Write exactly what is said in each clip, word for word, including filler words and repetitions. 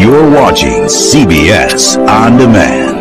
You're watching C B S On Demand.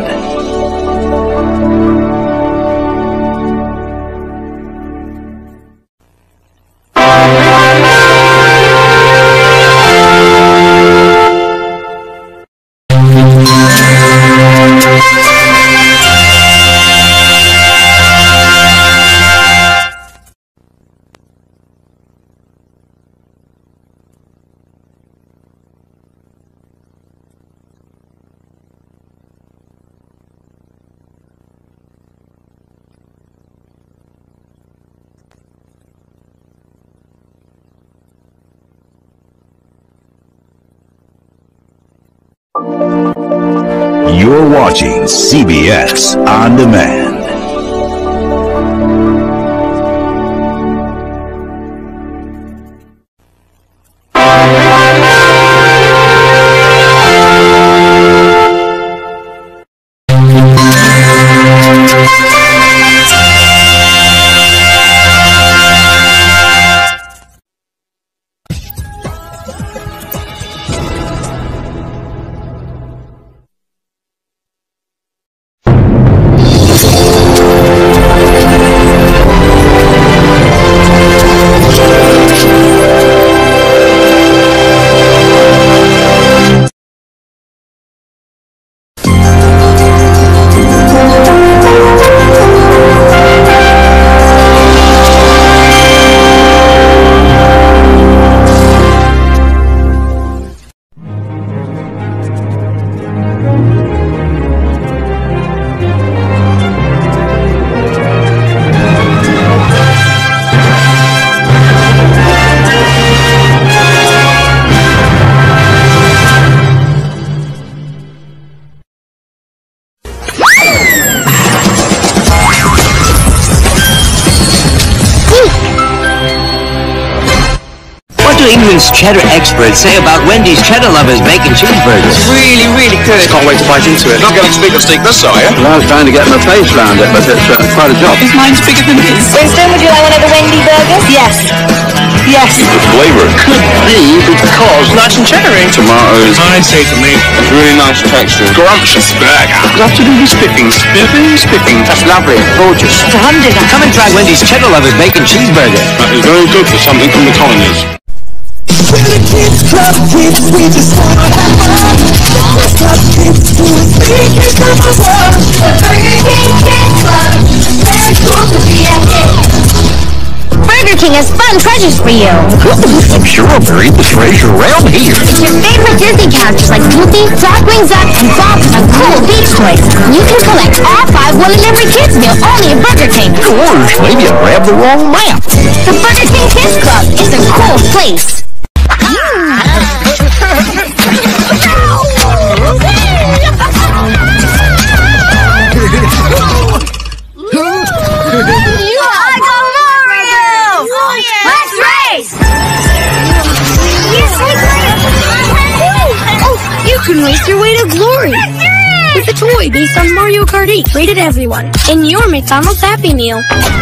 You're watching C B S On Demand. England's cheddar experts say about Wendy's Cheddar Lovers bacon cheeseburgers. Really, really good. Can't wait to bite into it. Not going to speak of steak this, are you? Well, I was trying to get my face around it, but it's uh, quite a job. Is mine's bigger than his? Winston, would you like one of the Wendy burgers? Yes. Yes. The flavour could be because nice and cheddary. Tomatoes. I'd say to me, it's really nice texture. Scrumptious burger. Got to do the spiffing, spiffing, spiffing. That's lovely. Gorgeous. It's a hundred. Come and try Wendy's Cheddar Lovers bacon cheeseburger. That is very good for something from the colonies. We're the kids club kids, we just wanna have fun. Kids club kids, who is big and come on. The Burger King Kids Club, very cool to be a kid. Burger King has fun treasures for you. I'm sure I'll bury the treasure around here. It's your favorite Disney characters like Goofy, Darkwing Duck, and Bob, and cool beach toys. You can collect all five one in every kids meal only at Burger King. Gosh, maybe I grabbed the wrong map. The Burger King Kids Club is a cool place. You can race your way to glory with a toy based on Mario Kart eight, rated everyone, in your McDonald's Happy Meal.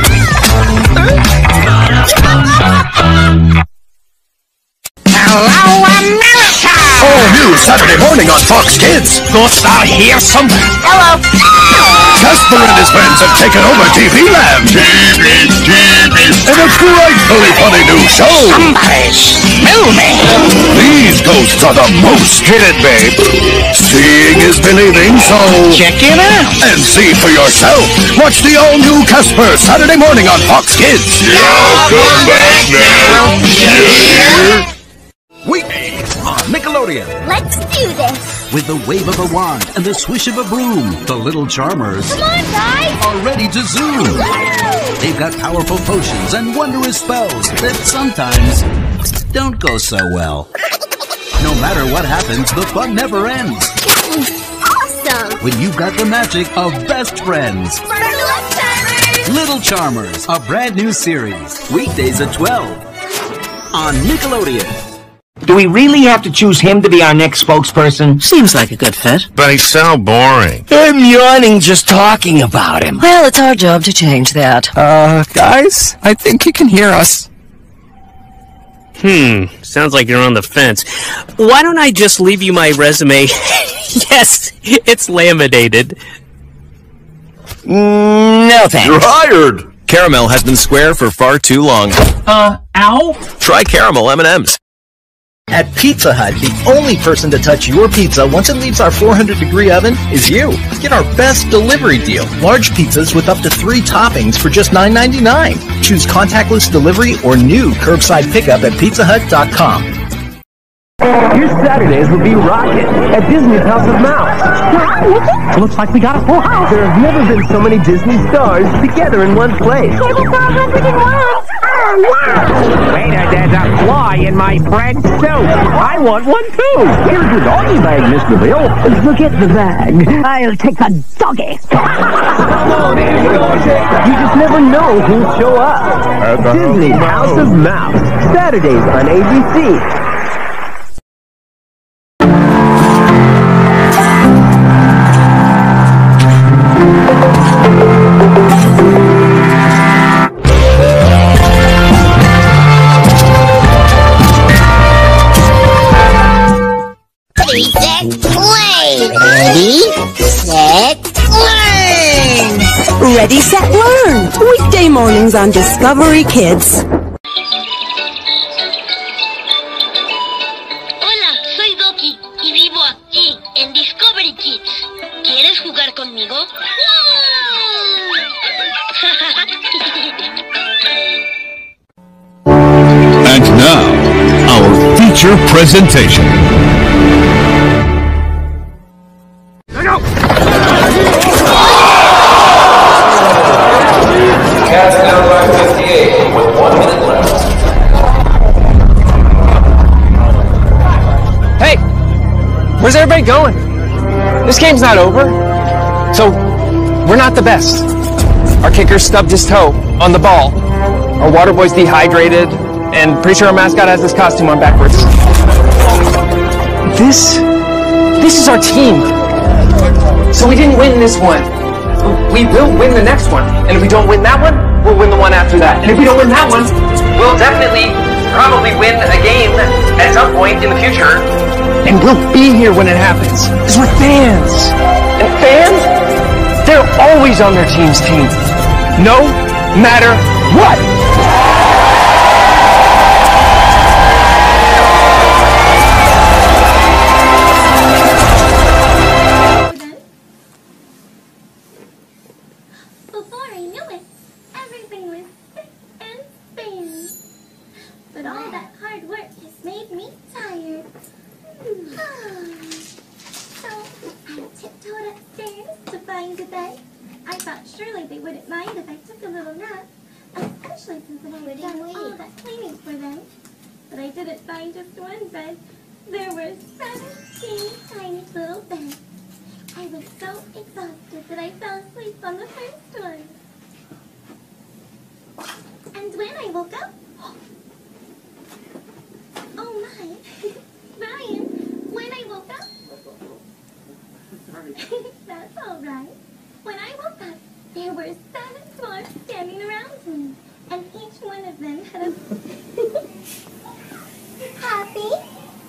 Hello, America! All new Saturday morning on Fox Kids. Ghost Star here somewhere. Hello. Casper and his friends have taken over T V Land. T V, T V. And a frightfully funny new show. Somebody smell me! These ghosts are the most. Hit it, babe. Seeing is believing, so Check it out! and see for yourself. Watch the all-new Casper Saturday morning on Fox Kids. I'll come back now. Weekdays on Nickelodeon. Let's do this. With the wave of a wand and the swish of a broom, the little charmers Come on, guys. are ready to zoom. They've got powerful potions and wondrous spells that sometimes don't go so well. No matter what happens, the fun never ends. Awesome. When you've got the magic of best friends. For Little Charmers. Little Charmers, a brand new series. Weekdays at twelve on Nickelodeon. Do we really have to choose him to be our next spokesperson? Seems like a good fit. But he's so boring. I'm yawning just talking about him. Well, it's our job to change that. Uh, guys, I think he can hear us. Hmm, sounds like you're on the fence. Why don't I just leave you my resume? Yes, it's laminated. No thanks. You're hired! Caramel has been square for far too long. Uh, ow? Try caramel M and M's. At Pizza Hut, the only person to touch your pizza once it leaves our four hundred degree oven is you. Get our best delivery deal. Large pizzas with up to three toppings for just nine ninety-nine. Choose contactless delivery or new curbside pickup at pizza hut dot com. Your Saturdays will be rocking at Disney's House of Mouse. Looks like we got a full house. There have never been so many Disney stars together in one place. four hundred and one! Oh, wow! Waiter, there's a fly in my bread soup. I want one too. Here's your doggy bag, Mister Bill. Forget the bag. I'll take the doggy. Come on in, you just never know who'll show up. Disney's House of Mouse. Saturdays on A B C. Ready, Set, Learn! Weekday mornings on Discovery Kids. Hola, soy Doki y vivo aquí, en Discovery Kids. ¿Quieres jugar conmigo? And now, our feature presentation. Cats down by fifty-eight with one minute left. Hey! Where's everybody going? This game's not over. So, we're not the best. Our kicker stubbed his toe on the ball. Our water boy's dehydrated, and pretty sure our mascot has his costume on backwards. This... This is our team. So we didn't win this one. We will win the next one. And if we don't win that one, we'll win the one after that. And if we don't win that one, we'll definitely, probably win a game at some point in the future. And we'll be here when it happens. Because we're fans. And fans, they're always on their team's team. No matter what. Before I knew it, everything was thick and thin. But all that hard work has made me tired. So, I tiptoed upstairs to find a bed. I thought surely they wouldn't mind if I took a little nap, especially since I had done all that cleaning for them. But I didn't find just one bed. There were seventeen tiny little beds. I was so exhausted that I fell asleep on the first one. And when I woke up, oh my, Ryan, when I woke up, that's all right. When I woke up, there were seven dwarfs standing around me, and each one of them had a happy.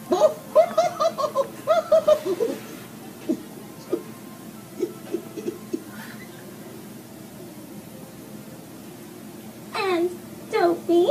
And Dopey.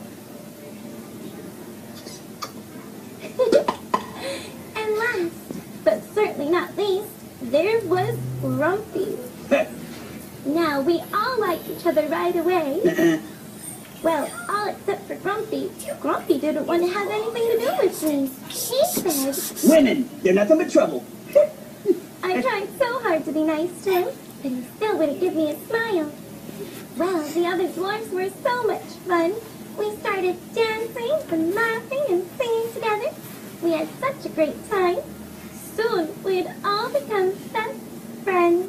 And last, but certainly not least, there was Grumpy. Now, we all liked each other right away. Well, all except for Grumpy. Grumpy didn't want to have anything to do with me. She said... Women, they're nothing but trouble. I tried so hard to be nice to him, but he still wouldn't give me a smile. Well, the other dwarfs were so much fun. We started dancing and laughing and singing together. We had such a great time. Soon, we had all become best friends.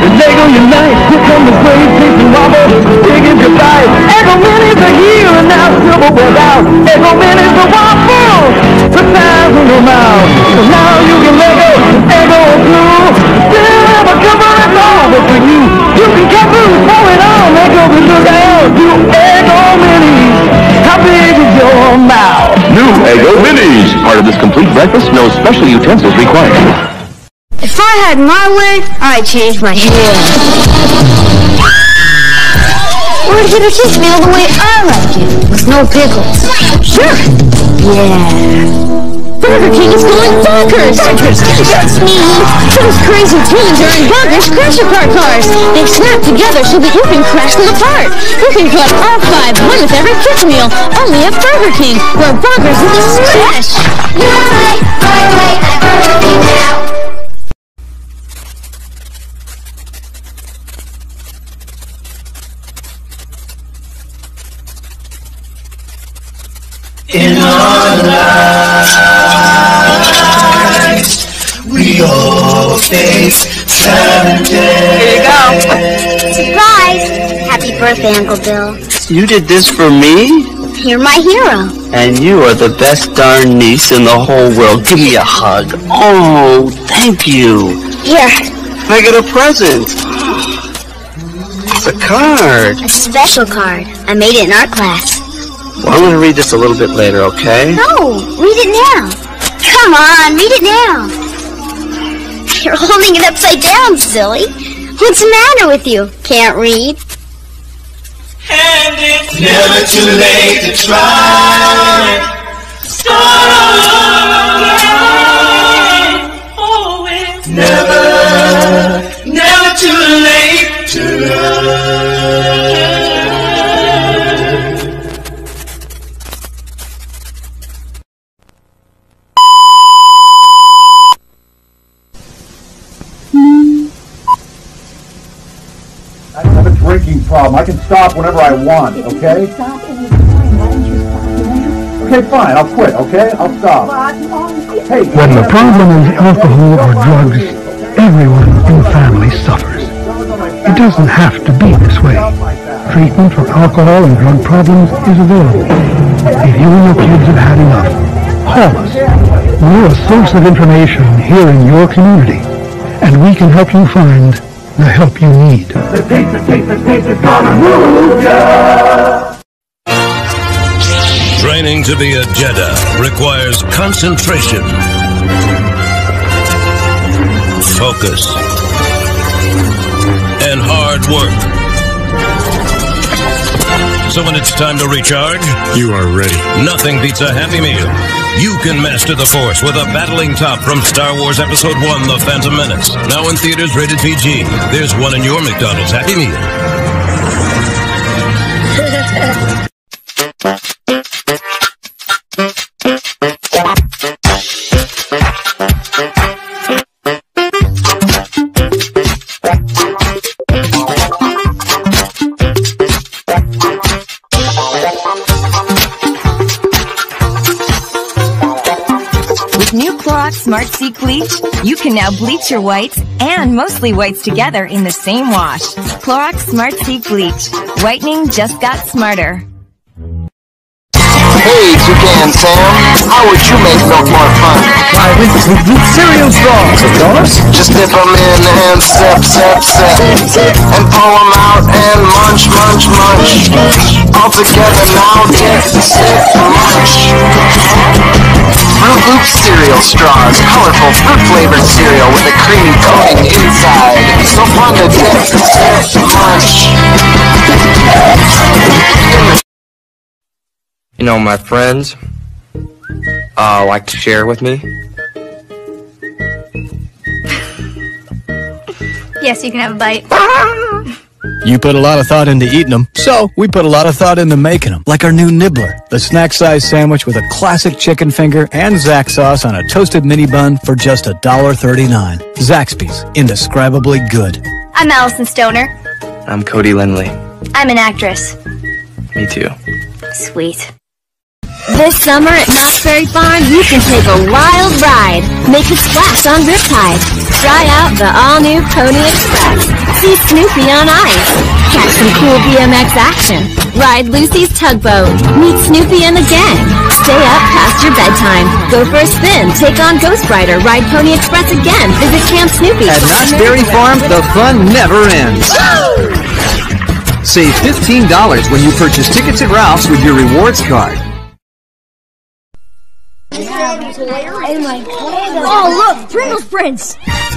Lego unite, here come the great big marble, big if you bite. Eggo minis are here and now, silverware out. Eggo minis are waffle, the size of your mouth. So now you can Lego, Eggo blue. Still have a cover that's all, but for you, you can cover and throw it on. Eggo can look out, you Eggo minis. How big is your mouth? New Eggo Minis. Part of this complete breakfast, no special utensils required. If I had my way, I'd change my hair. Or get a kiss meal the way I like it, with no pickles. Sure. Yeah. Burger King is going bonkers! That's me! Those crazy teens are in bonkers crash apart cars! They snap together so that you can crash them apart! You can collect all five, one with every kids meal, only at Burger King, where bonkers is a smash! You're right, right away at Burger King now! In our lives, we all face challenges. Here you go. Surprise! Happy birthday, Uncle Bill. You did this for me? You're my hero. And you are the best darn niece in the whole world. Give me a hug. Oh, thank you. Here. I get a present. It's a card. A special card. I made it in art class. Well, I'm going to read this a little bit later, okay? No, read it now. Come on, read it now. You're holding it upside down, silly. What's the matter with you? Can't read? And it's never too late to try. Start all over again. Oh, it's never, never too late to love. Drinking problem. I can stop whenever I want, okay? Stop anytime. Why don't you stop? Okay, fine. I'll quit, okay? I'll stop. Hey, when the problem is alcohol or drugs, everyone in the family suffers. It doesn't have to be this way. Treatment for alcohol and drug problems is available. If you and your kids have had enough, call us. We're a source of information here in your community, and we can help you find the help you need. The taste, the taste, the taste is gonna move ya. Training to be a Jedi requires concentration, focus, and hard work. So when it's time to recharge, you are ready. Nothing beats a Happy Meal. You can master the Force with a battling top from Star Wars Episode one, The Phantom Menace. Now in theaters rated P G. There's one in your McDonald's Happy Meal. Smart Seek Bleach, you can now bleach your whites and mostly whites together in the same wash. Clorox Smart Seek Bleach. Whitening just got smarter. Hey, Toucan Sam, how would you make milk more fun? Why, with, with, with cereal straws, of course. Just dip them in and sip, sip, sip, and pull them out and munch, munch, munch. All together now, dip, sip, munch. Fruit Loops cereal straws, colorful fruit-flavored cereal with a creamy coating inside. So fun to dip, sip, munch. You know, my friends uh, like to share with me. Yes, you can have a bite. You put a lot of thought into eating them, so we put a lot of thought into making them. Like our new Nibbler, the snack-sized sandwich with a classic chicken finger and Zax sauce on a toasted mini bun for just a dollar thirty-nine. Zaxby's, indescribably good. I'm Allison Stoner. I'm Cody Lindley. I'm an actress. Me too. Sweet. This summer at Knott's Berry Farm, you can take a wild ride. Make a splash on Riptide. Try out the all-new Pony Express. See Snoopy on ice. Catch some cool B M X action. Ride Lucy's tugboat. Meet Snoopy and the gang. Stay up past your bedtime. Go for a spin. Take on Ghost Rider. Ride Pony Express again. Visit Camp Snoopy. At Knott's Berry Farm, the fun never ends. Save fifteen dollars when you purchase tickets at Ralph's with your rewards card. Oh, look! Pringles Prince!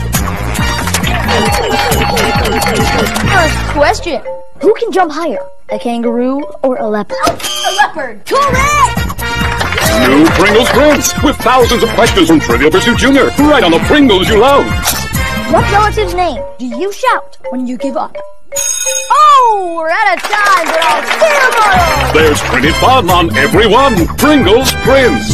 First question. Who can jump higher? A kangaroo or a leopard? A leopard! Correct! New Pringles Prince with thousands of questions from Trivial Pursuit Junior right on the Pringles you love. What relative's name do you shout when you give up? Oh, we're out of time, but I'll see you tomorrow! There's printed fun on every one. Pringles Prince.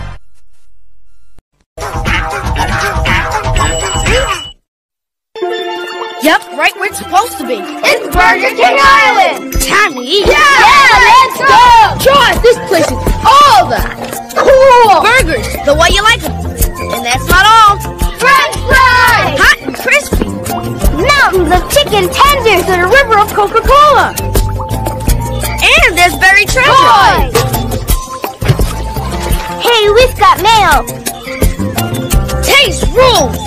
Yep, right where it's supposed to be. It's Burger King Island! Time to eat! Yeah! Yeah, let's go! John, this place is all that! Cool! Burgers, the way you like them. And that's not all. French fries! Hot and crispy. Mountains of chicken tenders and a river of Coca-Cola. And there's buried treasure. Hey, we've got mail. Taste rules!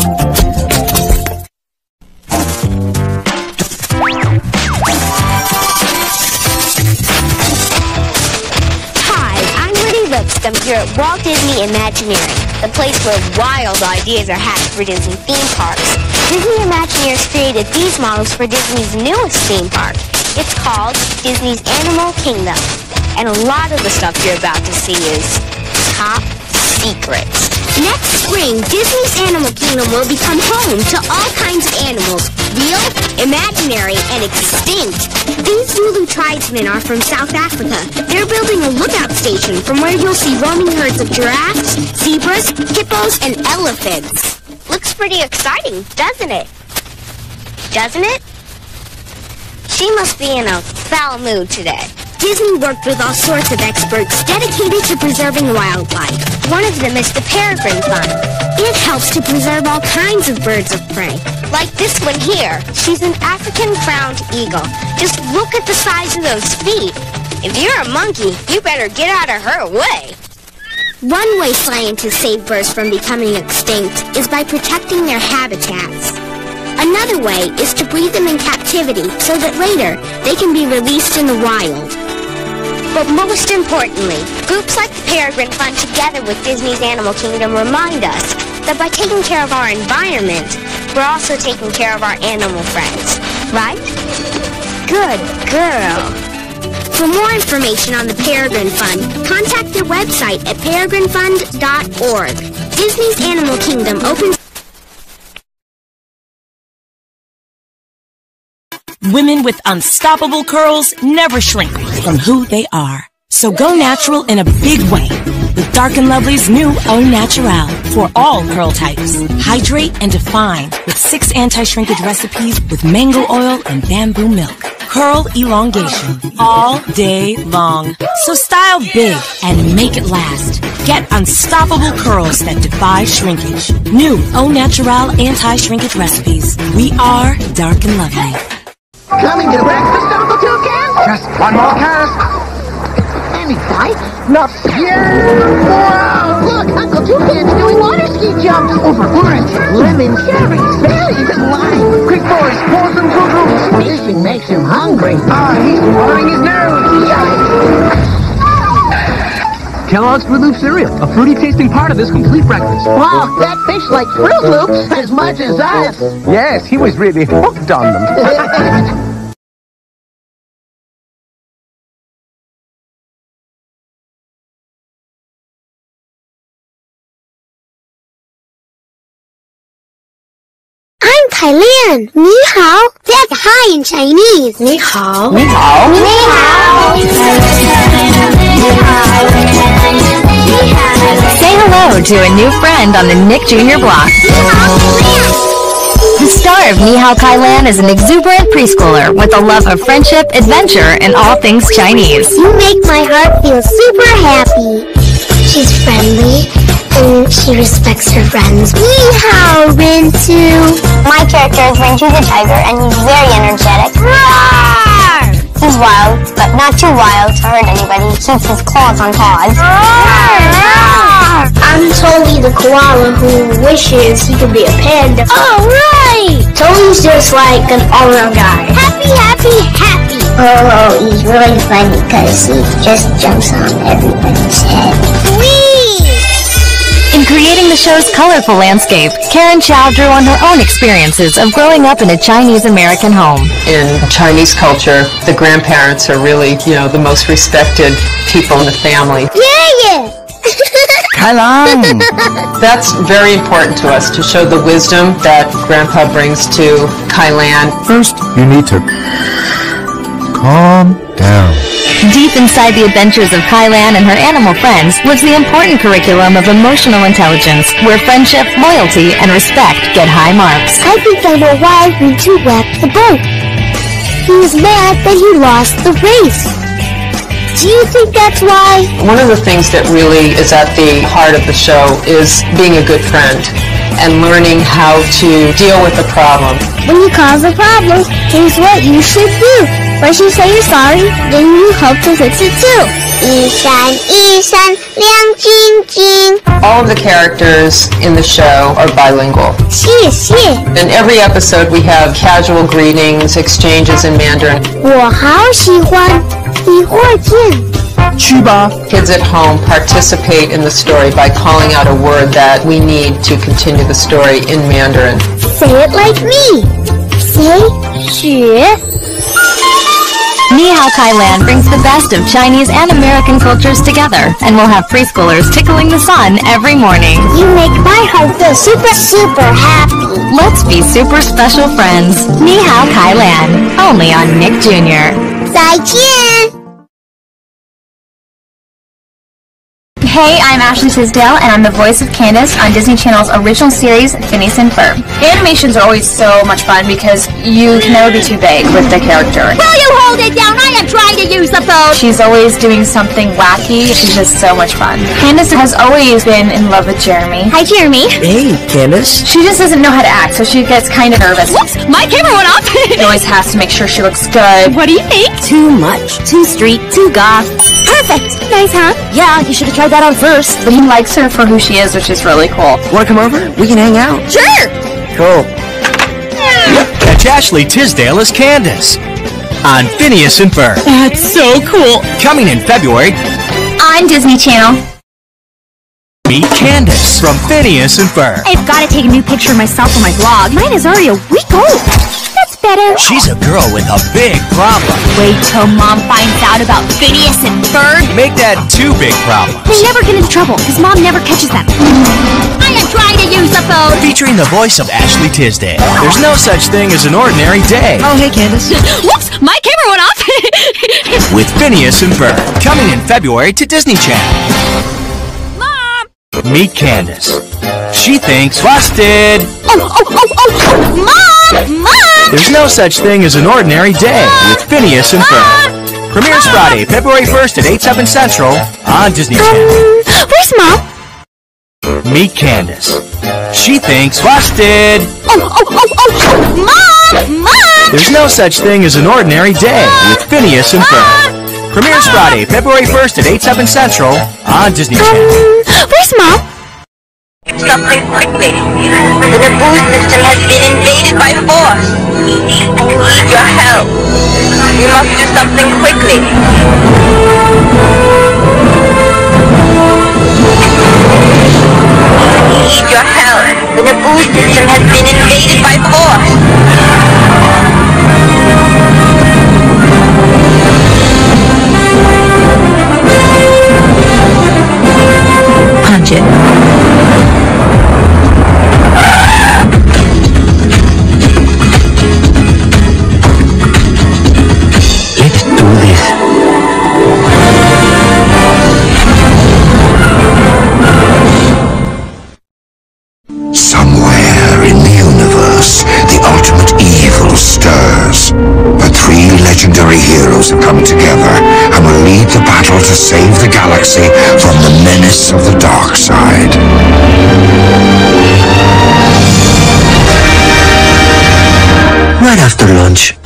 I'm here at Walt Disney Imagineering, the place where wild ideas are hatched for Disney theme parks. Disney Imagineers created these models for Disney's newest theme park. It's called Disney's Animal Kingdom. And a lot of the stuff you're about to see is top secret. Next spring, Disney's Animal Kingdom will become home to all kinds of animals, real, imaginary, and extinct. These Zulu tribesmen are from South Africa. They're building a lookout station from where you'll see roaming herds of giraffes, zebras, hippos, and elephants. Looks pretty exciting, doesn't it? Doesn't it? She must be in a foul mood today. Disney worked with all sorts of experts dedicated to preserving wildlife. One of them is the Peregrine Fund. It helps to preserve all kinds of birds of prey. Like this one here. She's an African crowned eagle. Just look at the size of those feet. If you're a monkey, you better get out of her way. One way scientists save birds from becoming extinct is by protecting their habitats. Another way is to breed them in captivity so that later they can be released in the wild. But most importantly, groups like the Peregrine Fund together with Disney's Animal Kingdom remind us that by taking care of our environment, we're also taking care of our animal friends. Right? Good girl. For more information on the Peregrine Fund, contact their website at peregrine fund dot org. Disney's Animal Kingdom opens... Women with unstoppable curls never shrink from who they are. So go natural in a big way with Dark and Lovely's new Au Naturel for all curl types. Hydrate and define with six anti-shrinkage recipes with mango oil and bamboo milk. Curl elongation all day long. So style big and make it last. Get unstoppable curls that defy shrinkage. New Au Naturel anti-shrinkage recipes. We are Dark and Lovely. Coming to breakfast, Uncle Toucan? Just one more cast. Any bites? Not here. Wow, look, Uncle Toucan's doing water ski jumps over orange, lemon, cherries, berries, and lime. Quick, boys, pour some cuckoo. Fishing makes him hungry. Ah, uh, he's blowing his nose. Kellogg's Fruit Loop cereal, a fruity tasting part of this complete breakfast. Wow, that fish likes Fruit Loops as much as us. Yes, he was really hooked on them. I'm Thailand. Ni hao. That's hi in Chinese. Ni hao. Ni hao. Ni hao. Say hello to a new friend on the Nick Junior block. The star of Ni Hao Kai Lan is an exuberant preschooler with a love of friendship, adventure, and all things Chinese. You make my heart feel super happy. She's friendly, And she respects her friends. Yeehaw, Rinsu! My character is Rinsu the tiger, and he's very energetic. Roar! He's wild, but not too wild to hurt anybody. He keeps his claws on paws. Roar! I'm Tony the koala who wishes he could be a panda. Oh, right! Tony's just like an all-around guy. Happy, happy, happy! Oh, he's really funny because he just jumps on everybody's head. Whee! In creating the show's colorful landscape, Karen Chow drew on her own experiences of growing up in a Chinese-American home. In Chinese culture, the grandparents are really, you know, the most respected people in the family. Yeah, yeah! Kailan! That's very important to us, to show the wisdom that Grandpa brings to Kailan. First, you need to calm down. Deep inside the adventures of Kailan and her animal friends lives the important curriculum of emotional intelligence, where friendship, loyalty, and respect get high marks. I think I know why Rinsu wrecked the boat. He was mad that he lost the race. Do you think that's why? One of the things that really is at the heart of the show is being a good friend and learning how to deal with a problem. When you cause a problem, here's what you should do. First you say you're sorry, then you hope to fix it too. 一闪一闪亮晶晶. All of the characters in the show are bilingual. 谢谢. In every episode we have casual greetings, exchanges in Mandarin. 我好喜欢一会儿见. Chuba. Kids at home participate in the story by calling out a word that we need to continue the story in Mandarin. Say it like me. Say 雪. Ni Hao Kailan brings the best of Chinese and American cultures together, and we'll have preschoolers tickling the sun every morning. You make my heart feel super, super happy. Let's be super special friends. Ni Hao Kailan, only on Nick Junior 再见. Hey, I'm Ashley Tisdale, and I'm the voice of Candace on Disney Channel's original series, Phineas and Ferb. Animations are always so much fun because you can never be too vague with the character. Will you hold it down? I am trying to use the phone. She's always doing something wacky. She's just so much fun. Candace has always been in love with Jeremy. Hi, Jeremy. Hey, Candace. She just doesn't know how to act, so she gets kind of nervous. Whoops, my camera went off. She always has to make sure she looks good. What do you think? Too much. Too street. Too goth. Perfect. Nice, huh? Yeah, you should have tried that on first. But he likes her for who she is, which is really cool. Want to come over? We can hang out. Sure. Cool. Catch Ashley Tisdale as Candace on Phineas and Ferb. That's so cool. Coming in February on Disney Channel. Meet Candace from Phineas and Ferb. I've got to take a new picture of myself for my blog. Mine is already a week old. That's better. She's a girl with a big problem. Wait till Mom finds out about Phineas and Ferb. Make that two big problems. They never get into trouble because Mom never catches them. I am trying to use the phone. Featuring the voice of Ashley Tisdale. There's no such thing as an ordinary day. Oh, hey, Candace. Whoops, my camera went off. With Phineas and Ferb. Coming in February to Disney Channel. Meet Candace. She thinks busted. Oh, oh, oh, oh, oh, Mom! Mom! There's no such thing as an ordinary day with Phineas and Ferb. Premieres Friday, February first at eight, seven Central on Disney Channel. Um, where's Mom? Meet Candace. She thinks busted. Oh, oh, oh, oh, Mom! Mom! There's no such thing as an ordinary day with Phineas and Ferb. Premieres Friday, February first at eight, seven Central on Disney Channel. Um, where's Mom? Something quickly. The Naboo system has been invaded by force. I need your help. You must do something quickly. I need your help. The Naboo system has been invaded by force. Punch it. Let's do this. Somewhere in the universe, the ultimate evil stirs. But three legendary heroes have come together and will lead the battle battle to save the galaxy from the menace of the dark side. Right after lunch.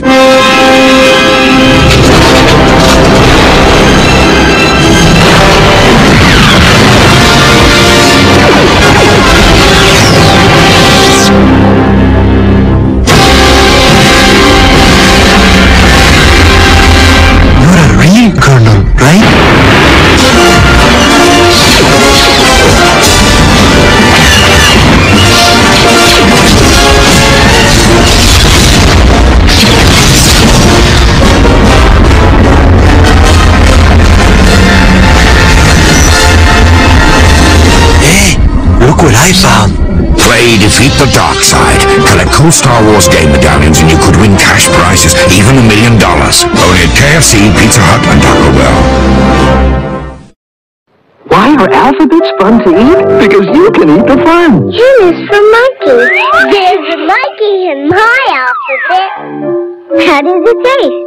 You're a real colonel, right? Look what I found. Play Defeat the Dark Side. Collect cool Star Wars game medallions and you could win cash prizes, even a million dollars. Only at K F C, Pizza Hut, and Taco Bell. Why are alphabets fun to eat? Because you can eat the fun. U is for monkey. There's a monkey in my alphabet. How does it taste?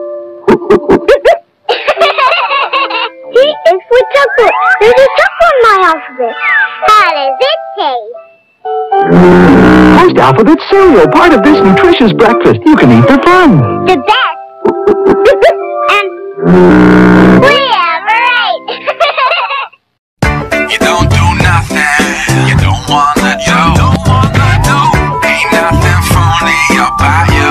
T is for chocolate. There's a chocolate in my alphabet. How does it taste? Post-alphabet cereal, part of this nutritious breakfast. You can eat the fun. The best. And we have right. You don't do nothing. You don't wanna do. Don't wanna do. Ain't nothing funny about you.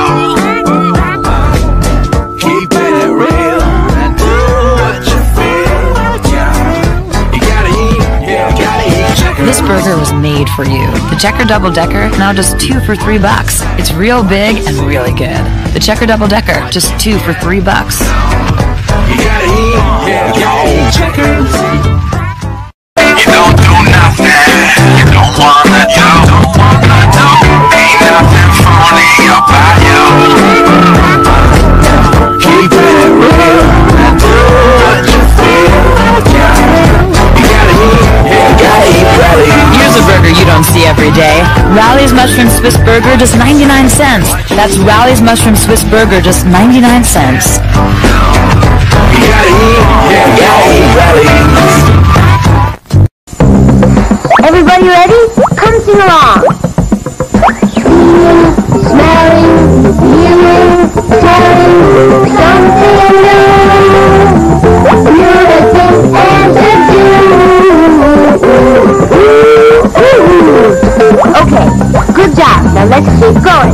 Keep it real and do what you feel. Yeah. You gotta eat. Yeah, you gotta eat. Checker. This burger was made for you. The Checker Double Decker, now just two for three bucks. It's real big and really good. The Checker Double Decker, just two for three bucks. You gotta eat. Yeah, you gotta eat. Checkers. You don't do nothing. You don't wanna do. Don't wanna do. Ain't nothing funny about you. Keep it real and do what you feel. Yeah. You gotta eat. Yeah, you gotta eat, buddy. Here's a burger you don't see every day. Rally's Mushroom Swiss Burger, just ninety-nine cents. That's Rally's Mushroom Swiss Burger, just ninety-nine cents. You gotta eat. Yeah, you gotta eat, buddy. Everybody ready? Come sing along. Seeing, smelling, feeling, telling, something new. You're the thing and to do. Okay, good job. Now let's keep going.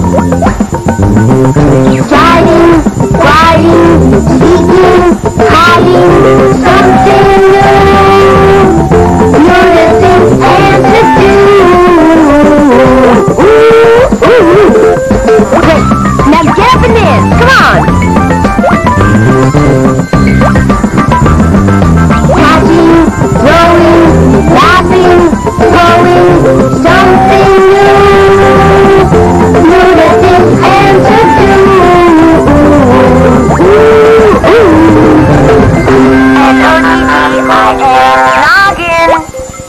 Sliding, gliding, seeking, hiding, something new. You're the thing and to do. Okay, now get up and dance. Come on. Catching, throwing, laughing, throwing, something new. You're the thing and to do. And O T B I N login.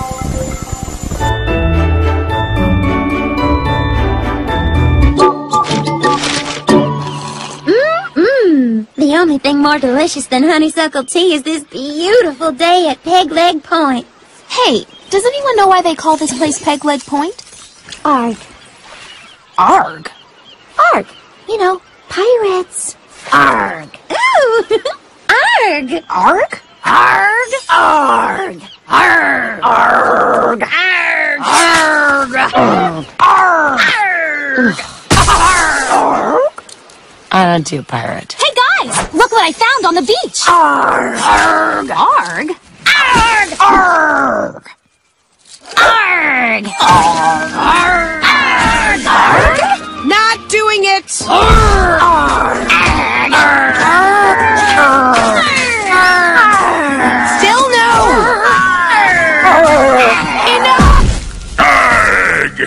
Mmm, the only thing more delicious than honeysuckle tea is this beautiful day at Peg Leg Point. Hey, does anyone know why they call this place Peg Leg Point? Arg. Arg? Arg. You know, pirates. Arg. Ooh. Arg. Arg? Arg. Arg. Arg. Arg. Arg. Arg. Arg. Arg. I don't do pirate. Hey guys, look what I found on the beach. Arg. Arg. Arg? Arg. Arg. Arg. Arg. Arg. Arg. Not doing it. Arg. Arg. Arg. Arg. Still no. Enough. Arg.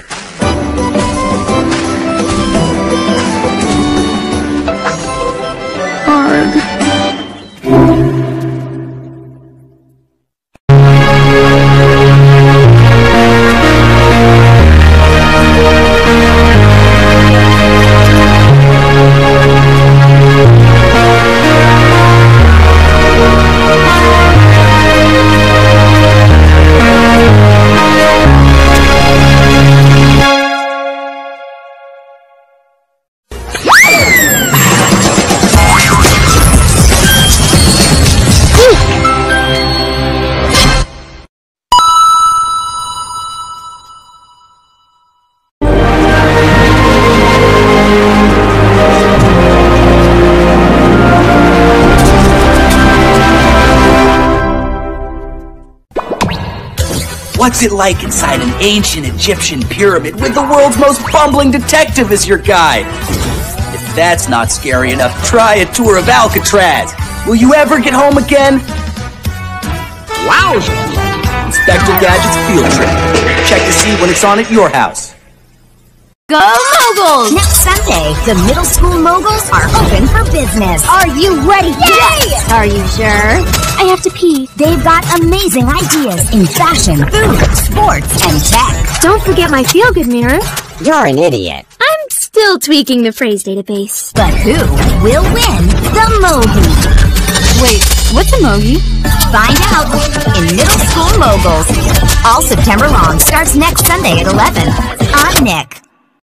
What's it like inside an ancient Egyptian pyramid with the world's most bumbling detective as your guide? If that's not scary enough, try a tour of Alcatraz. Will you ever get home again? Wow! Inspector Gadget's field trip. Check to see when it's on at your house. Go Moguls! Next Sunday, the middle school Moguls are open for business. Are you ready? Yay! Are you sure? I have to pee. They've got amazing ideas in fashion, food, sports, and tech. Don't forget my feel-good mirror. You're an idiot. I'm still tweaking the phrase database. But who will win the Mogi? Wait, what's a Mogi? Find out in Middle School Moguls. All September long. Starts next Sunday at eleven on Nick.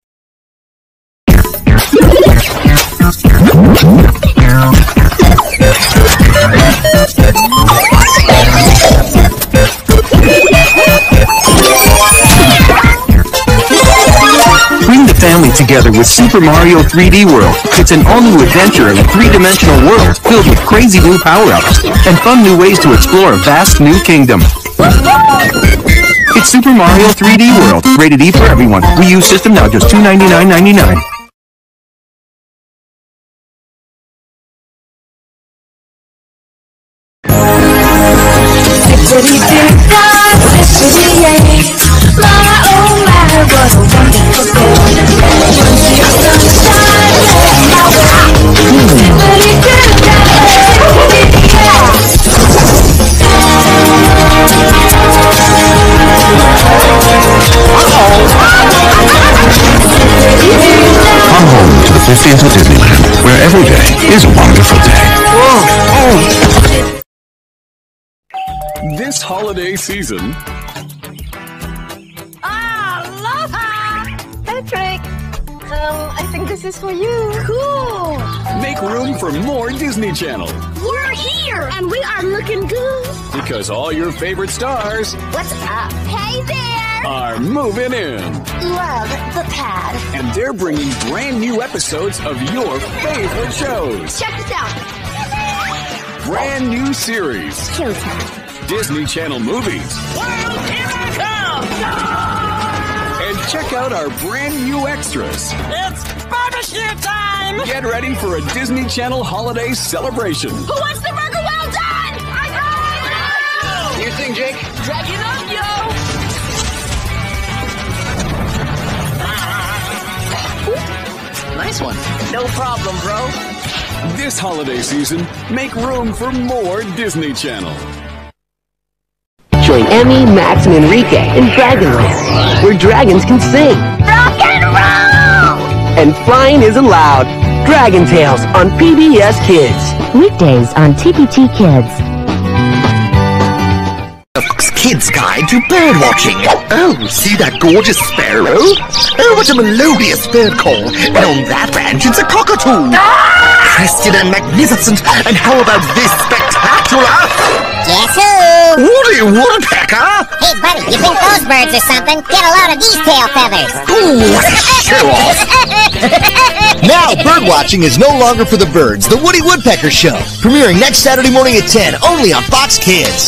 Bring the family together with Super Mario three D World. It's an all-new adventure in a three-dimensional world filled with crazy new power-ups and fun new ways to explore a vast new kingdom. It's Super Mario three D World, rated E for everyone. Wii U system now just two ninety-nine ninety-nine. Come home to the fiftieth of Disneyland, where every day is a wonderful day. This holiday season, Patrick! Um, I think this is for you. Cool! make room for more Disney Channel. We're here! And we are looking good. Because all your favorite stars What's up? Hey there! are moving in. Love the pad. And they're bringing brand new episodes of your favorite shows. Check this out. Brand new series. Showtime. Disney Channel movies. World, here I come! And check out our brand new extras. It's barbecue time! Get ready for a Disney Channel holiday celebration. Who wants the burger well done? I got it! You think, Jake? Drag it up, yo! Nice one. No problem, bro. This holiday season, make room for more Disney Channel. Join Emmy, Max, and Enrique in Dragonland, where dragons can sing. Rock and roll! And flying isn't loud. Dragon Tales on P B S Kids. Weekdays on T P T Kids. Kids Guide to Bird Watching. Oh, see that gorgeous sparrow? Oh, what a melodious bird call. And on that branch, it's a cockatoo. Crested and magnificent. And how about this spectacular? Guess who? Woody Woodpecker? Hey, buddy, you think those birds are something? Get a load of these tail feathers. Ooh, what a show-off. Now, bird watching is no longer for the birds. The Woody Woodpecker Show. Premiering next Saturday morning at ten, only on Fox Kids.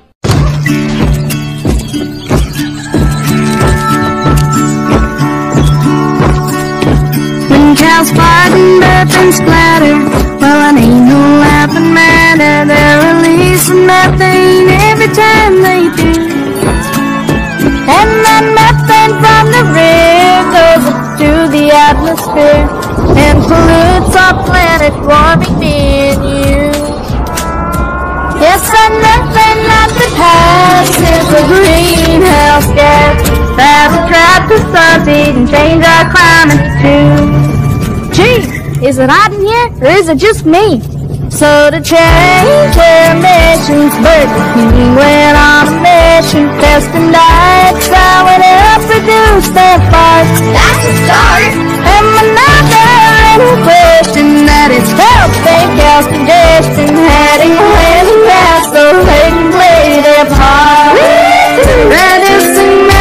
When cows fight and burp and splatter, well, it ain't no laughing matter. They're releasing methane every time they do. And that methane from the rear goes into the atmosphere and pollutes our planet, warming me and you. Yes, that methane that we pass is a greenhouse gas that'll trap the sun's heat and change our climate too. Gee, is it hot in here, or is it just me? So to change their emissions, Burger King went on a mission, testing diets that would help reduce their farts. That's a start. And another question that is health, fake health, congestion, heading away the grass so they can play their part. Reducing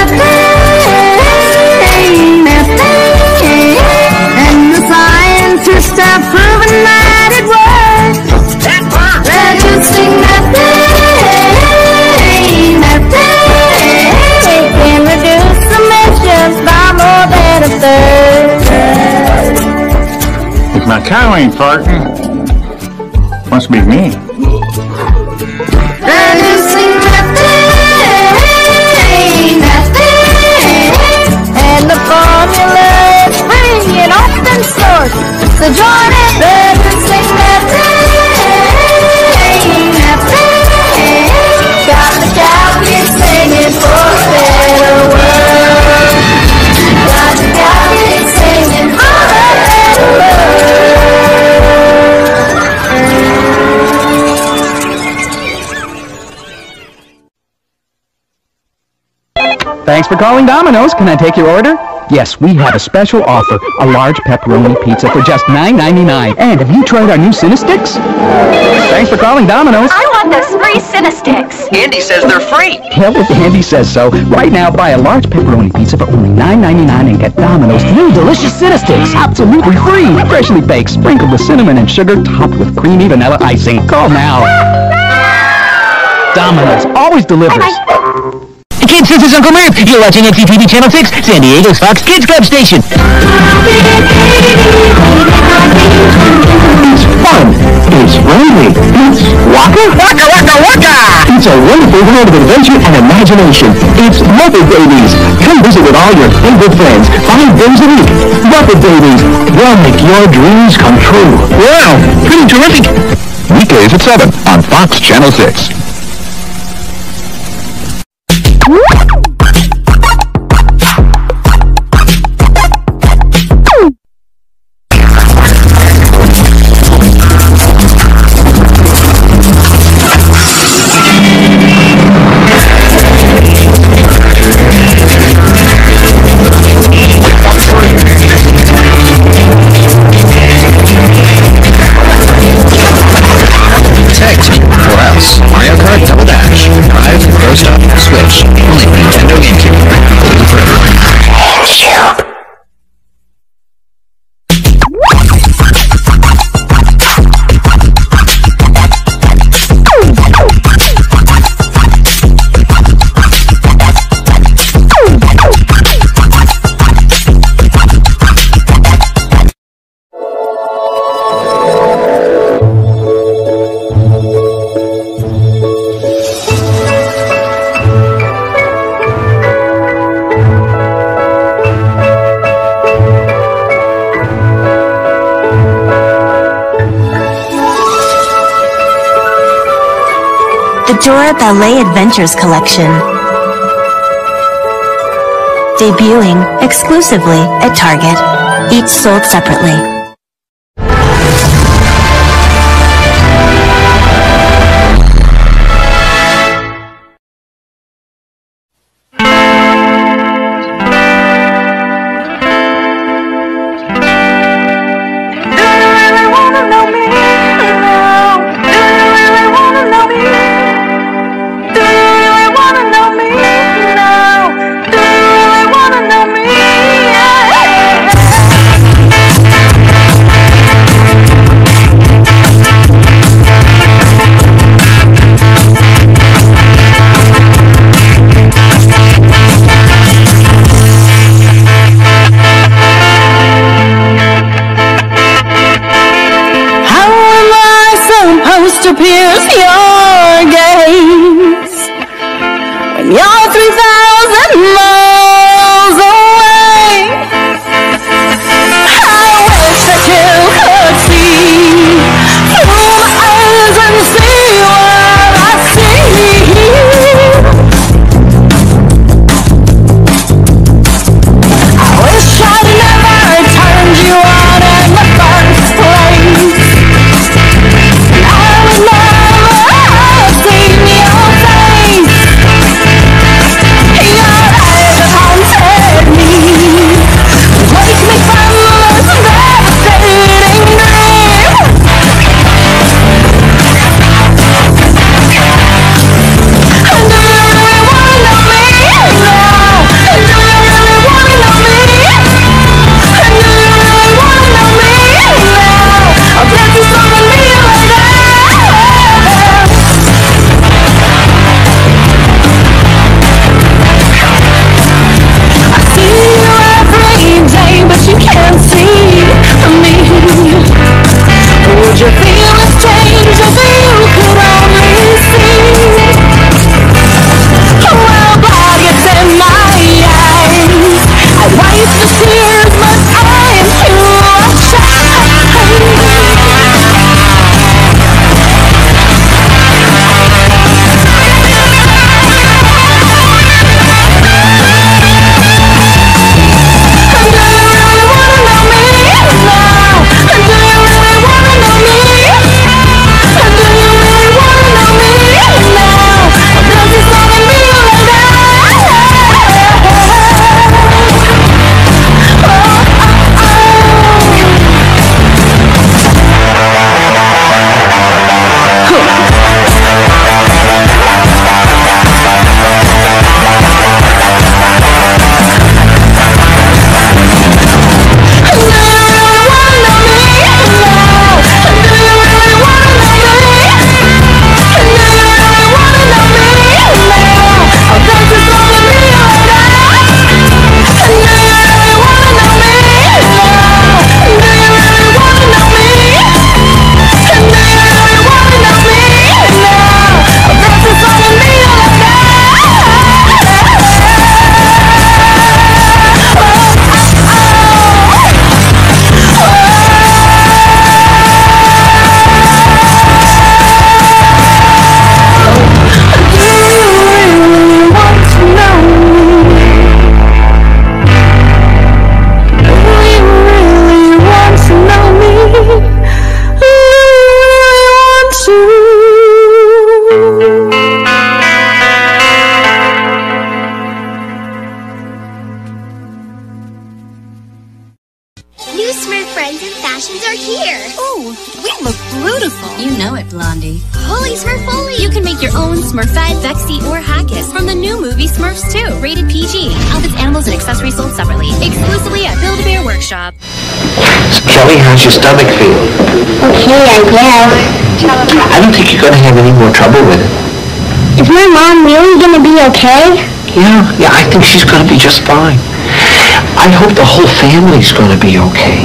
methane, methane, and the scientists have proven that it works. Reducing methane, methane, ain't farting. Must be me. Producing methane, methane, and the formula is free and open source. So join it. Producing methane, methane, got the Cowboys singing for a better world. Got the Cowboys singing for a better world. Thanks for calling Domino's. Can I take your order? Yes, we have a special offer. A large pepperoni pizza for just nine ninety-nine. And have you tried our new Cinesticks? Thanks for calling Domino's. I want those free Cinesticks. Andy says they're free. Hell, if Andy says so. Right now, buy a large pepperoni pizza for only nine ninety-nine and get Domino's new delicious Cinesticks. Absolutely free. Freshly baked, sprinkled with cinnamon and sugar, topped with creamy vanilla icing. Call now. Domino's always delivers. Kids, this is Uncle Murph. You're watching N C T V Channel six, San Diego's Fox Kids Club station. It's fun. It's friendly. It's waka waka waka waka. It's a wonderful world of adventure and imagination. It's Muppet Babies. Come visit with all your favorite friends five days a week. Muppet Babies. They'll make your dreams come true. Wow, pretty terrific. Weekdays at seven on Fox Channel six. Dora Ballet Adventures Collection. Debuting exclusively at Target. Each sold separately. Time your feelings change if you could only see. Well, blood gets in my eyes. I wipe the tears, but I am too shy. New Smurf friends and fashions are here. Ooh, we look beautiful. You know it, Blondie. Holy Smurfoli! You can make your own Smurfette, Vexy, or Haggis from the new movie Smurfs two, rated P G. Outfits, animals, and accessories sold separately. Exclusively at Build-A-Bear Workshop. Kelly, how's your stomach feel? Okay, I guess. I don't think you're going to have any more trouble with it. Is my mom really gonna be okay? Yeah, yeah, I think she's going to be just fine. I hope the whole family's going to be okay.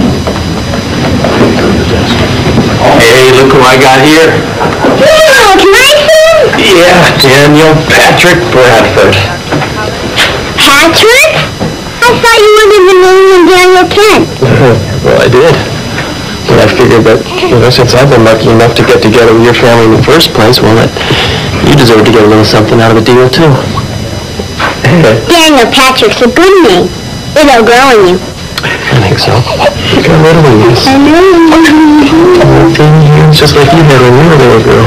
Hey, look who I got here. Wow, can I see? Yeah, Daniel Patrick Bradford. Patrick? I thought you wanted the name of Daniel Kent. Well, I did. But I figured that, you know, since I've been lucky enough to get together with your family in the first place, well, that you deserve to get a little something out of the deal, too. Daniel Patrick's a good name. It'll grow on you. I think so. Look how little he is. I know. Little thin hands, just like you had when you were a little girl.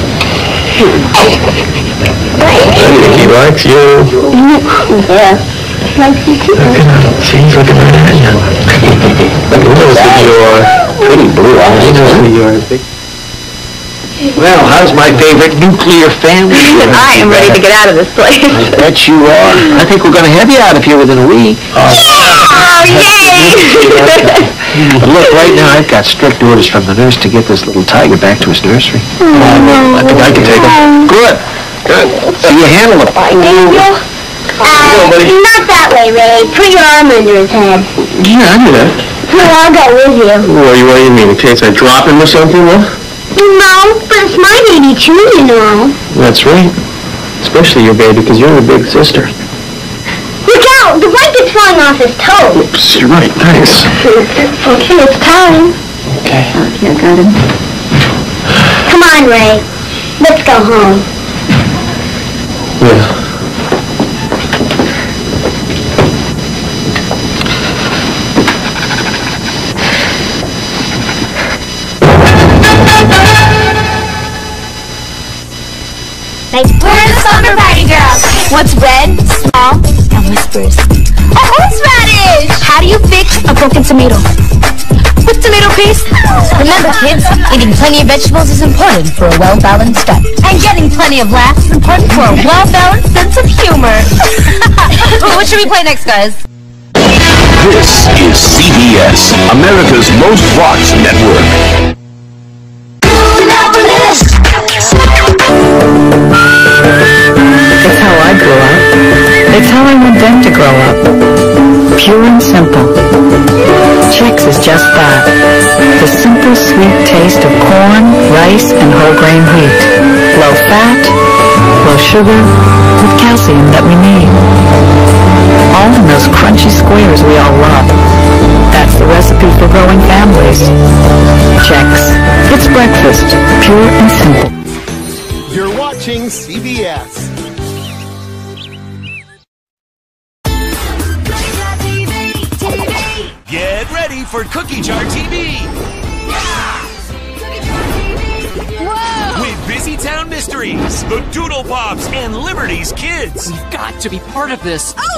I think he likes you. Yeah. Likes you too. Look at him. See, he's looking right at you. He knows that you are pretty blue eyes. He knows who you are. Well, how's my favorite nuclear family? I am ready to get out of this place. I bet you are. I think we're going to have you out of here within a week. Oh, yay! But look, right now I've got strict orders from the nurse to get this little tiger back to his nursery. I think I can take him. Good. Good. So you handle him. Daniel? Uh, not that way, Ray. Put your arm under his head. Yeah, I do that. No, I'll go with you. What do you, what do you mean? In case I drop him or something, huh? No, but it's my baby too, you know. That's right. Especially your baby, because you're the big sister. Look out! The blanket's falling off his toes. Oops, you're right. Thanks. Okay, it's time. Okay. Okay, I got him. Come on, Ray. Let's go home. Yeah. We're the Slumber Party Girls. What's red, small, and whispers? A horseradish! How do you fix a broken tomato? With tomato paste. Remember, kids, eating plenty of vegetables is important for a well-balanced diet. And getting plenty of laughs is important for a well-balanced sense of humor. What should we play next, guys? This is C B S, America's most watched network. It's how I grew up. It's how I want them to grow up. Pure and simple. Chex is just that. The simple, sweet taste of corn, rice, and whole grain wheat. Low fat, low sugar, with calcium that we need. All in those crunchy squares we all love. That's the recipe for growing families. Chex. It's breakfast, pure and simple. You're watching C B S. Get ready for Cookie Jar T V! Whoa! With Busy Town Mysteries, the Doodle Pops, and Liberty's Kids. We've got to be part of this. Oh,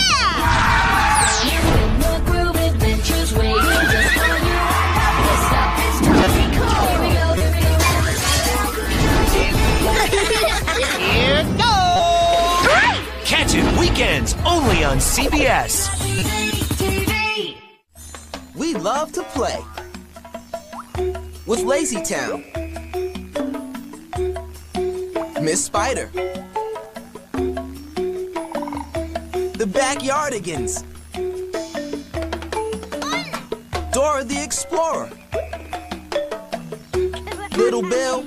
Here goes! Catch it weekends only on C B S. We love to play with Lazy Town, Miss Spider, the Backyardigans, Dora the Explorer, Little Bill,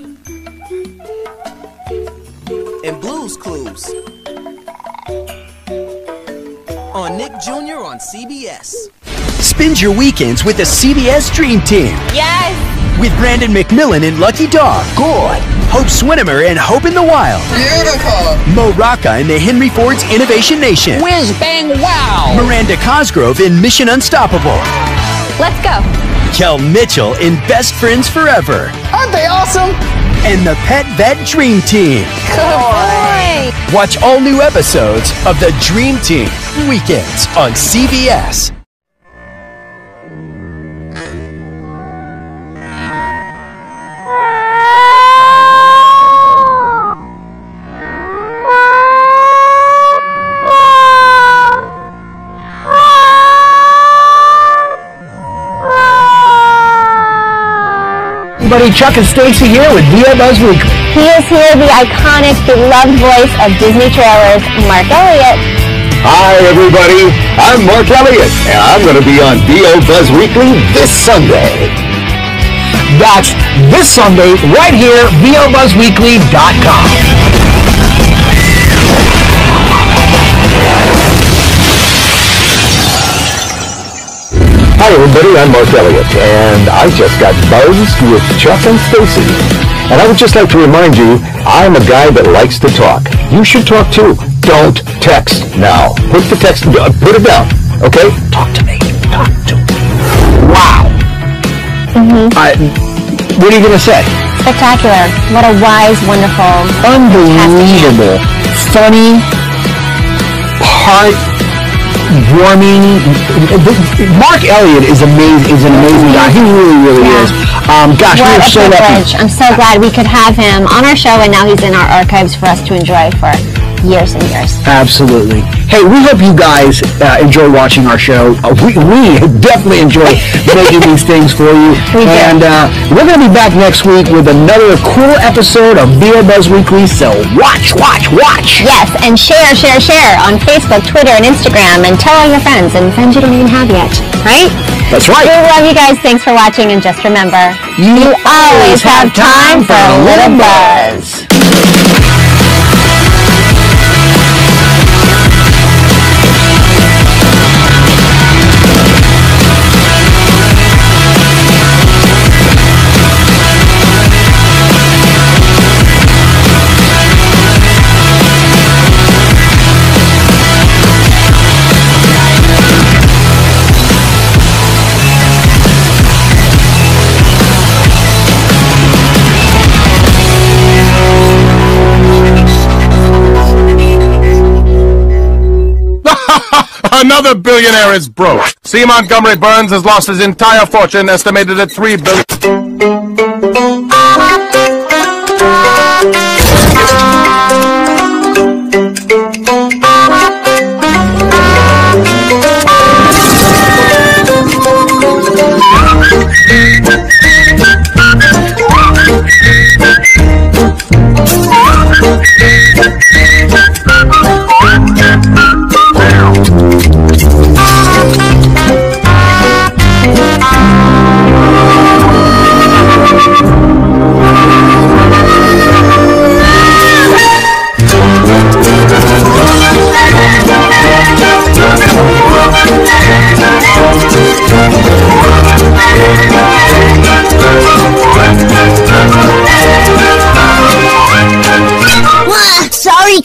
and Blue's Clues on Nick Junior on C B S. Spend your weekends with the C B S Dream Team. Yes! With Brandon McMillan and Lucky Dog. Good. Hope Swinimer and Hope in the Wild. Beautiful! Mo Rocca and the Henry Ford's Innovation Nation. Whiz, bang, wow! Miranda Cosgrove in Mission Unstoppable. Let's go! Kel Mitchell in Best Friends Forever. Aren't they awesome? And the Pet Vet Dream Team. Good boy! Watch all new episodes of the Dream Team weekends on C B S. Everybody, Chuck and Stacy here with V O Buzz Weekly. He is here, the iconic, beloved voice of Disney trailers, Mark Elliott. Hi, everybody. I'm Mark Elliott, and I'm going to be on V O Buzz Weekly this Sunday. That's this Sunday, right here, V O Buzz Weekly dot com. Hi everybody, I'm Mark Elliott, and I just got buzzed with Chuck and Stacy. And I would just like to remind you, I'm a guy that likes to talk. You should talk too. Don't text now. Put the text, uh, put it down, okay? Talk to me. Talk to me. Wow. Mm-hmm. I, what are you going to say? Spectacular. What a wise, wonderful, Unbelievable. Funny, heart warming. Mark Elliott is amazing. Is an amazing guy. He really, really Yeah. is. Um, gosh, what we're a so privilege. lucky. I'm so glad we could have him on our show, and now he's in our archives for us to enjoy for years and years. Absolutely. Hey, we hope you guys uh, enjoy watching our show. Uh, we, we definitely enjoy making these things for you. We do. And uh, we're going to be back next week with another cool episode of V O Buzz Weekly. So watch, watch, watch. Yes, and share, share, share on Facebook, Twitter, and Instagram, and tell all your friends, and friends you don't even have yet, right? That's right. We love you guys. Thanks for watching, and just remember, you, always have time for a little buzz. Another billionaire is broke. C. Montgomery Burns has lost his entire fortune, estimated at three billion.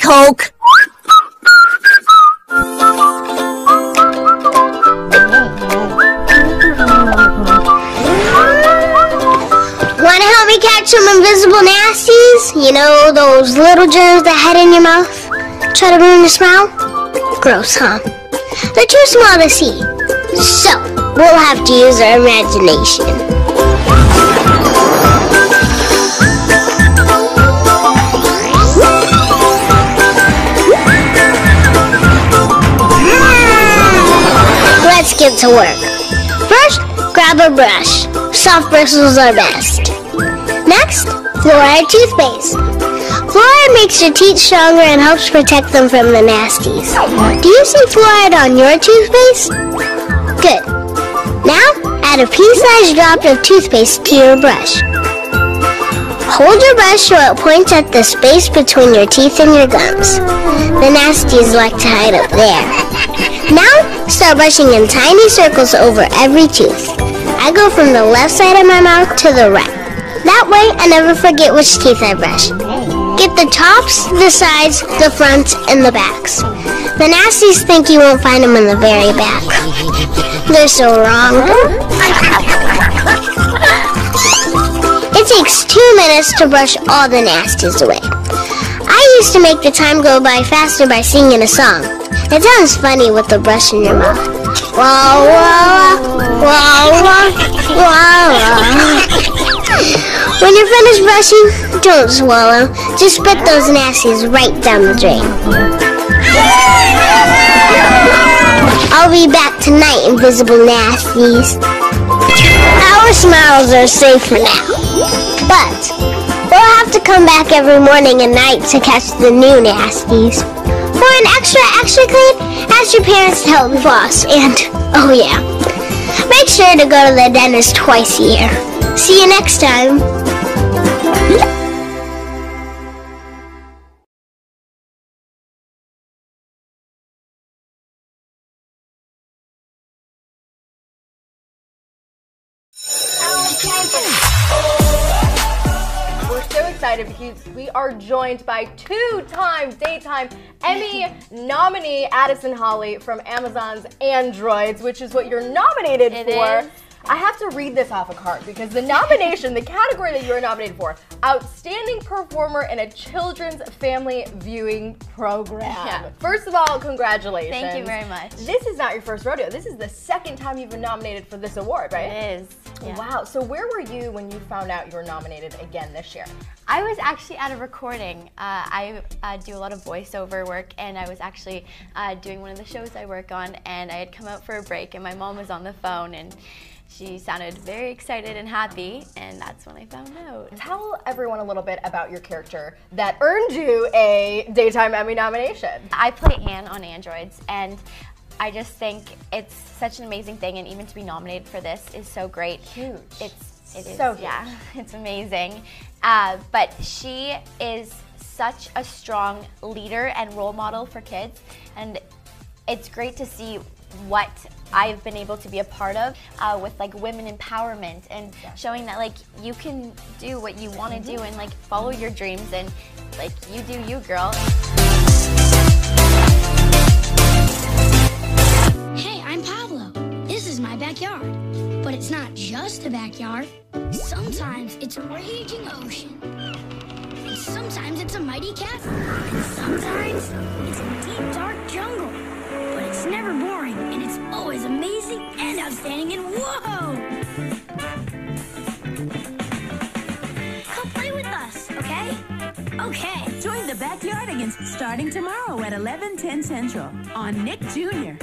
Coke? Wanna help me catch some invisible nasties? You know, those little germs that head in your mouth? Try to ruin your smile? Gross, huh? They're too small to see. So, we'll have to use our imagination. Let's get to work. First, grab a brush. Soft bristles are best. Next, fluoride toothpaste. Fluoride makes your teeth stronger and helps protect them from the nasties. Do you see fluoride on your toothpaste? Good. Now, add a pea-sized drop of toothpaste to your brush. Hold your brush so it points at the space between your teeth and your gums. The nasties like to hide up there. Now, start brushing in tiny circles over every tooth. I go from the left side of my mouth to the right. That way, I never forget which teeth I brush. Get the tops, the sides, the fronts, and the backs. The nasties think you won't find them in the very back. They're so wrong. It takes two minutes to brush all the nasties away. I used to make the time go by faster by singing a song. It sounds funny with the brush in your mouth. Wah, wah, wah, wah, wah, wah. When you're finished brushing, don't swallow. Just spit those nasties right down the drain. I'll be back tonight, invisible nasties. Our smiles are safe for now. But we'll have to come back every morning and night to catch the new nasties. For an extra, extra clean, ask your parents to help floss. And, oh yeah, make sure to go to the dentist twice a year. See you next time. We're so excited because we are joined by two-time Daytime Emmy nominee Addison Holly from Amazon's Androids, which is what you're nominated It for. is. I have to read this off a card because the nomination, the category that you are nominated for, Outstanding Performer in a Children's Family Viewing Program. Yeah. First of all, congratulations. Thank you very much. This is not your first rodeo. This is the second time you've been nominated for this award, right? It is. Yeah. Wow. So where were you when you found out you were nominated again this year? I was actually at a recording. Uh, I uh, do a lot of voiceover work, and I was actually uh, doing one of the shows I work on, and I had come out for a break, and my mom was on the phone, and she sounded very excited and happy, and that's when I found out. Tell everyone a little bit about your character that earned you a Daytime Emmy nomination. I play Anne on Androids, and I just think it's such an amazing thing, and even to be nominated for this is so great. Huge. It's it is So huge. Yeah, it's amazing. Uh, but she is such a strong leader and role model for kids, and it's great to see what I've been able to be a part of uh, with like women empowerment and showing that like you can do what you want to Mm-hmm. do and like follow your dreams and like you do you, girl. Hey, I'm Pablo. This is my backyard. But it's not just a backyard. Sometimes it's a raging ocean. And sometimes it's a mighty castle. And sometimes it's a deep, dark jungle. But it's never boring, and it's always amazing and outstanding, and whoa! Come play with us, okay? Okay. Join the backyard against starting tomorrow at eleven ten Central on Nick Junior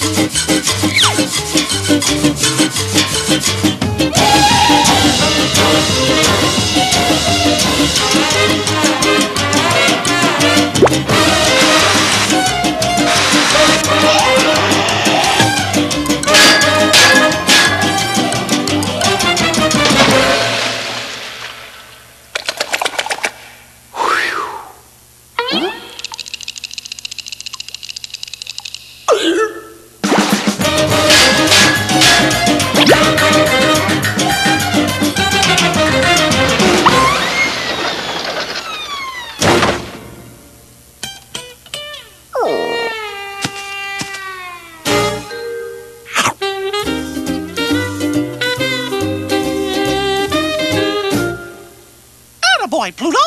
Attaboy, Pluto!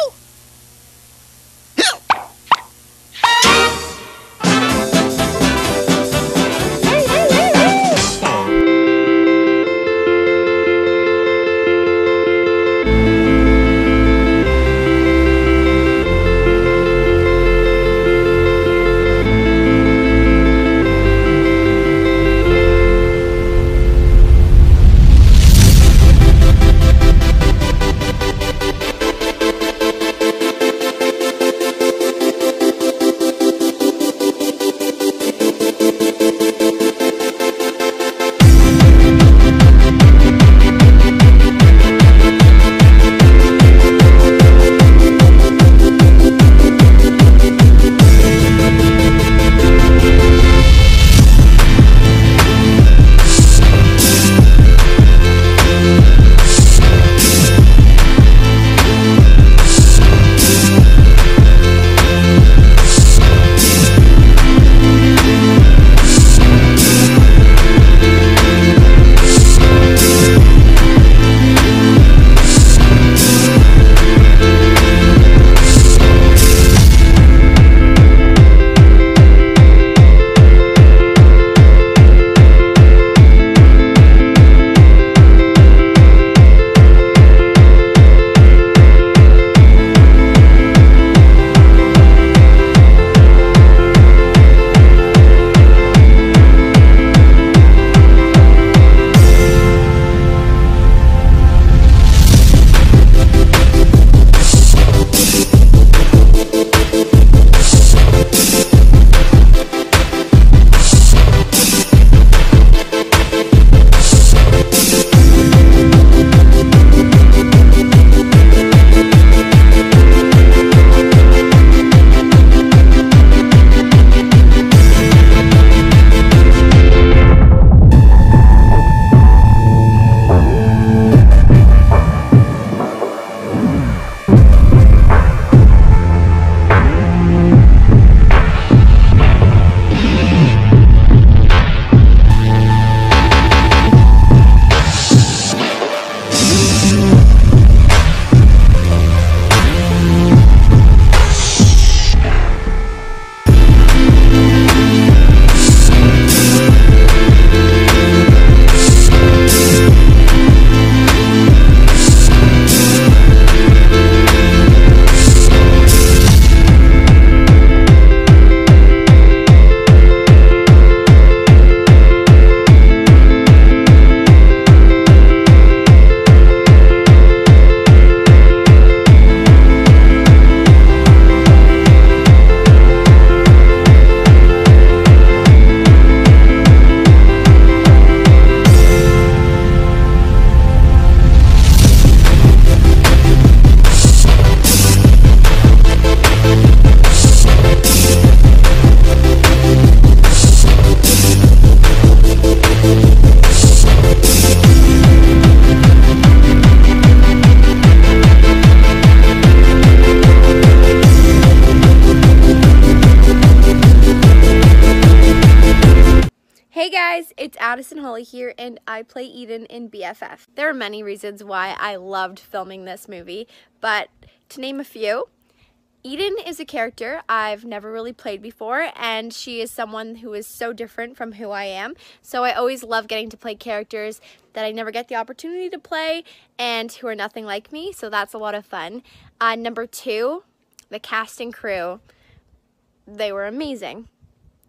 Hey guys, it's Addison Holly here, and I play Eden in B F F. There are many reasons why I loved filming this movie, but to name a few, Eden is a character I've never really played before, and she is someone who is so different from who I am. So I always love getting to play characters that I never get the opportunity to play and who are nothing like me, so that's a lot of fun. Uh, number two, the cast and crew. They were amazing.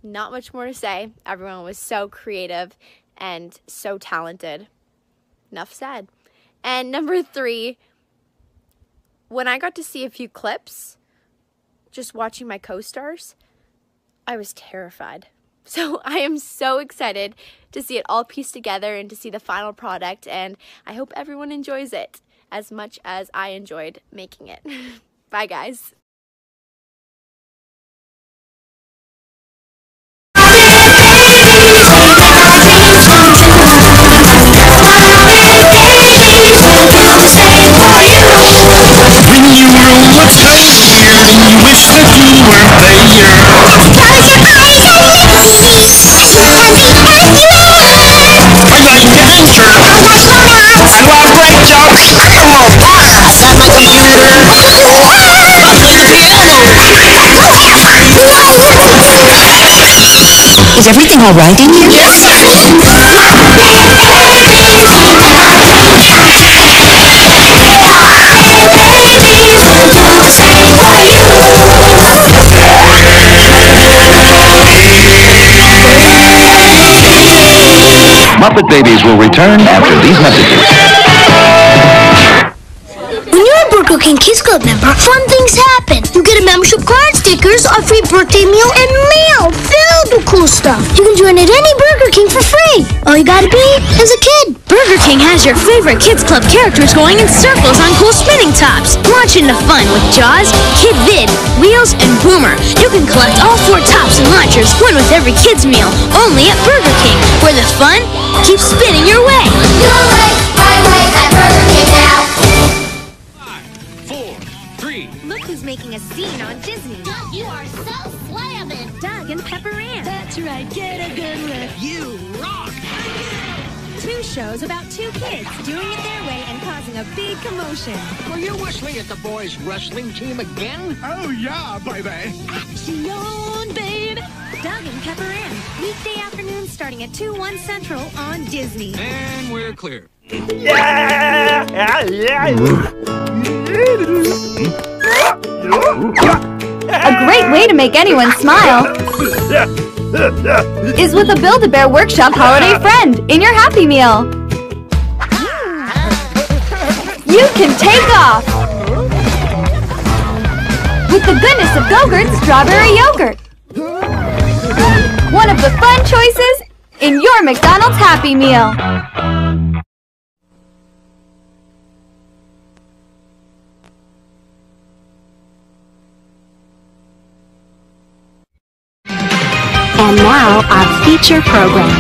not much more to say. Everyone was so creative and so talented. Enough said. And number three, when I got to see a few clips, just watching my co-stars, I was terrified. So I am so excited to see it all pieced together and to see the final product, and I hope everyone enjoys it as much as I enjoyed making it. Bye, guys. When you roll a player and you wish that you were there. Close your eyes and knees. Happy as you are. I like danger. I like romance. I love great jokes. I'm a boss. I'm a computer. I play the piano. Is everything all right in here? Yes, sir. Muppet Babies will return after these messages. When you're a Burger King Kids Club member, fun things happen. You get a membership card, stickers, a free birthday meal, and mail filled with cool stuff. You can join at any Burger King for free. All you gotta be is a kid. Burger King has your favorite Kids Club characters going in circles on cool spinning tops. Launch into fun with Jaws, Kid Vid, Wheels, and Boomer. You can collect all four tops and launchers, one with every kid's meal, only at Burger King, where the fun keeps spinning your way. Your way, my way at Burger King now. Look who's making a scene on Disney. Doug, you are so slamming. Doug and Pepper Ann. That's right, get a good look. You rock! Two shows about two kids doing it their way and causing a big commotion. Were you whistling at the boys' wrestling team again? Oh, yeah, baby. Action, babe! Doug and Pepper Ann. Weekday afternoons starting at two, one Central on Disney. And we're clear. Yeah, yeah, yeah. A great way to make anyone smile is with a Build-A-Bear Workshop Holiday Friend in your Happy Meal. You can take off with the goodness of Go-Gurt Strawberry Yogurt. One of the fun choices in your McDonald's Happy Meal. And now, our feature program.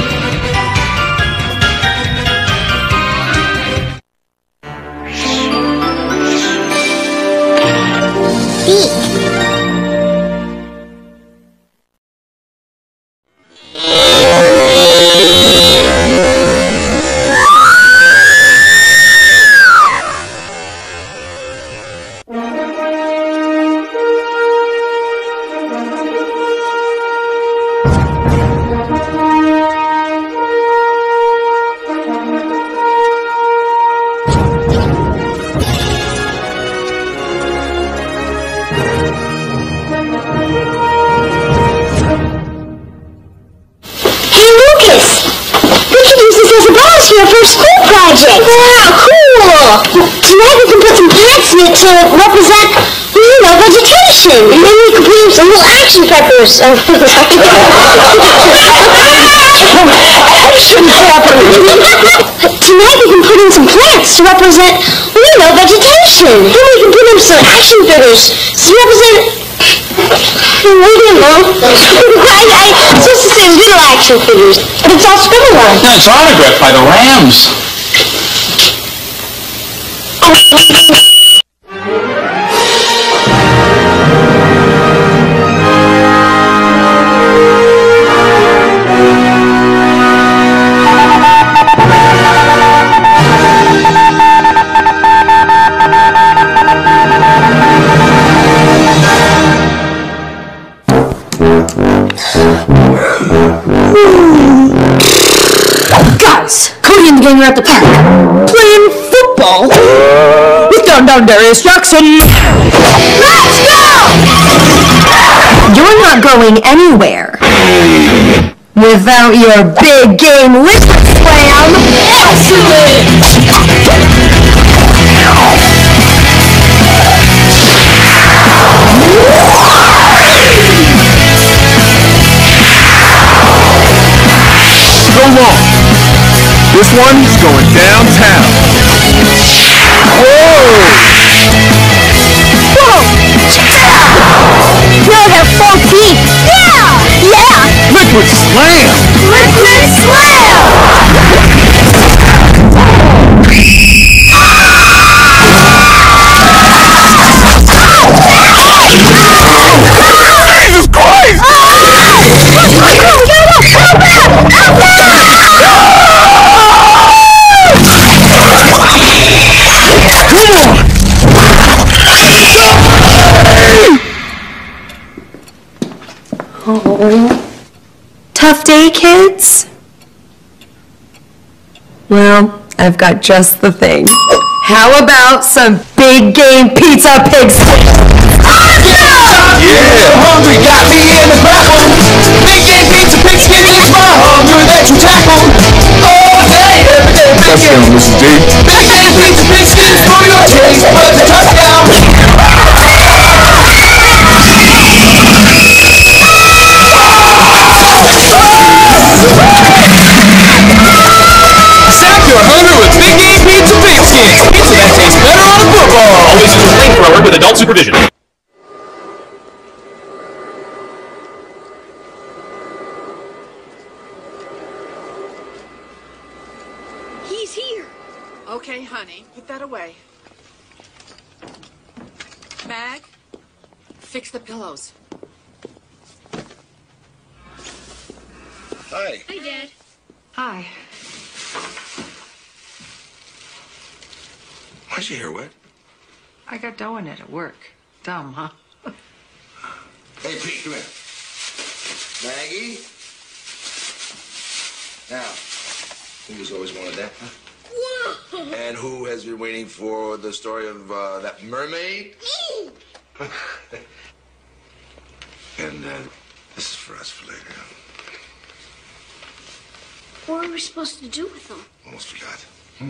To represent, you know, vegetation. And maybe we could put in some little action peppers. Action peppers. Tonight we can put in some plants to represent, you know, vegetation. Then we can put in some action figures to represent, I don't know. I, I, I'm supposed to say little action figures, but it's all scribbled on. No, it's autographed by the Rams. Guys, Cody and the gang are at the park playing football with down down Darius Jackson. Let's go! You're not going anywhere. Without your big game liquid slam, excellent! Go long. This one's going downtown. Whoa! Whoa! Yeah! Now have full teeth! Yeah! Yeah! Liquid slam! Liquid slam! Jesus Christ! Oh. Tough day, kids? Well, I've got just the thing. How about some big game pizza pigs? Yeah! Hungry got me in the grapple. Big game pizza pigskin is my hunger that you tackle. All day, every day, big game. Missus D. Big game pizza pigskin for your taste, but the touchdown. Sap your hunger with Big Game Pizza Pigskins. Pizza that tastes better on a football. Always use a flamethrower with adult supervision. He's here. Okay, honey, put that away. Mag, fix the pillows. Hi. Hi, Dad. Hi. Why's your hair wet? I got dough in it at work. Dumb, huh? Hey, Pete, come here. Maggie? Now, who's always wanted that, huh? Whoa! And who has been waiting for the story of uh, that mermaid? And uh, this is for us for later. What are we supposed to do with them? Almost forgot.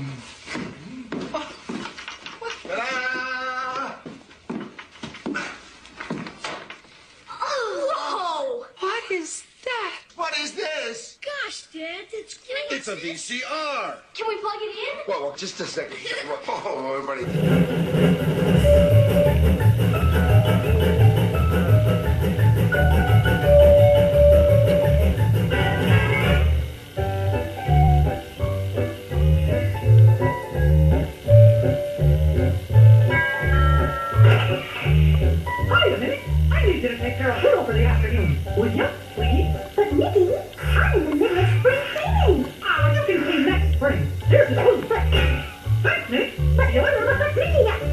Oh! Whoa! What is that? What is this? Gosh, Dad, that's great. It's a V C R. Can we plug it in? Whoa, whoa, just a second. Whoa, everybody. Wait a minute. I need you to take care of Fiddle for the afternoon. Would you, please? But, Mickey, I'm in the middle of spring cleaning. Ah, you can clean next spring. Here's the food first. Thanks, Nick. But you'll never look like Mickey yet.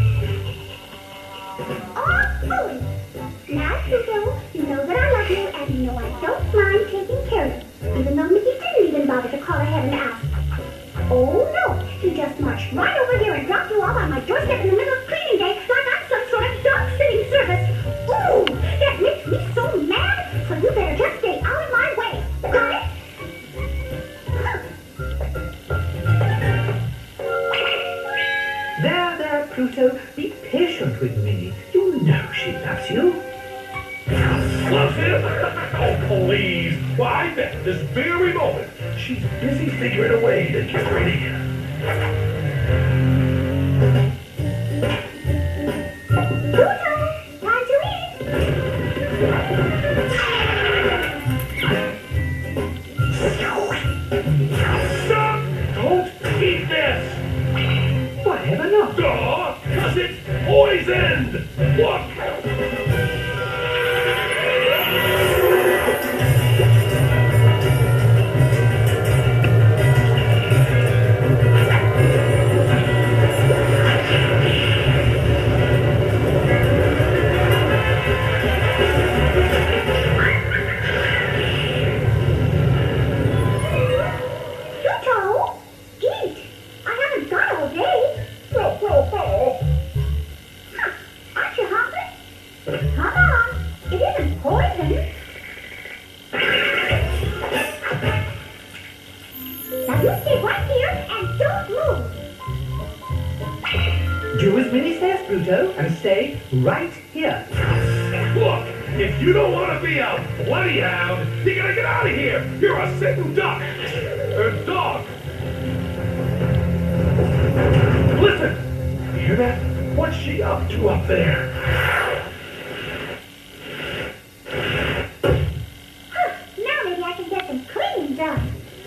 Oh, Owen. Now, Pluto, you know that I love you, and you know I don't mind taking care of you. Even though Mickey didn't even bother to call ahead and ask. Oh, no. He just marched right over here and dropped you all on my doorstep in the middle of cleaning day like I'm some sort of dog-sitting service. Ooh, that makes me so mad. So you better just stay out of my way. Got it? There, there, Pluto. Be patient with Minnie. You know she loves you. Loves him? Oh, please. Why, I bet this very moment she's busy figuring a way to get ready. Time to eat. Stop! Don't eat this! Whatever not? Duh! Cause it's poisoned! Look! right here. Look, if you don't want to be a bloody hound, you gotta get out of here. You're a sitting duck. Or dog. Listen, you hear that? What's she up to up there? Huh, now maybe I can get some cleaning done.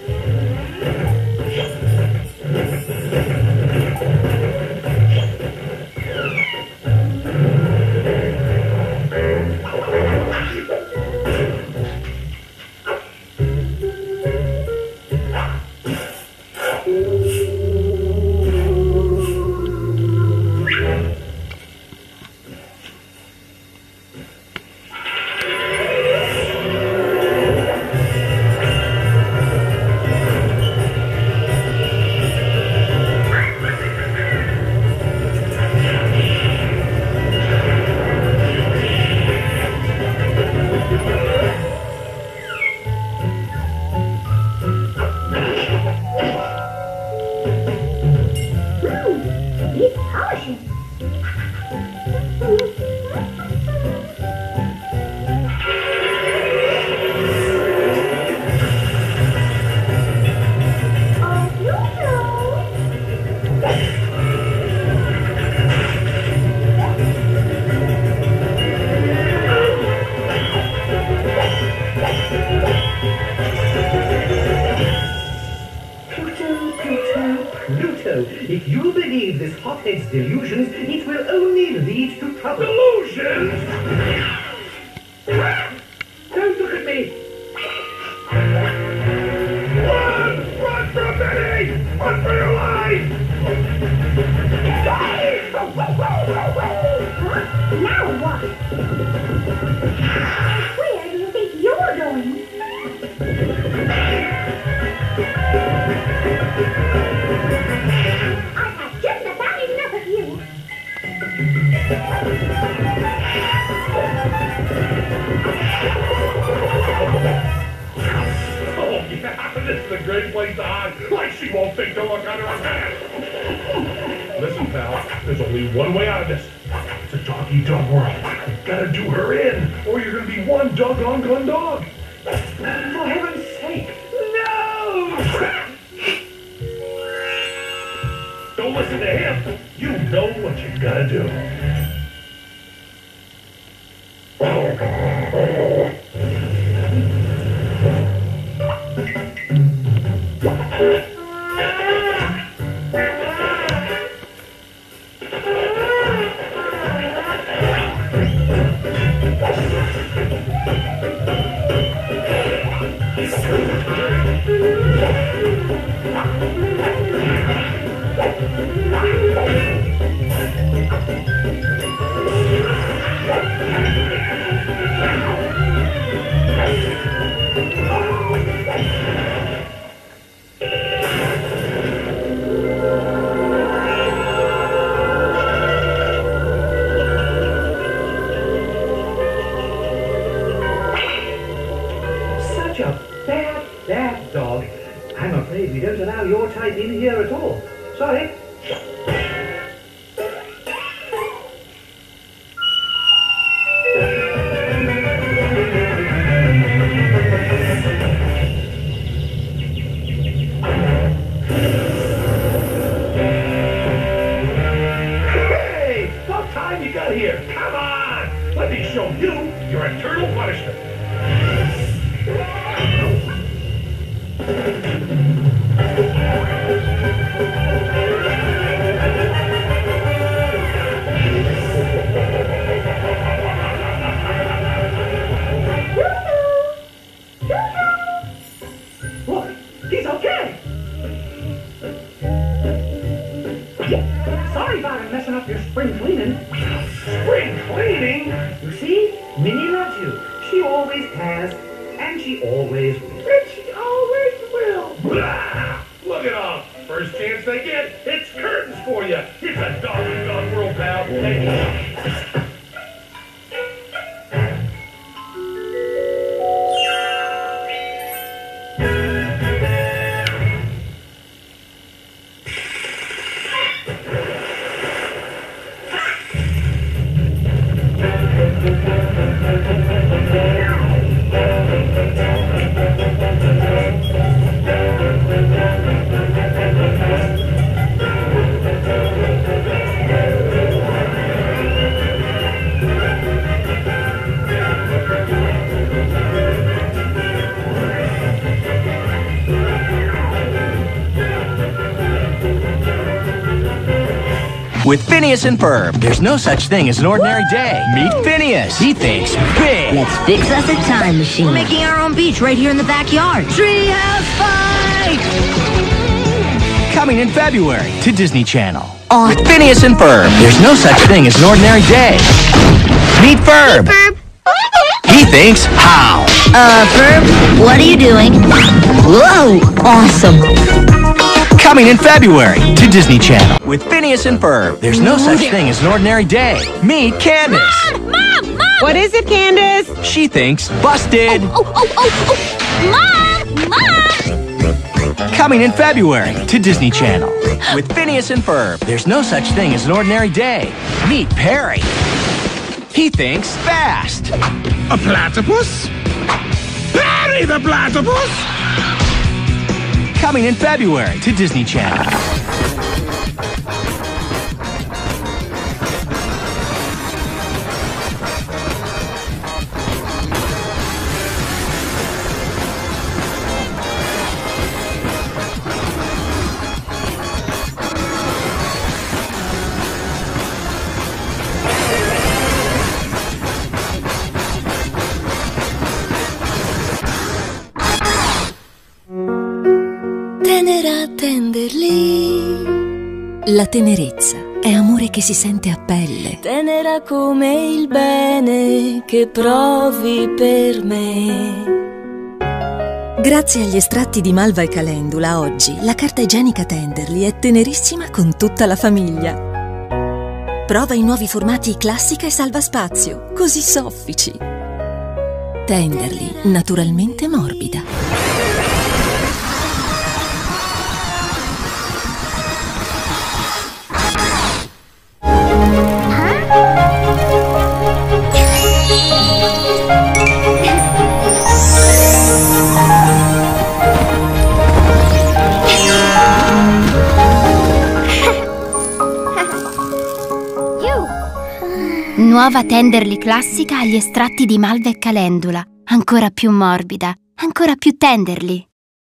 If you believe this hothead's delusions, it will only lead to trouble. Delusions? Don't look at me! Run! Run for a minute! Run for your life! Now what? Where do you think you're going? I've had just about enough of you. Oh, yeah, this is a great place to hide. Like she won't think to look under her pants. Listen, pal, there's only one way out of this. It's a dog-eat-dog world. You gotta do her in, or you're gonna be one doggone gun dog. For heaven's sake, no! Don't listen to him. You know what you gotta do. Such a bad, bad dog. I'm afraid we don't allow your type in here at all. Sorry. Hey, about time you got here. Come on. Let me show you your eternal punishment. Look, he's okay. Sorry about him messing up your spring cleaning. Spring cleaning? You see, Minnie loves you. She always has, and she always will. And she always will. Blah! Look it up. First chance they get, it's curtains for you. It's a dog and dog world, pal. Hey. With Phineas and Ferb, there's no such thing as an ordinary day. Meet Phineas. He thinks big. Let's fix us a time machine. We're making our own beach right here in the backyard. Treehouse fight! Coming in February to Disney Channel. Oh. With Phineas and Ferb, there's no such thing as an ordinary day. Meet Ferb. Hey, Ferb. He thinks how. Uh, Ferb, what are you doing? Whoa, awesome. Coming in February to Disney Channel. With Phineas and Ferb, there's no such thing as an ordinary day. Meet Candace. Mom, Mom, Mom. What is it, Candace? She thinks busted. Oh, oh, oh, oh, oh. Mom, Mom. Coming in February to Disney Channel. With Phineas and Ferb, there's no such thing as an ordinary day. Meet Perry. He thinks fast. A platypus? Perry the platypus? Coming in February to Disney Channel. Tenera tenderli. La tenerezza è amore che si sente a pelle. Tenera come il bene che provi per me. Grazie agli estratti di malva e calendula, oggi la carta igienica Tenderly è tenerissima con tutta la famiglia. Prova i nuovi formati classica e salva spazio, così soffici. Tenderly, naturalmente morbida. Nuova Tenderly classica agli estratti di malva e calendula. Ancora più morbida, ancora più Tenderly.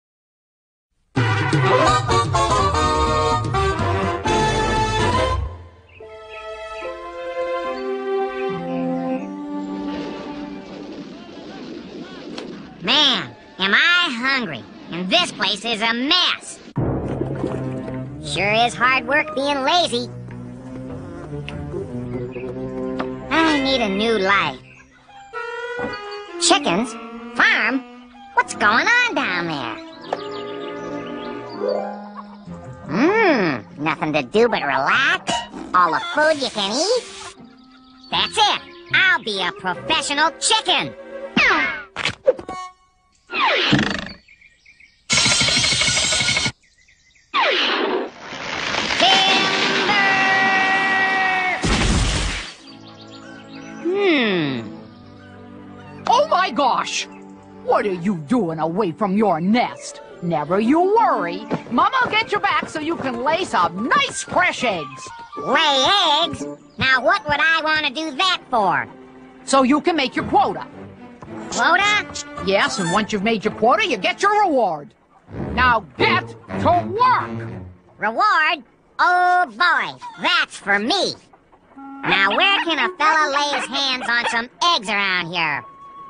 Man, am I hungry, and this place is a mess. Sure is hard work being lazy. I need a new life. Chickens? Farm? What's going on down there? Mmm, nothing to do but relax. All the food you can eat. That's it. I'll be a professional chicken. Hmm. Oh my gosh! What are you doing away from your nest? Never you worry. Mama'll get you back so you can lay some nice fresh eggs. Lay eggs? Now what would I want to do that for? So you can make your quota. Quota? Yes, and once you've made your quota, you get your reward. Now get to work! Reward? Oh boy, that's for me. Now where can a fella lay his hands on some eggs around here?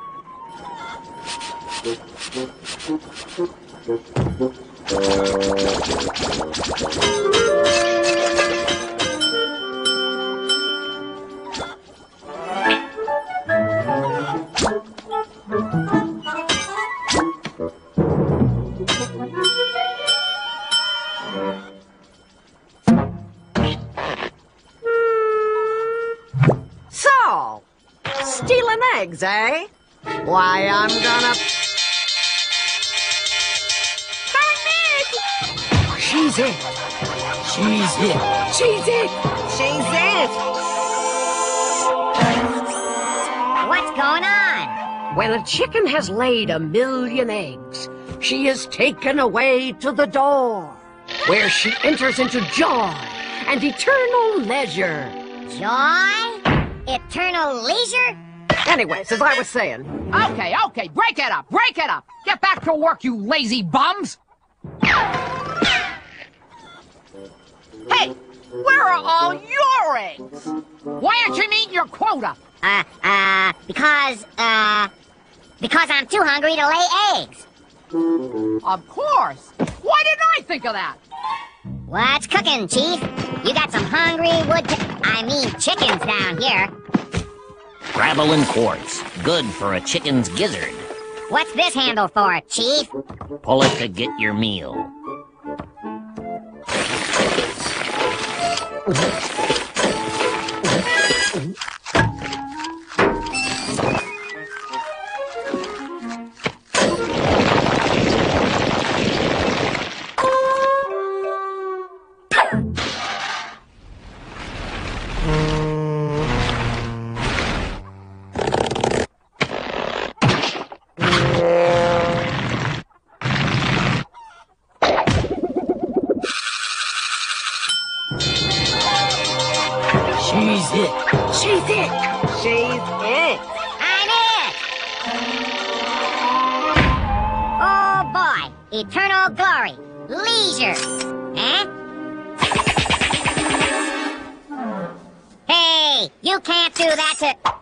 So, stealing eggs, eh? Why, I'm gonna... She's it. She's it. She's it. She's it. What's going on? When a chicken has laid a million eggs, she is taken away to the door, where she enters into joy and eternal leisure. Joy? Eternal leisure? Anyways, as I was saying... Okay, okay, break it up, break it up! Get back to work, you lazy bums! Hey, Where are all your eggs? Why aren't you meeting your quota? Uh, uh, because, uh, because I'm too hungry to lay eggs. Of course. Why didn't I think of that? What's cooking, Chief? You got some hungry wood I mean chickens down here. Gravel and quartz. Good for a chicken's gizzard. What's this handle for, Chief? Pull it to get your meal. She's it. She's it. She's it. I'm it. Oh boy. Eternal glory. Leisure. Eh? Hey, you can't do that to...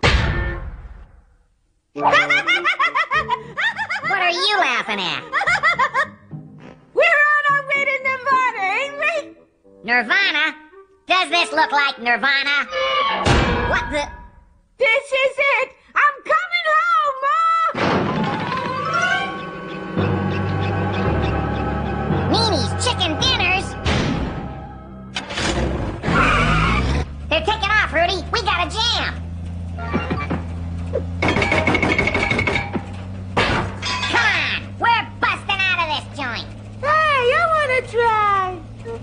What are you laughing at? We're on our way to Nirvana, ain't we? Nirvana? Does this look like Nirvana? What the... This is it! I'm coming home, Ma! Nini's chicken dinners? They're taking off, Rudy. We got a jam. Come on, we're busting out of this joint. Hey, I want to try.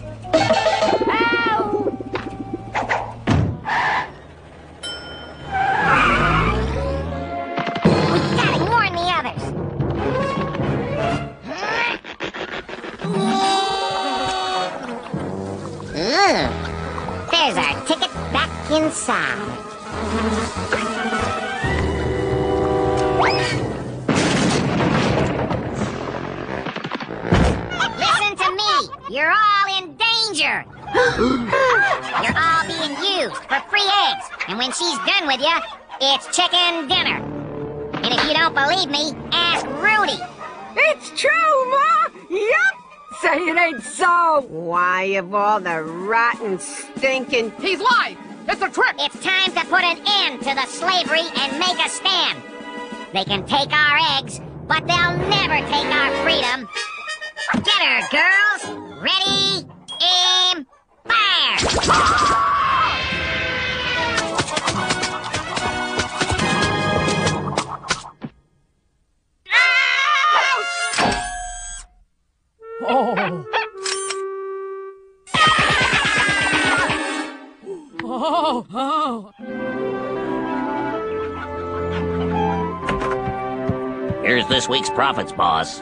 Ow! We gotta warn the others. Ooh, there's our ticket back inside. Listen to me. You're all in danger. You're all being used for free eggs. And when she's done with you, it's chicken dinner. And if you don't believe me, ask Rudy. It's true, Ma! Yup! Say it ain't so! Why, of all the rotten, stinking... He's live! It's a trick! It's time to put an end to the slavery and make a stand. They can take our eggs, but they'll never take our freedom. Get her, girls! Ready, aim, fire! Oh. Oh, oh. Here's this week's profits, boss.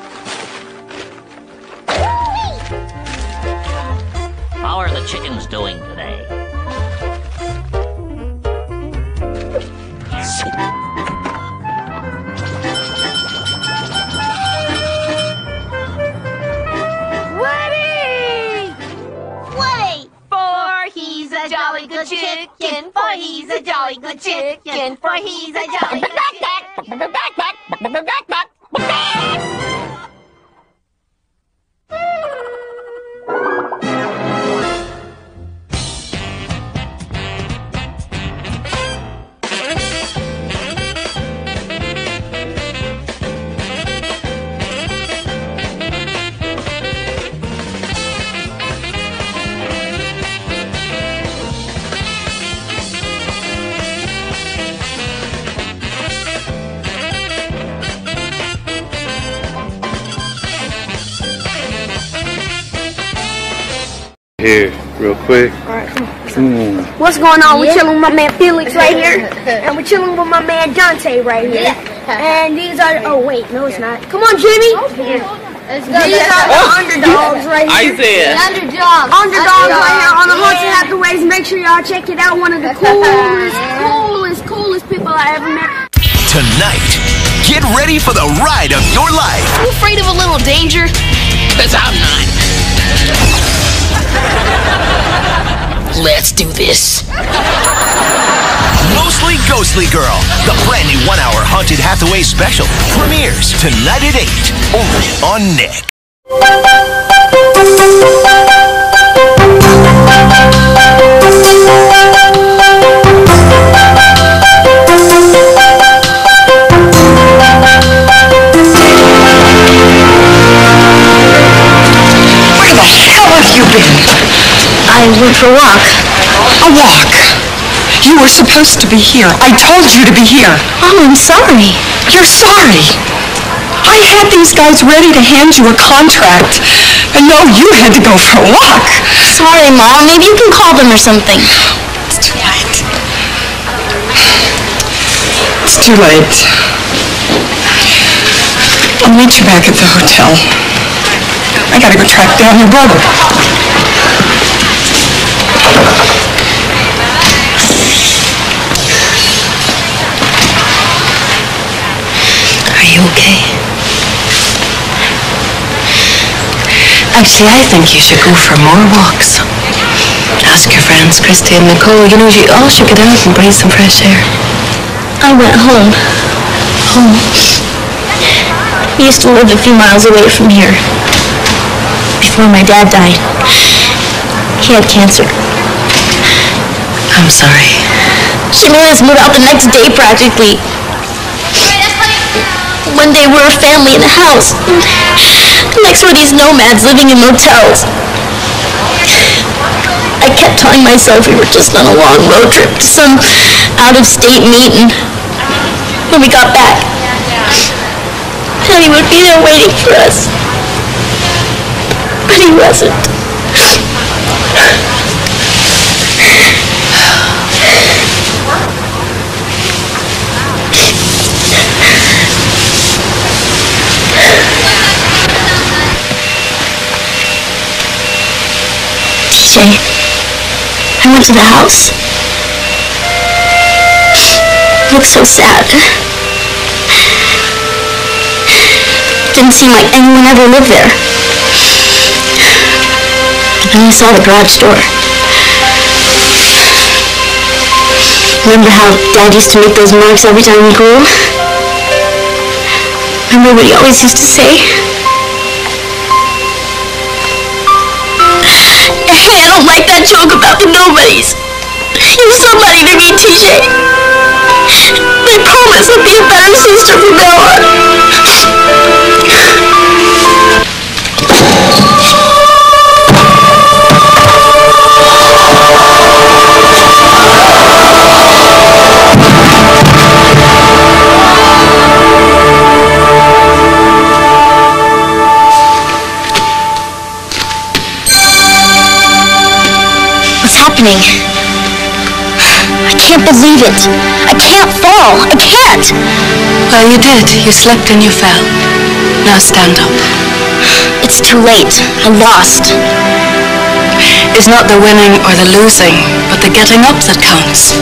How are the chickens doing today? Jolly good chicken, for he's a jolly good chicken, for he's a jolly good chicken. Here, real quick. Alright, come on. Mm. What's going on? We're Yeah. chilling with my man Felix right here. And we're chilling with my man Dante right here. And these are, oh wait, no it's not. Come on, Jimmy. Let's go. These are the underdogs right here. Isaiah. The underdogs. Underdogs right here on the Yeah. Haunted Hathaway's. Make sure y'all check it out. One of the coolest, coolest, coolest people I ever met. Tonight, get ready for the ride of your life. Are you afraid of a little danger? Because I'm not. Let's do this. Mostly Ghostly Girl, the brand new one-hour Haunted Hathaway special, premieres tonight at eight, only on Nick. Where the hell have you been? I went for a walk. A walk? You were supposed to be here. I told you to be here. Oh, I'm sorry. You're sorry? I had these guys ready to hand you a contract. And no, you had to go for a walk. Sorry, Mom. Maybe you can call them or something. It's too late. It's too late. I'll meet you back at the hotel. I gotta go track down your brother. Are you okay? Actually, I think you should go for more walks. Ask your friends, Christy and Nicole. You know, you all should get out and breathe some fresh air. I went home. Home? We used to live a few miles away from here. Before my dad died. He had cancer. I'm sorry. She made us move out the next day, practically. One day we're a family in a house. The next were these nomads living in motels. I kept telling myself we were just on a long road trip to some out-of-state meeting. When we got back, Daddy would be there waiting for us. But he wasn't. T J, I went to the house. It looked so sad. Didn't seem like anyone ever lived there. And I saw the garage door. Remember how Dad used to make those marks every time we grew? Remember what he always used to say? Hey, I don't like that joke about the nobodies. You're somebody to me, T J. I promise I'll be a better sister from now on. What's happening? I can't believe it. I can't fall. I can't. Well, you did. You slipped and you fell. Now stand up. It's too late. I lost. It's not the winning or the losing, but the getting up that counts.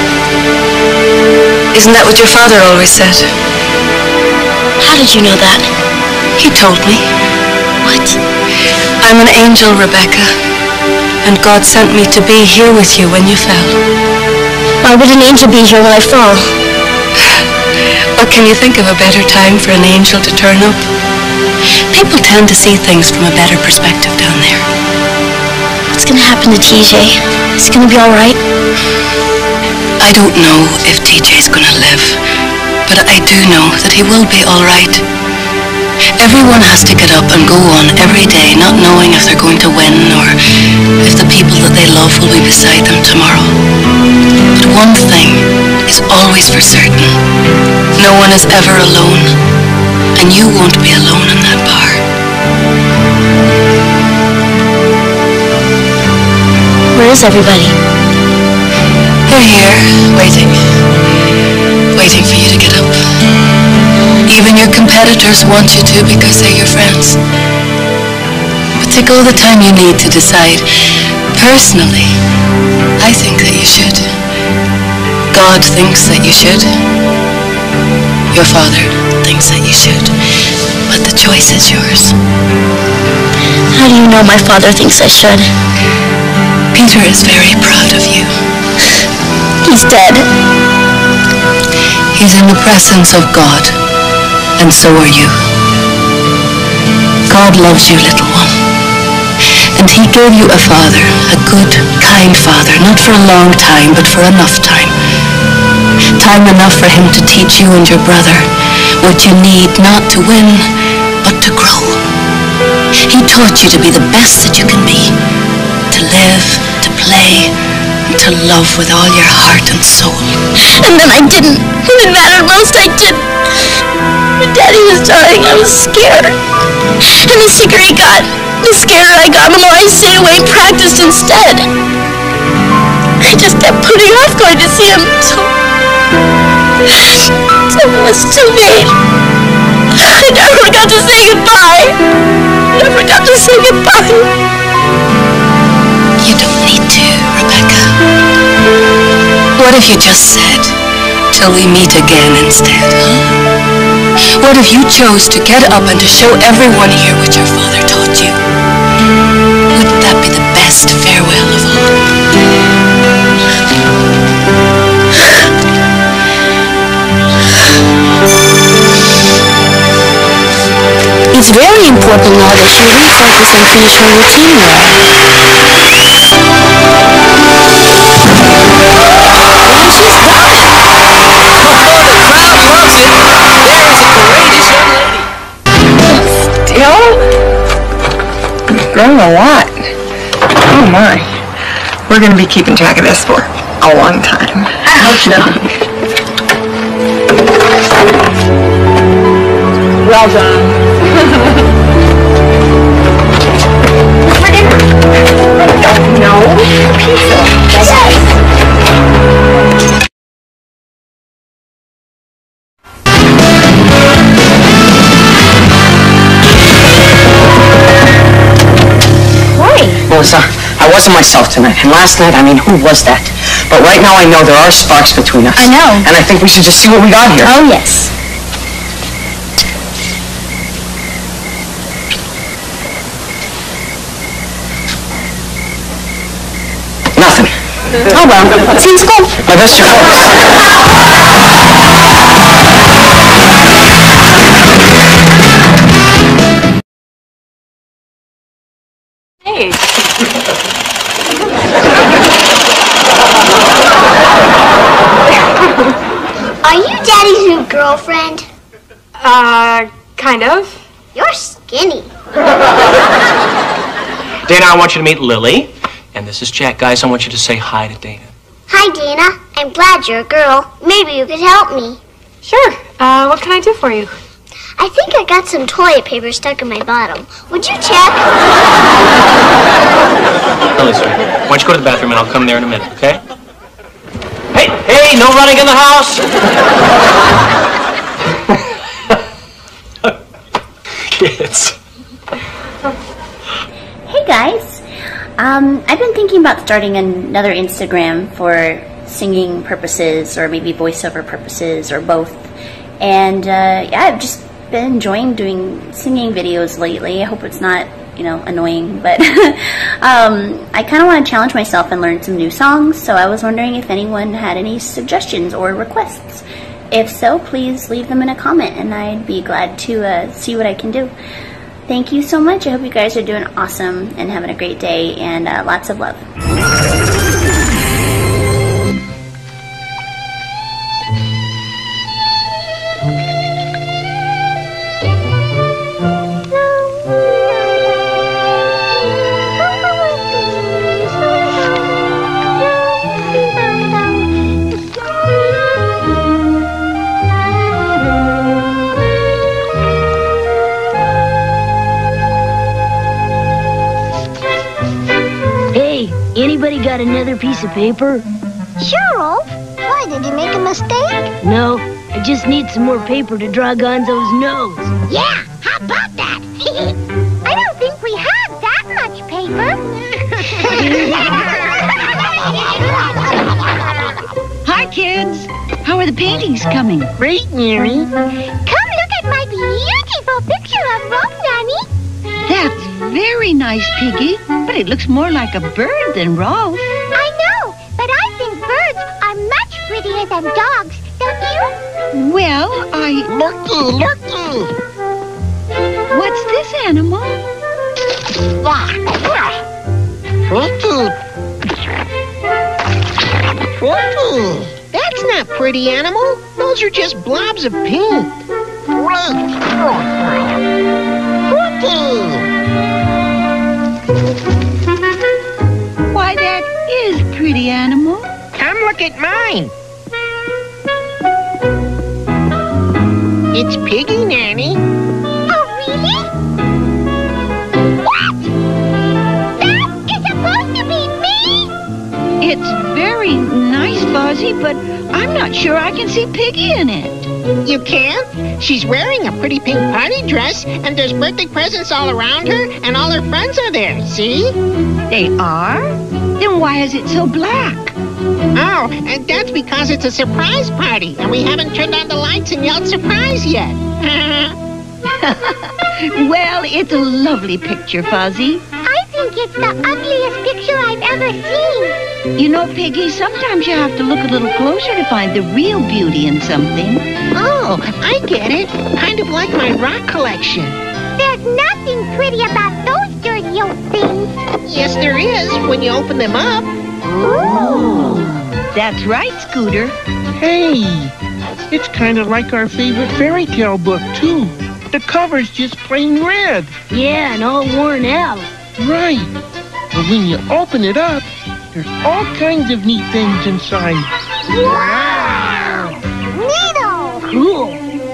Isn't that what your father always said? How did you know that? He told me. What? I'm an angel, Rebecca. And God sent me to be here with you when you fell. Why would an angel be here when I fall? What can you think of a better time for an angel to turn up? People tend to see things from a better perspective down there. What's gonna happen to T J? Is he gonna be alright? I don't know if T J's gonna live, but I do know that he will be alright. Everyone has to get up and go on every day not knowing if they're going to win or if the people that they love will be beside them tomorrow. But one thing is always for certain. No one is ever alone, and you won't be alone in that bar. Where is everybody? They're here, waiting. Waiting for you to get up. Even your competitors want you to because they're your friends. But take all the time you need to decide. Personally, I think that you should. God thinks that you should. Your father thinks that you should. But the choice is yours. How do you know my father thinks I should? Peter is very proud of you. He's dead. He's in the presence of God, and so are you. God loves you, little one. And he gave you a father, a good, kind father, not for a long time, but for enough time. Time enough for him to teach you and your brother what you need not to win, but to grow. He taught you to be the best that you can be, to live, to play, and to love with all your heart and soul. And then I didn't. When it mattered most, I didn't. When Daddy was dying, I was scared. And the sicker he got, the scarier I got, the more I stayed away and practiced instead. I just kept putting off going to see him until... until it was too late. I never got to say goodbye. I never got to say goodbye. You don't need to, Rebecca. What if you just said, till we meet again instead, huh? What if you chose to get up and to show everyone here what your father taught you? Wouldn't that be the best farewell of all? It's very important now that you refocus and finish her routine well. And she's done! Still? Grown a lot. Oh my. We're gonna be keeping track of this for a long time. I hope so. Well done. For dinner? I don't know. Pizza. Yes. Melissa, I wasn't myself tonight, and last night, I mean, who was that? But right now I know there are sparks between us. I know. And I think we should just see what we got here. Oh, yes. Nothing. Oh, well. See you in school. My best your Hey. Are you Daddy's new girlfriend? Uh, kind of. You're skinny. Dana, I want you to meet Lily. And this is Jack. Guys, I want you to say hi to Dana. Hi, Dana. I'm glad you're a girl. Maybe you could help me. Sure. Uh, what can I do for you? I think I got some toilet paper stuck in my bottom. Would you check? Lily, sir, why don't you go to the bathroom and I'll come there in a minute, okay? Hey, hey, no running in the house! Kids. Hey guys, um, I've been thinking about starting another Instagram for singing purposes or maybe voiceover purposes or both. And uh, yeah, I've just been enjoying doing singing videos lately. I hope it's not, you know, annoying, but um, I kind of want to challenge myself and learn some new songs, so I was wondering if anyone had any suggestions or requests. If so, please leave them in a comment and I'd be glad to uh, see what I can do. Thank you so much. I hope you guys are doing awesome and having a great day, and uh, lots of love. Anybody got another piece of paper? Sure, Ulf. Why, did you make a mistake? No, I just need some more paper to draw Gonzo's nose. Yeah, how about that? I don't think we have that much paper. Hi, kids. How are the paintings coming? Great, Mary. Come look at my beautiful picture of Rope, Nanny. That's very nice. nice, Piggy, but it looks more like a bird than Rolf. I know, but I think birds are much prettier than dogs, don't you? Well, I... Looky, looky! What's this animal? Pretty. Pretty. That's not pretty, animal. Those are just blobs of paint. Pretty. Why, that is pretty, animal. Come look at mine. It's Piggy, Nanny. Oh, really? What? That is supposed to be me? It's very nice, Fozzie, but I'm not sure I can see Piggy in it. You can't? She's wearing a pretty pink party dress, and there's birthday presents all around her, and all her friends are there, see? They are? Then why is it so black? Oh, and that's because it's a surprise party, and we haven't turned on the lights and yelled surprise yet. Well, it's a lovely picture, Fozzie. I think it's the ugliest picture I've ever seen. You know, Piggy, sometimes you have to look a little closer to find the real beauty in something. Oh, I get it. Kind of like my rock collection. There's nothing pretty about those dirty old things. Yes, there is when you open them up. Ooh. That's right, Scooter. Hey, it's kind of like our favorite fairy tale book, too. The cover's just plain red. Yeah, and all worn out. Right. But when you open it up, there's all kinds of neat things inside. Wow! Neato! Cool.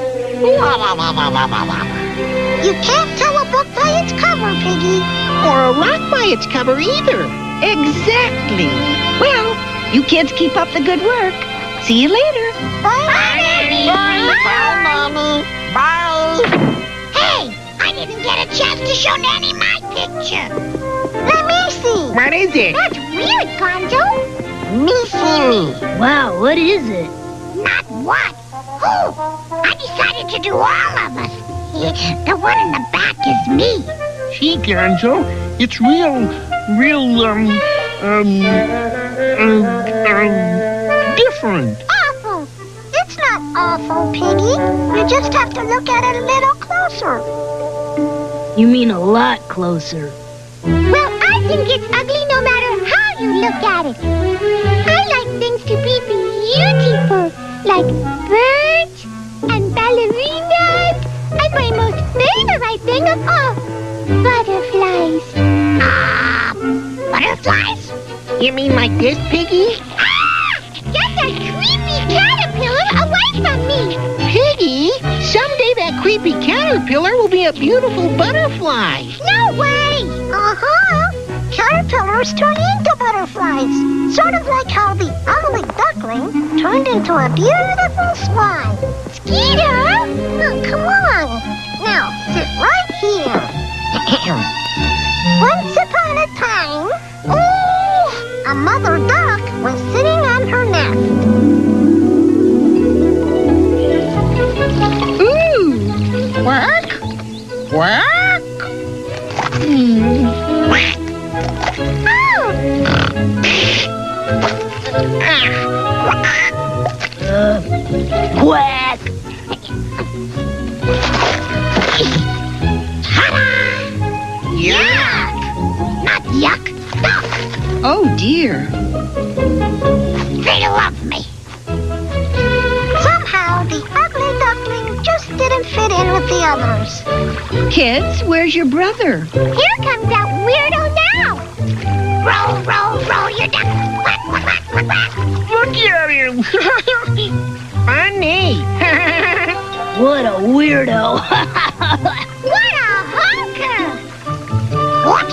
You can't tell a book by its cover, Piggy. Or a rock by its cover either. Exactly. Well, you kids keep up the good work. See you later. Bye, Nanny. Bye, Bye Mommy. Bye. Hey, I didn't get a chance to show Nanny my picture. Let me see. What is it? That's weird, Gonzo. Me see. Wow, what is it? Not what? Who? I decided to do all of us. The one in the back is me. Gee, Gonzo, it's real, real, um, um, um, um, different. Awful. It's not awful, Piggy. You just have to look at it a little closer. You mean a lot closer. Well, I think it's ugly no matter how you look at it. I like things to be beautiful, like birds and ballerinas, and my most favorite thing of all, butterflies. Ah, butterflies? You mean like this, Piggy? Ah! Get that creepy caterpillar away from me! Piggy, someday that creepy caterpillar will be a beautiful butterfly. No way! Uh-huh. Caterpillars turn into butterflies. Sort of like how the ugly duckling turned into a beautiful swan. Skeeter! Oh, come on. Now, sit right here. Once upon a time, oh, a mother duck was sitting on her nest. Ooh! Quack! Quack! Hmm. Quack! Oh! Uh, quack! Yuck! Not yuck, duck! Oh, dear. They love me. Somehow, the ugly duckling just didn't fit in with the others. Kids, where's your brother? Here comes that weirdo now! Roll, roll, roll your duck! Quack, quack, quack, quack, quack! Look at him! Funny! What a weirdo! What a honker! Whoops!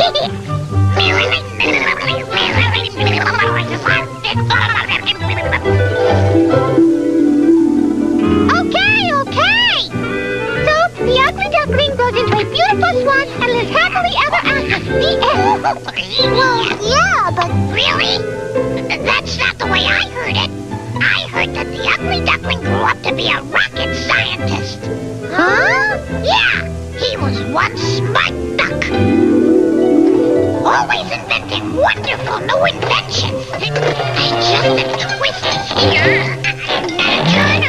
Okay, okay! So, the ugly duckling goes into a beautiful swan and lives happily ever after. The end. Well, yeah, but... Really? That's not the way I heard it. I heard that the ugly duckling grew up to be a rocket scientist. Huh? Yeah, he was one smart duck. always inventing wonderful new inventions. Just a twist here. Turn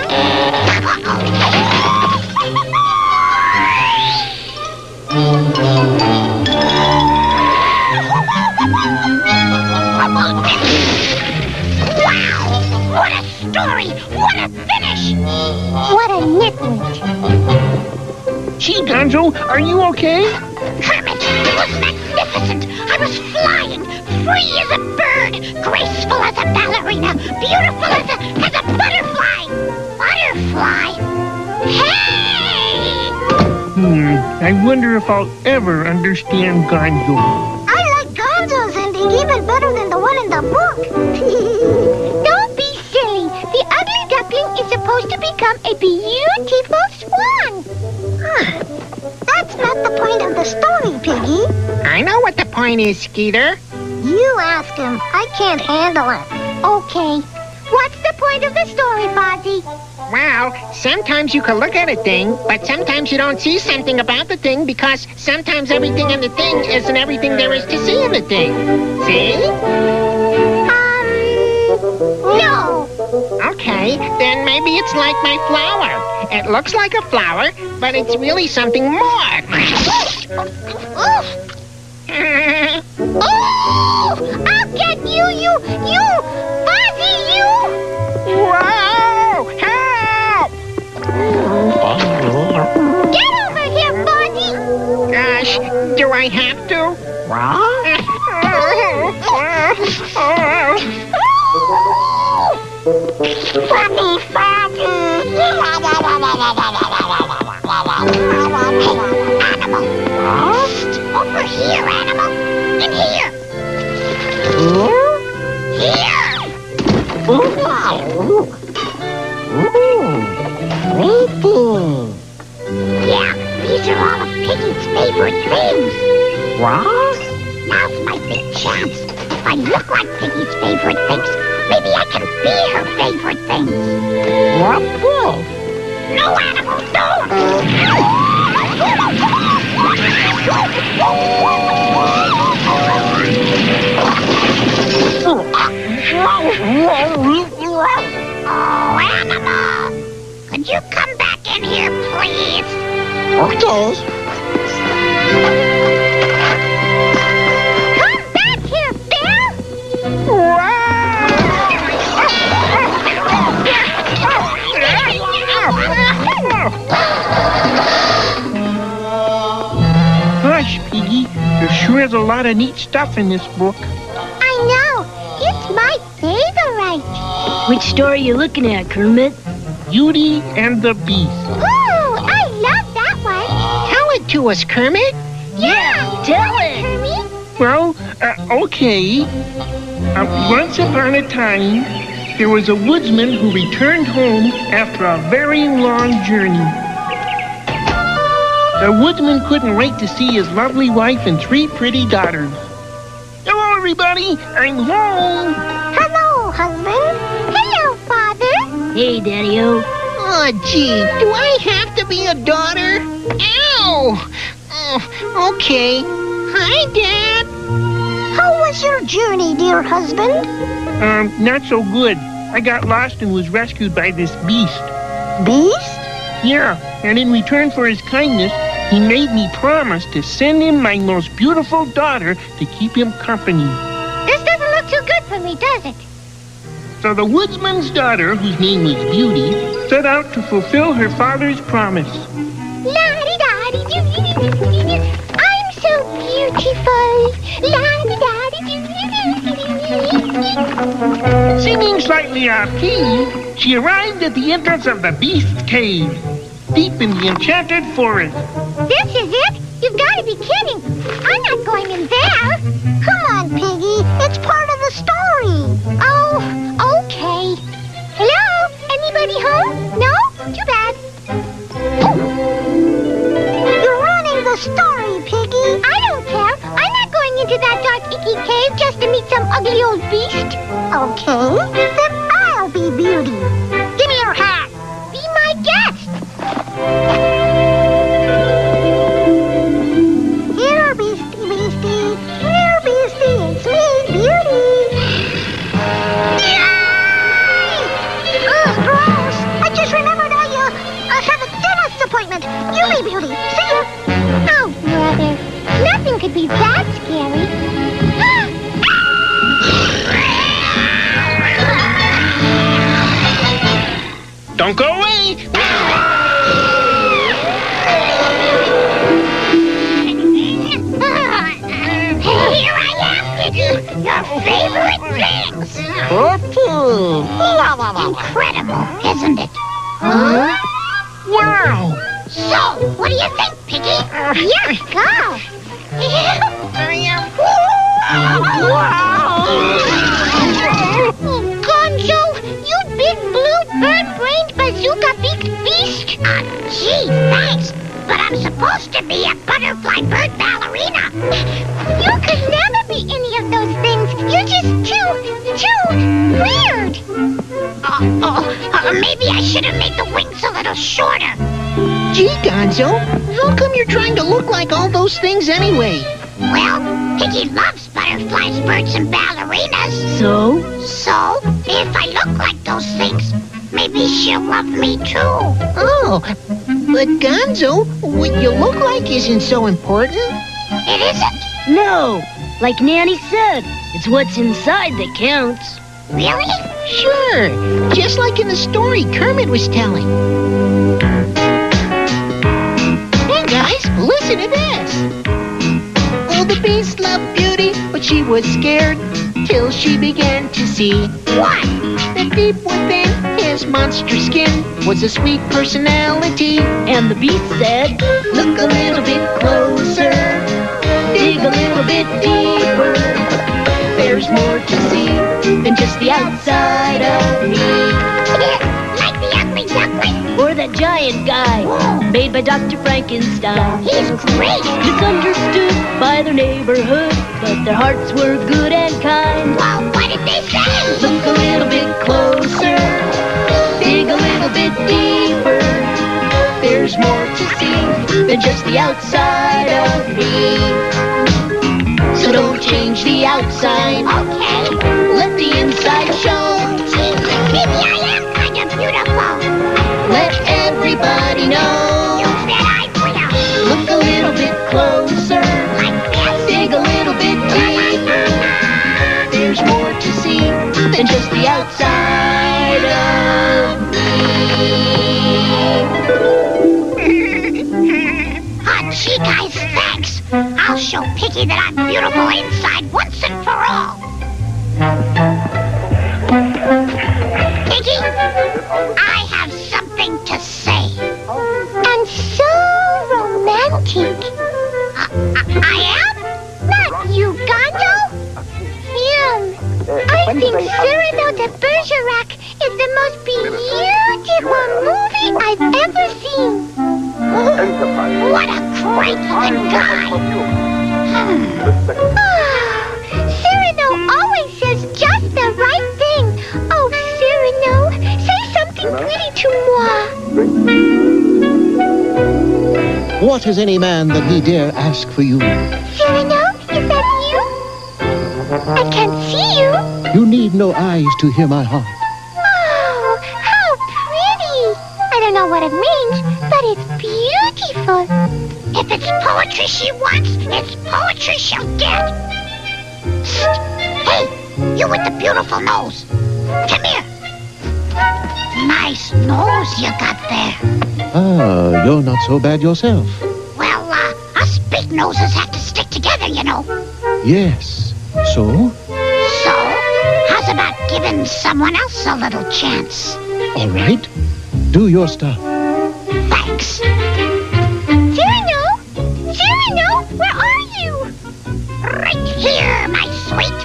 Wow! What a story! What a finish! What a nitwit! Gee, Gonzo, are you okay? Kermit, it was magnificent! I was flying, free as a bird, graceful as a ballerina, beautiful as a, as a butterfly! Butterfly? Hey! Hmm, I wonder if I'll ever understand Gonzo. I like Gonzo's ending even better than the one in the book. Don't be silly. The ugly duckling is supposed to become a beautiful swan. Huh. That's not the point of the story, Piggy. I know what the point is, Skeeter. You ask him. I can't handle it. Okay. What's the point of the story, Fozzie? Well, sometimes you can look at a thing, but sometimes you don't see something about the thing because sometimes everything in the thing isn't everything there is to see in the thing. See? Um, no. Okay, then maybe it's like my flower. It looks like a flower, but it's really something more. Oh! I'll get you, you, you! Fozzie, you! Whoa! Help! Get over here, Fozzie! Gosh, do I have to? Funny, Fozzie! Animal! Over here, animal! In here! Here! Yeah, these are all of Piggy's favorite things. What? Now's my big chance. If I look like Piggy's favorite things, maybe I can be her favorite things. What? No, animal, don't! Oh, animal! Could you come back in here, please? Okay. Come back here, Bear! Gosh, Piggy, there sure is a lot of neat stuff in this book. I know. It's my favorite. Which story you looking at, Kermit? Beauty and the Beast. Ooh, I love that one. Tell it to us, Kermit. Yeah, tell it, Kermit. Well, uh, okay. Uh, once upon a time, there was a woodsman who returned home after a very long journey. The woodsman couldn't wait to see his lovely wife and three pretty daughters. Hello, everybody. I'm home. Hello, husband. Hello, father. Hey, Daddy-O. Oh, gee, do I have to be a daughter? Ow! Oh, okay. Hi, Dad. How was your journey, dear husband? Um, not so good. I got lost and was rescued by this beast. Beast? Yeah, and in return for his kindness, he made me promise to send him my most beautiful daughter to keep him company. This doesn't look too good for me, does it? So the woodsman's daughter, whose name was Beauty, set out to fulfill her father's promise. La-di-da-di-doo-doo-doo-doo-doo. I'm so beautiful. La-di-da-di-doo-doo-doo-doo-doo. Singing slightly off-key, she arrived at the entrance of the beast's cave, deep in the enchanted forest. This is it? You've got to be kidding. I'm not going in there. Come on, Piggy. It's part of the story. Oh, okay. Hello? Anybody home? No? Too bad. You're ruining the story, Piggy. I don't care. I'm not going into that dark, icky cave just to meet some ugly old beast. Okay. Then I'll be Beauty. Give me your hat. Be my guest. Here, Beastie, Beastie. Here, Beastie. to be that scary. Don't go away! Here I am, Piggy! Your favorite things! Incredible, isn't it? Huh? Wow! So, what do you think, Piggy? Yeah, go! Oh, Gonzo, you big blue bird-brained bazooka-beaked beast! Uh, gee, thanks, but I'm supposed to be a butterfly bird ballerina. You could never be any of those things. You're just too, too weird. Uh, oh, uh, maybe I should have made the wings a little shorter. Gee, Gonzo, how come you're trying to look like all those things anyway? Well, Piggy loves butterflies, birds, and ballerinas. So? So, if I look like those things, maybe she'll love me too. Oh, but Gonzo, what you look like isn't so important. It isn't? No. Like Nanny said, it's what's inside that counts. Really? Sure. Just like in the story Kermit was telling. Hey guys, listen to this. Oh, the beast loved beauty, but she was scared till she began to see what? That deep within his monster skin was a sweet personality. And the beast said, look a little bit closer, dig a little bit deeper. There's more to see than just the outside of me. Like the ugly duckling? Or that giant guy, Whoa. made by Doctor Frankenstein. He's great. Misunderstood by their neighborhood, but their hearts were good and kind. Well, what did they say? Look a little bit closer, dig a little bit deeper. There's more to see than just the outside of me. So don't change the outside. Okay. Let the inside show. Gee, maybe I am kind of beautiful. Let everybody know. You said I will. Look a little bit closer. Like this? Dig a little bit deeper. There's more to see than just the outside of me. Oh, gee, guys, thanks. I'll show Piggy that I'm beautiful inside once and for all. Piggy, I have something to say. And so romantic. Uh, I, I am? Not you, Gonzo. Him. I think Cyrano de Bergerac is the most beautiful movie I've ever seen. What a great looking guy. Cyrano always says just the right thing. Oh, Cyrano, say something pretty to moi. What is any man that he dare ask for you? Cyrano, is that you? I can't see you. You need no eyes to hear my heart. Oh, how pretty. I don't know what it means, but it's beautiful. If it's poetry she wants, it's poetry she'll get. Psst. Hey, you with the beautiful nose. Come here. Nice nose you got there. Ah, you're not so bad yourself. Well, uh, us big noses have to stick together, you know. Yes. So? So, how's about giving someone else a little chance? All right. Do your stuff. Thanks. Cyrano! Cyrano, where are you? Right here, my sweet.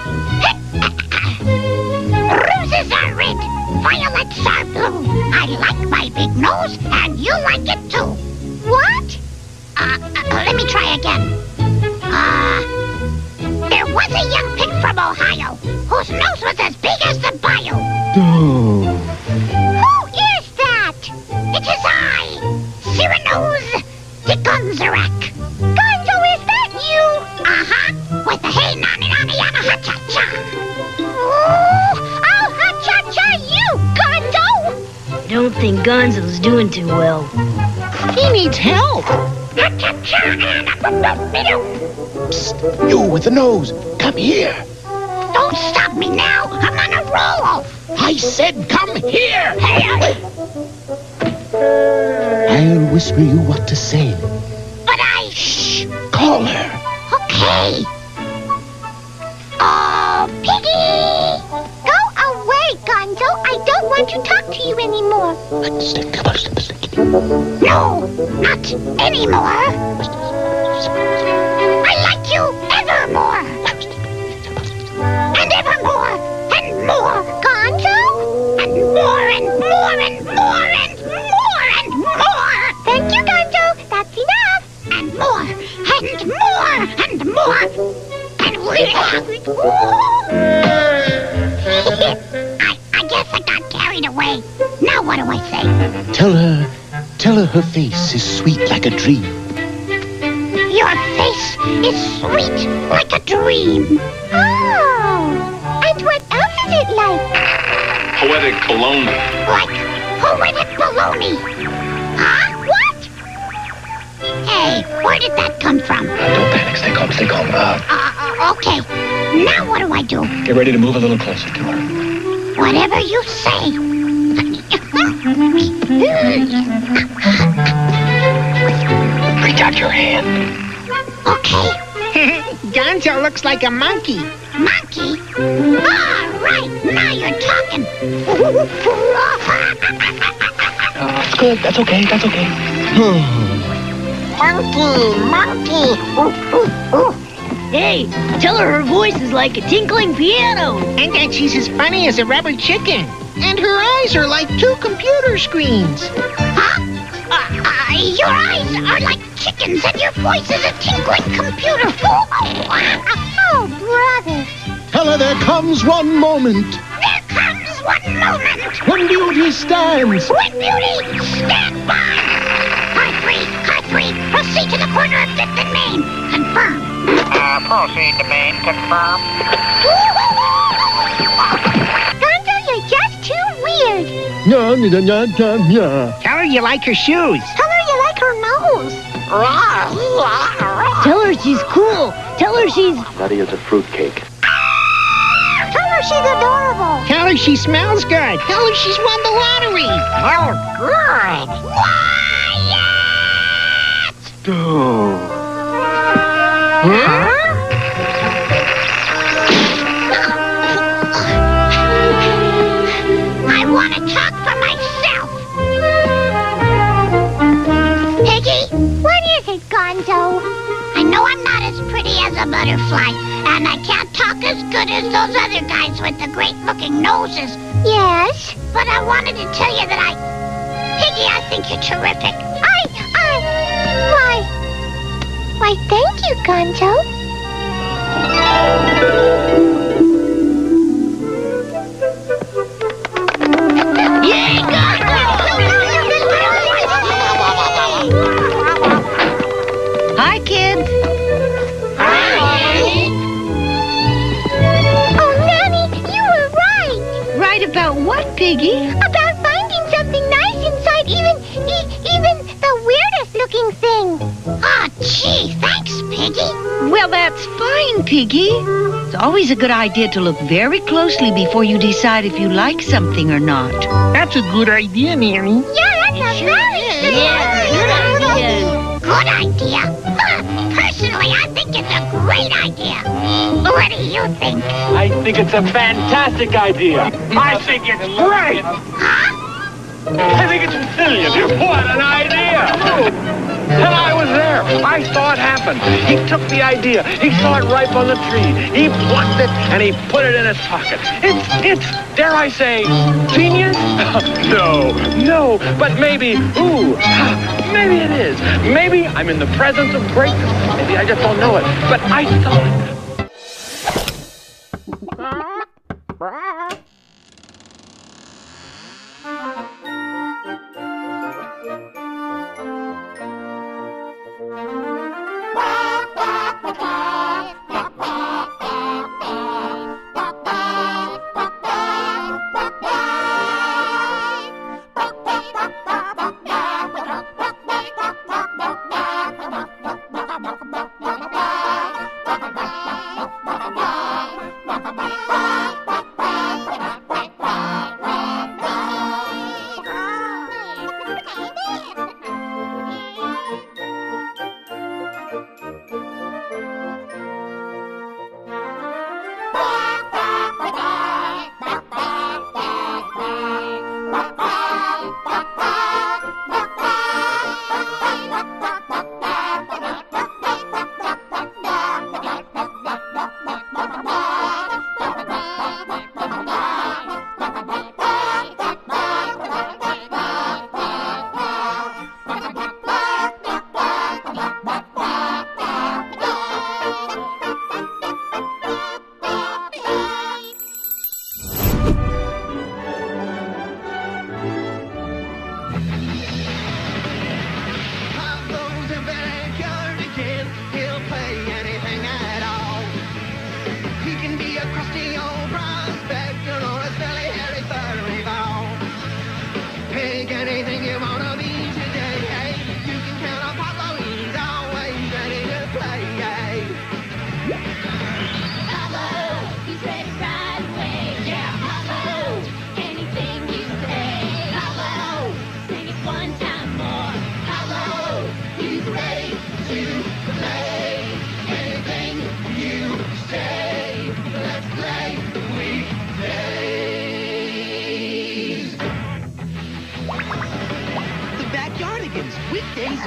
Roses are red, violets are blue. I like my big nose, and you like it too. What? Uh, uh let me try again. Uh, there was a young pig from Ohio whose nose was as big as the bayou. Oh. Who is that? It is I, Cyrano's de Gonzerac. Gonzo, is that you? Uh-huh, with the hey nani nani and a ha-cha-cha. Ooh, I'll ha-cha-cha you, Gonzo. I don't think Gonzo's doing too well. He needs help. Psst, you with the nose. Come here. Don't stop me now. I'm on a roll. I said come here. Hey, I'll whisper you what to say. but I... Shh. Call her. Okay. Oh, Piggy! Go away, Gonzo. I don't want to talk to you anymore. No, not anymore. I like you evermore. And evermore. And more. Gonzo? And more and more and more and more and more. Thank you, Gonzo. That's enough. And more. And more. And more. And I, I guess I got carried away. Now what do I say? Tell her, tell her her face is sweet like a dream. Your face is sweet like a dream. Oh, and what else is it like? Poetic cologne. Like poetic baloney. Huh? What? Hey, where did that come from? Uh, don't panic. Stay calm. Stay calm. Uh, Uh, okay. Now what do I do? get ready to move a little closer to her. Whatever you say. Reach out your hand. Okay. Gonzo looks like a monkey. Monkey? All right, now you're talking. Uh, that's good. That's okay. That's okay. Monkey, monkey. Ooh, ooh, ooh. Hey, tell her her voice is like a tinkling piano. And that she's as funny as a rubber chicken. And her eyes are like two computer screens. Huh? Uh, uh, your eyes are like chickens and your voice is a tinkling computer. Oh, brother. Tell her there comes one moment There comes one moment when beauty stands. when beauty stand by. Car three, car three, proceed to the corner of Fifth and Main. Confirm. Uh, proceed to main, confirm. Gonzo, you're just too weird. Yeah, yeah, yeah, yeah, yeah. Tell her you like her shoes. Tell her you like her nose. Tell her she's cool. Tell her she's... Nutty as a fruitcake. Tell her she's adorable. Tell her she smells good. Tell her she's won the lottery. Oh, good. Oh. Huh? I want to talk for myself. Piggy, what is it, Gonzo? I know I'm not as pretty as a butterfly, and I can't talk as good as those other guys with the great-looking noses. Yes? But I wanted to tell you that I... Piggy, I think you're terrific. I... I... Why... Why, thank you, Gonzo. Yay, Gonzo! Hi, kids. Oh, Nanny, you were right. Right about what, Piggy? About finding something nice inside even e- even the weirdest looking thing. Oh, gee, thanks, Piggy. Well, that's fine, Piggy. It's always a good idea to look very closely before you decide if you like something or not. That's a good idea, Nanny. Yeah, that's a very good Yeah, good idea. Good idea. Huh. Personally, I think it's a great idea. What do you think? I think it's a fantastic idea. I think it's great. Huh? I think it's brilliant. What an idea. And I was there. I saw it happen. He took the idea. He saw it ripe on the tree. He plucked it and he put it in his pocket. It's, it's, dare I say, genius? No, no, but maybe, ooh, maybe it is. Maybe I'm in the presence of greatness. Maybe I just don't know it. But I saw it.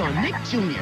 for Nick Junior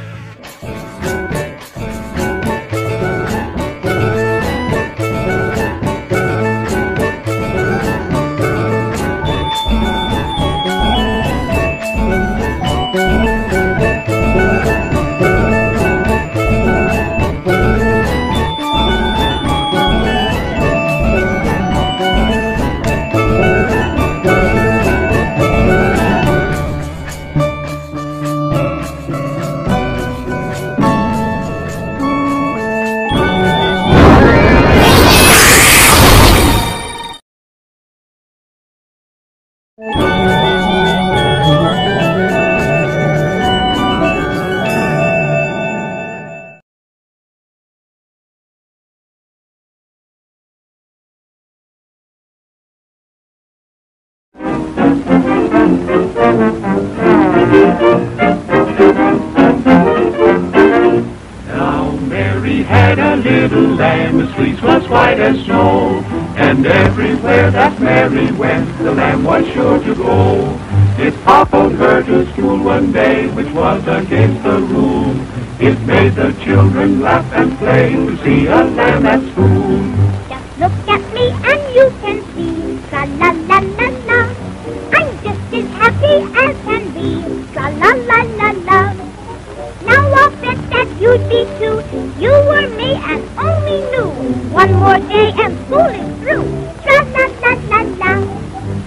Now Mary had a little lamb, whose fleece was white as snow, and everywhere that Mary went, the lamb was sure to go. It followed her to school one day, which was against the rule. It made the children laugh and play to see a lamb at school. Just look at me and you can see, tra-la-la-la-la. I'm just as happy as can be, tra-la-la-la-la. Now I'll bet that you'd be too. You were me and only knew. One more day and school is through, tra-la-la-la-la.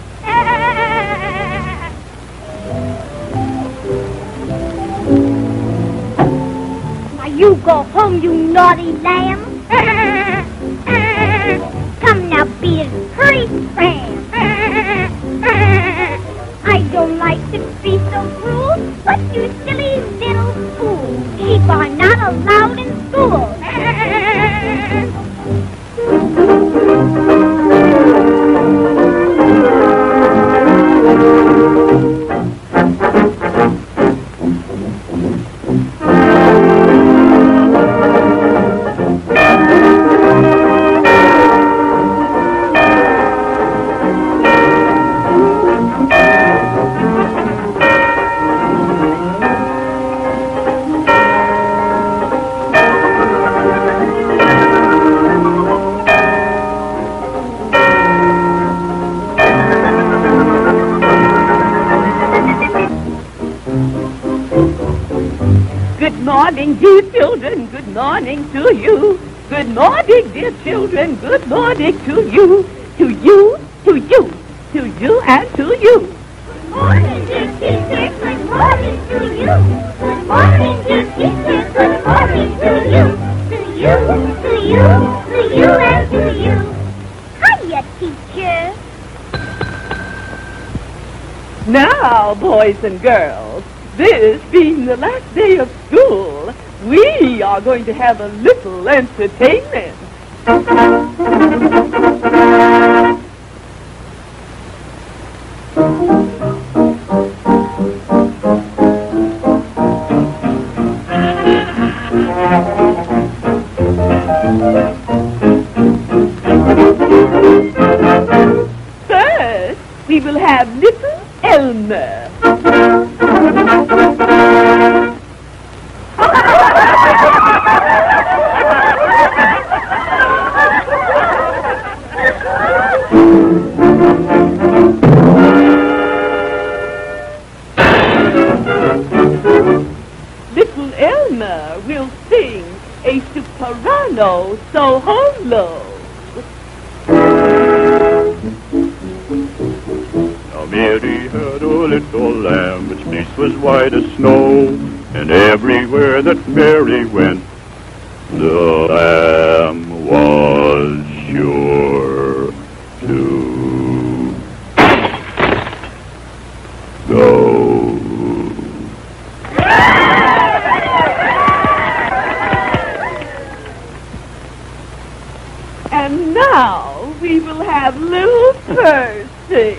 Now you go home, you naughty lamb. Come now, be it. Hurry, Ram. I don't like to be so cruel, but you silly little fool. Sheep are not allowed in school. Good morning, dear children, good morning to you. Good morning, dear children, good morning to you. To you, to you, to you and to you. Good morning, dear teacher, good morning to you. Good morning, dear teacher, good morning to you. To you, to you, to you and to you. Hiya, teacher. Now, boys and girls, this being the last day of school, we are going to have a little entertainment. First, we will have little Elmer. Little Elmer will sing a soprano solo. Now Mary had a little lamb, its fleece was white as snow, and everywhere that Mary went, the lamb was sure to go. And now we will have little Percy.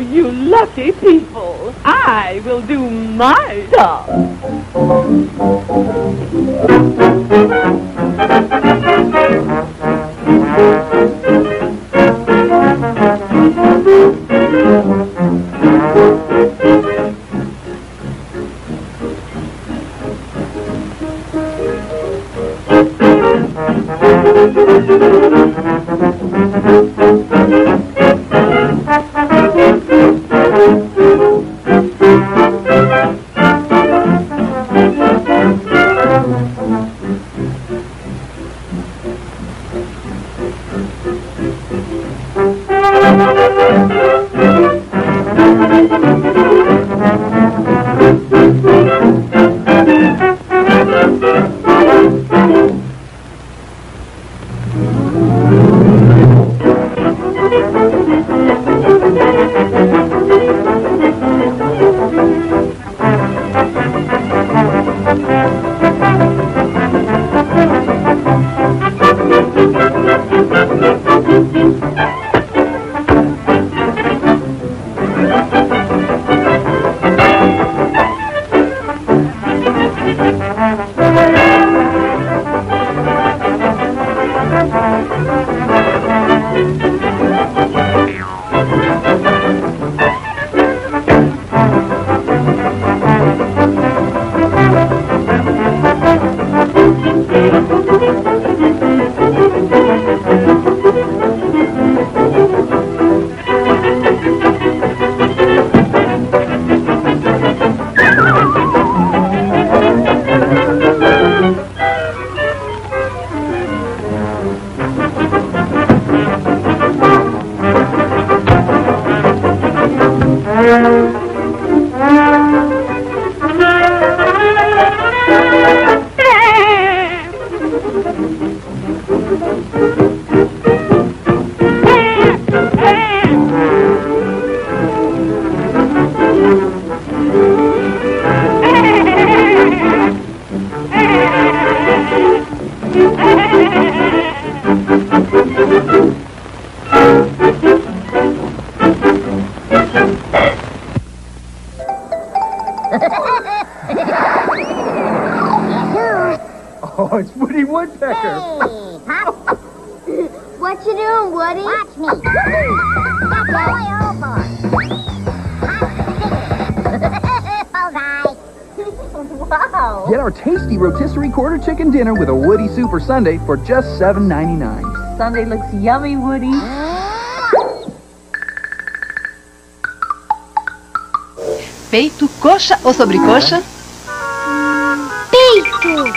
you lucky people. I will do my job. Oh, it's Woody Woodpecker. Hey, Pop. What you doing, Woody? Watch me. That's boy, oh boy. Wow. Get our tasty rotisserie quarter chicken dinner with a Woody Super Sundae for just seven ninety-nine. Sunday looks yummy, Woody. Peito, coxa ou sobrecoxa? Peito!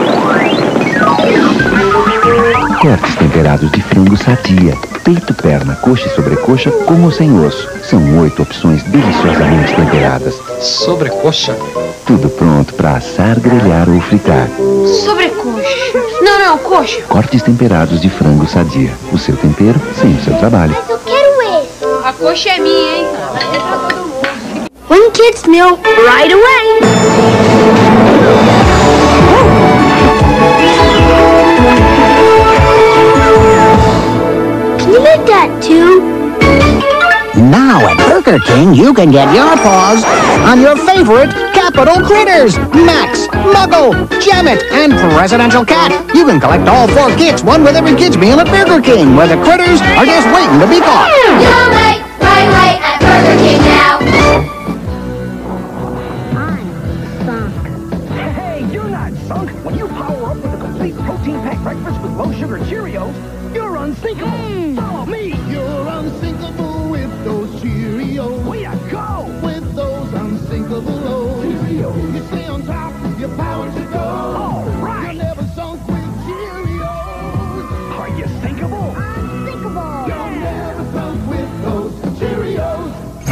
Cortes temperados de frango Sadia. Peito, perna, coxa e sobrecoxa com ou sem osso. São oito opções deliciosamente temperadas. Sobrecoxa? Tudo pronto para assar, grelhar ou fritar. Sobrecoxa. Não, não, coxa. Cortes temperados de frango Sadia. O seu tempero sem o seu trabalho. Mas eu quero esse. A coxa é minha, hein? É pra todo mundo. One kid's meal right away. Can you make that too? Now at Burger King, you can get your paws on your favorite capital critters. Max, Muggle, Jamet, and Presidential Cat. You can collect all four kits, one with every kid's meal at Burger King, where the critters are just waiting to be caught. You'll make right away at Burger King now. Hey, you're not sunk. When you power up with a complete protein-packed breakfast with low-sugar Cheerios, you're unsinkable. Mm. Follow me. You're unsinkable with those Cheerios. Way to go. With those unsinkable O's. Cheerios. You stay on top, your power to go. All right. You're never sunk with Cheerios. Are you sinkable? Unsinkable. You're never sunk with those Cheerios.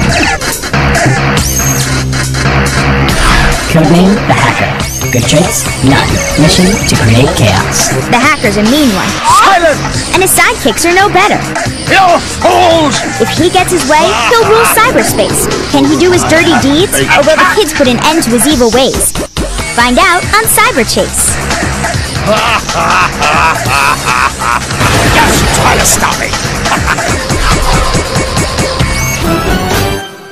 Codename The Hacker. Good traits? None. Mission to create chaos. The hacker's a mean one. Silence! And his sidekicks are no better. You fools! If he gets his way, he'll rule cyberspace. Can he do his dirty deeds, or will the kids put an end to his evil ways? Find out on Cyber Chase. Just try to stop me!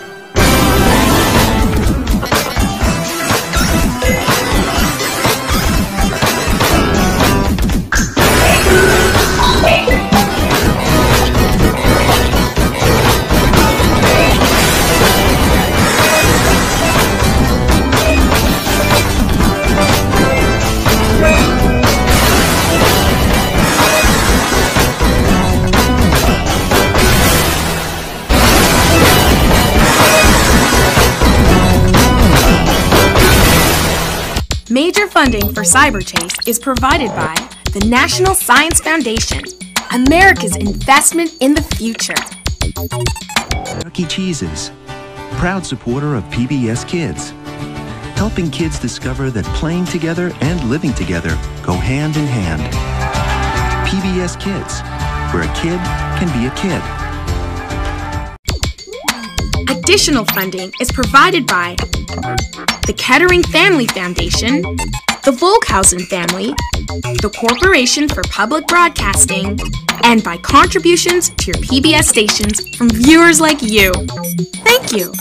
Major funding for CyberChase is provided by the National Science Foundation, America's investment in the future. Chuck E. Cheese's, proud supporter of P B S Kids, helping kids discover that playing together and living together go hand in hand. P B S Kids, where a kid can be a kid. Additional funding is provided by the Kettering Family Foundation, the Volkhausen family, the Corporation for Public Broadcasting, and by contributions to your P B S stations from viewers like you. Thank you.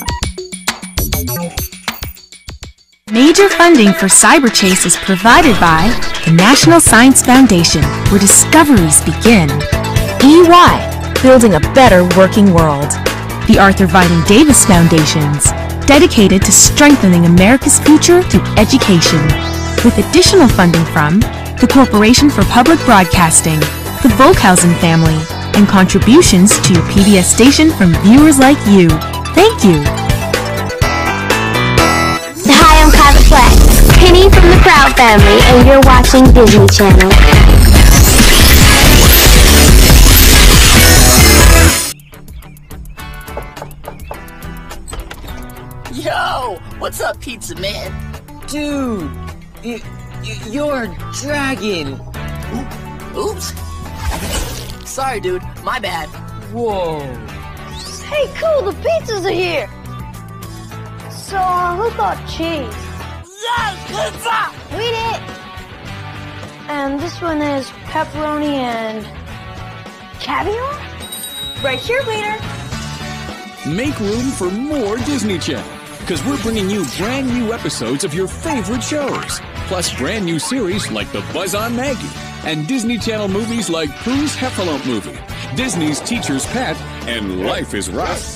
Major funding for CyberChase is provided by the National Science Foundation, where discoveries begin. E Y, building a better working world. The Arthur Viding Davis Foundations, dedicated to strengthening America's future through education, with additional funding from the Corporation for Public Broadcasting, the Volkhausen family, and contributions to your P B S station from viewers like you. Thank you. Hi, I'm Kyla Flack, Penny from the Proud Family, and you're watching Disney Channel. Yo, what's up, Pizza Man? Dude, you, you, you're a dragon. Oops. Sorry, dude. My bad. Whoa. Hey, cool, the pizzas are here. So, uh, who got cheese? Yes, pizza! We did. And this one is pepperoni and caviar? Right here, waiter. Make room for more Disney Channel, because we're bringing you brand new episodes of your favorite shows, plus brand new series like The Buzz on Maggie, and Disney Channel movies like Pooh's Heffalump Movie, Disney's Teacher's Pet, and Life is Rough.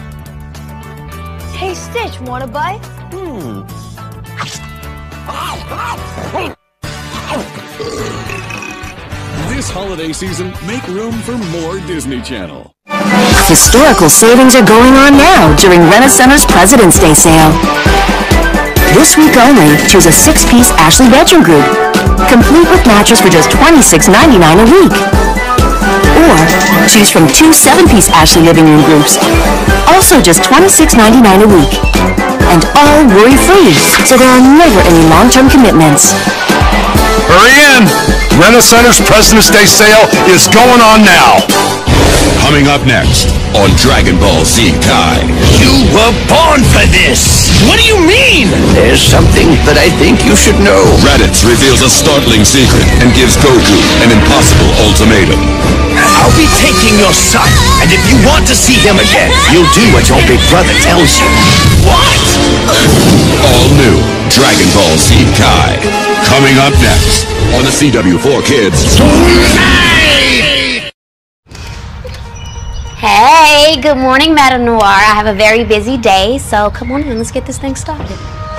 Hey, Stitch, want a bite? Hmm. This holiday season, make room for more Disney Channel. Historical savings are going on now during Rent-A-Center's President's Day sale. This week only, choose a six-piece Ashley bedroom group, complete with mattress for just twenty-six ninety-nine a week. Or choose from two seven-piece Ashley living room groups, also just twenty-six ninety-nine a week. And all worry-free, so there are never any long-term commitments. Hurry in! Rent-A-Center's President's Day sale is going on now. Coming up next on Dragon Ball Z Kai. You were born for this! What do you mean? There's something that I think you should know. Raditz reveals a startling secret and gives Goku an impossible ultimatum. I'll be taking your son, and if you want to see him again, you'll do what your big brother tells you. What? All new Dragon Ball Z Kai. Coming up next on the C W four Kids. Hey, good morning, Madame Noir. I have a very busy day, so come on in, let's get this thing started.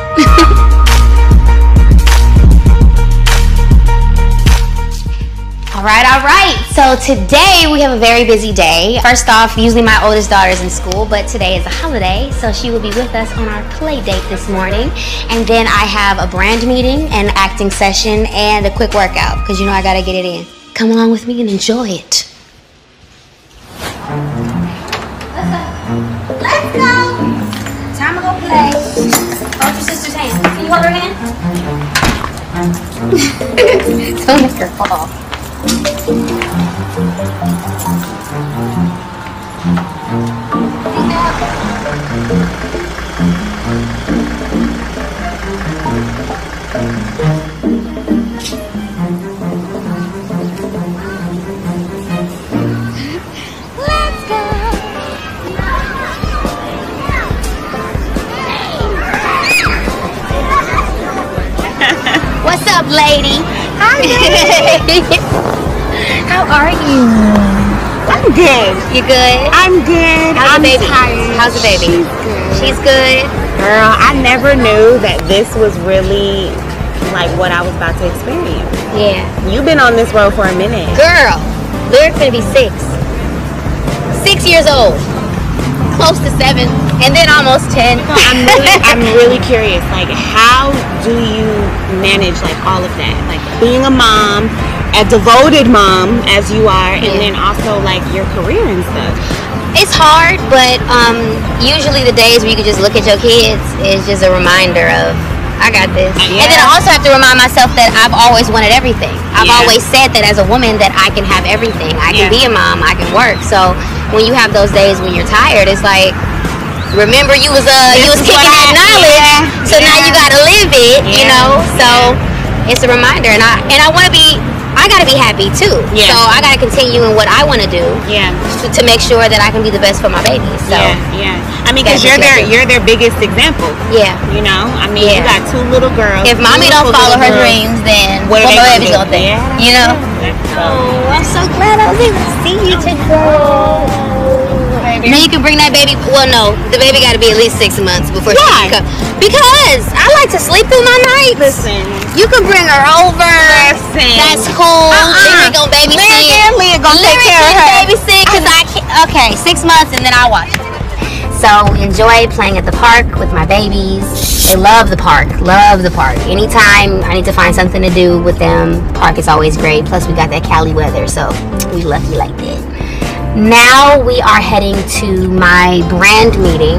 All right, all right. So today we have a very busy day. First off, usually my oldest daughter is in school, but today is a holiday, so she will be with us on our play date this morning. And then I have a brand meeting, an acting session, and a quick workout, because you know I gotta get it in. Come along with me and enjoy it. Let's go. Time to go play. Hold your sister's hand. Can you hold her hand? Don't make her fall. What's up, lady? Hi, how are you? I'm good. You good? I'm good. How's I'm the baby? tired. How's the baby? She's good. She's good. Girl, I never knew that this was really like what I was about to experience. Yeah. You've been on this road for a minute. Girl, Lyric's gonna be six. Six years old. close to seven, and then almost ten. I'm really, I'm really curious. Like, how do you manage like all of that? Like being a mom, a devoted mom as you are, and Yeah. then also like your career and stuff. It's hard, but um, usually the days where you can just look at your kids is just a reminder of, I got this. Yeah. And then I also have to remind myself that I've always wanted everything. I've Yeah. always said that as a woman that I can have everything. I can Yeah. be a mom, I can work. So when you have those days when you're tired, it's like, remember you was uh you was This is kicking what that I- knowledge, yeah, so now yeah. you gotta live it, you Yeah, know. So it's a reminder, and I and I want to be. I gotta be happy too. Yeah. So I gotta continue in what I want to do. Yeah. To, to make sure that I can be the best for my babies. So yeah, yeah. I mean, Gotta because be you're their careful. you're their biggest example. Yeah. You know, I mean, you Yeah. got two little girls. If mommy don't beautiful follow her little girls. dreams, then What what, are they my gonna baby's do? gonna think? Yeah. You know. So, Oh, I'm so glad I was able to see you today. Now you can bring that baby. Well, no, the baby got to be at least six months before she Why? can come. Because I like to sleep through my nights. Listen. You can bring her over. Listen. That's cool. Uh-uh. Leah gonna babysit. Leah, Leah gonna take Leah care of can her. babysit because I can't. Okay, six months and then I'll watch her. So enjoy playing at the park with my babies. They love the park. Love the park. Anytime I need to find something to do with them, park is always great. Plus we got that Cali weather, so we lucky like that. Now we are heading to my brand meeting.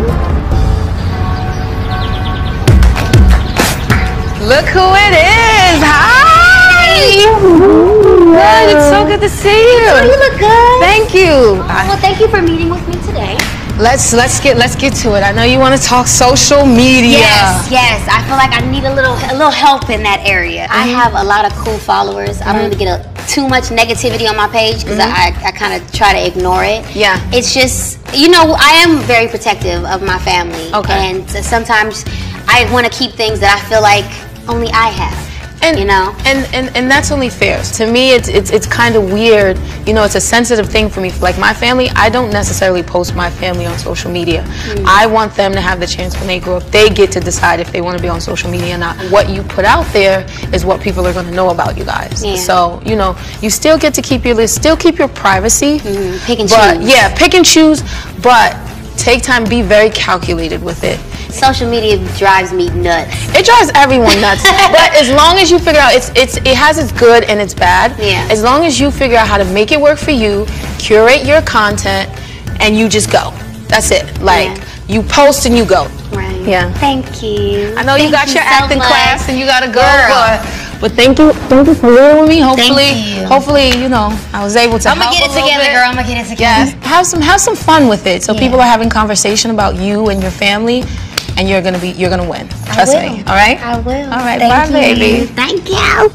Look who it is! Hi! Good, it's so good to see you. Oh, you look good. Thank you. Well, thank you for meeting with me today. Let's let's get let's get to it. I know you want to talk social media. Yes, yes. I feel like I need a little a little help in that area. I have a lot of cool followers. I don't really get a, too much negativity on my page because I, I kind of try to ignore it. Yeah. It's just, you know, I am very protective of my family. Okay. And so sometimes I want to keep things that I feel like only I have. And you know, and, and and that's only fair. To me, it's it's it's kind of weird. You know, it's a sensitive thing for me. Like my family, I don't necessarily post my family on social media. Mm. I want them to have the chance when they grow up. They get to decide if they want to be on social media or not. What you put out there is what people are going to know about you guys. Yeah. So you know, you still get to keep your list, still keep your privacy. Mm, pick and but, choose. Yeah, pick and choose. But take time, be very calculated with it. Social media drives me nuts. It drives everyone nuts. But as long as you figure out, it's it's it has its good and its bad. Yeah. As long as you figure out how to make it work for you, curate your content, and you just go. That's it. Like Yeah. you post and you go. Right. Yeah. Thank you. I know you Thank got your so acting much. class and you gotta go, Girl. but but thank you, thank you for being with me. Hopefully, you. hopefully, you know, I was able to. I'm gonna help get a it little together, bit. girl. I'm gonna get it together. Yes. Have some have some fun with it, so Yeah. people are having conversation about you and your family, and you're gonna be you're gonna win. Trust will. me. All right. I will. All right. Thank Bye, you. baby. Thank you.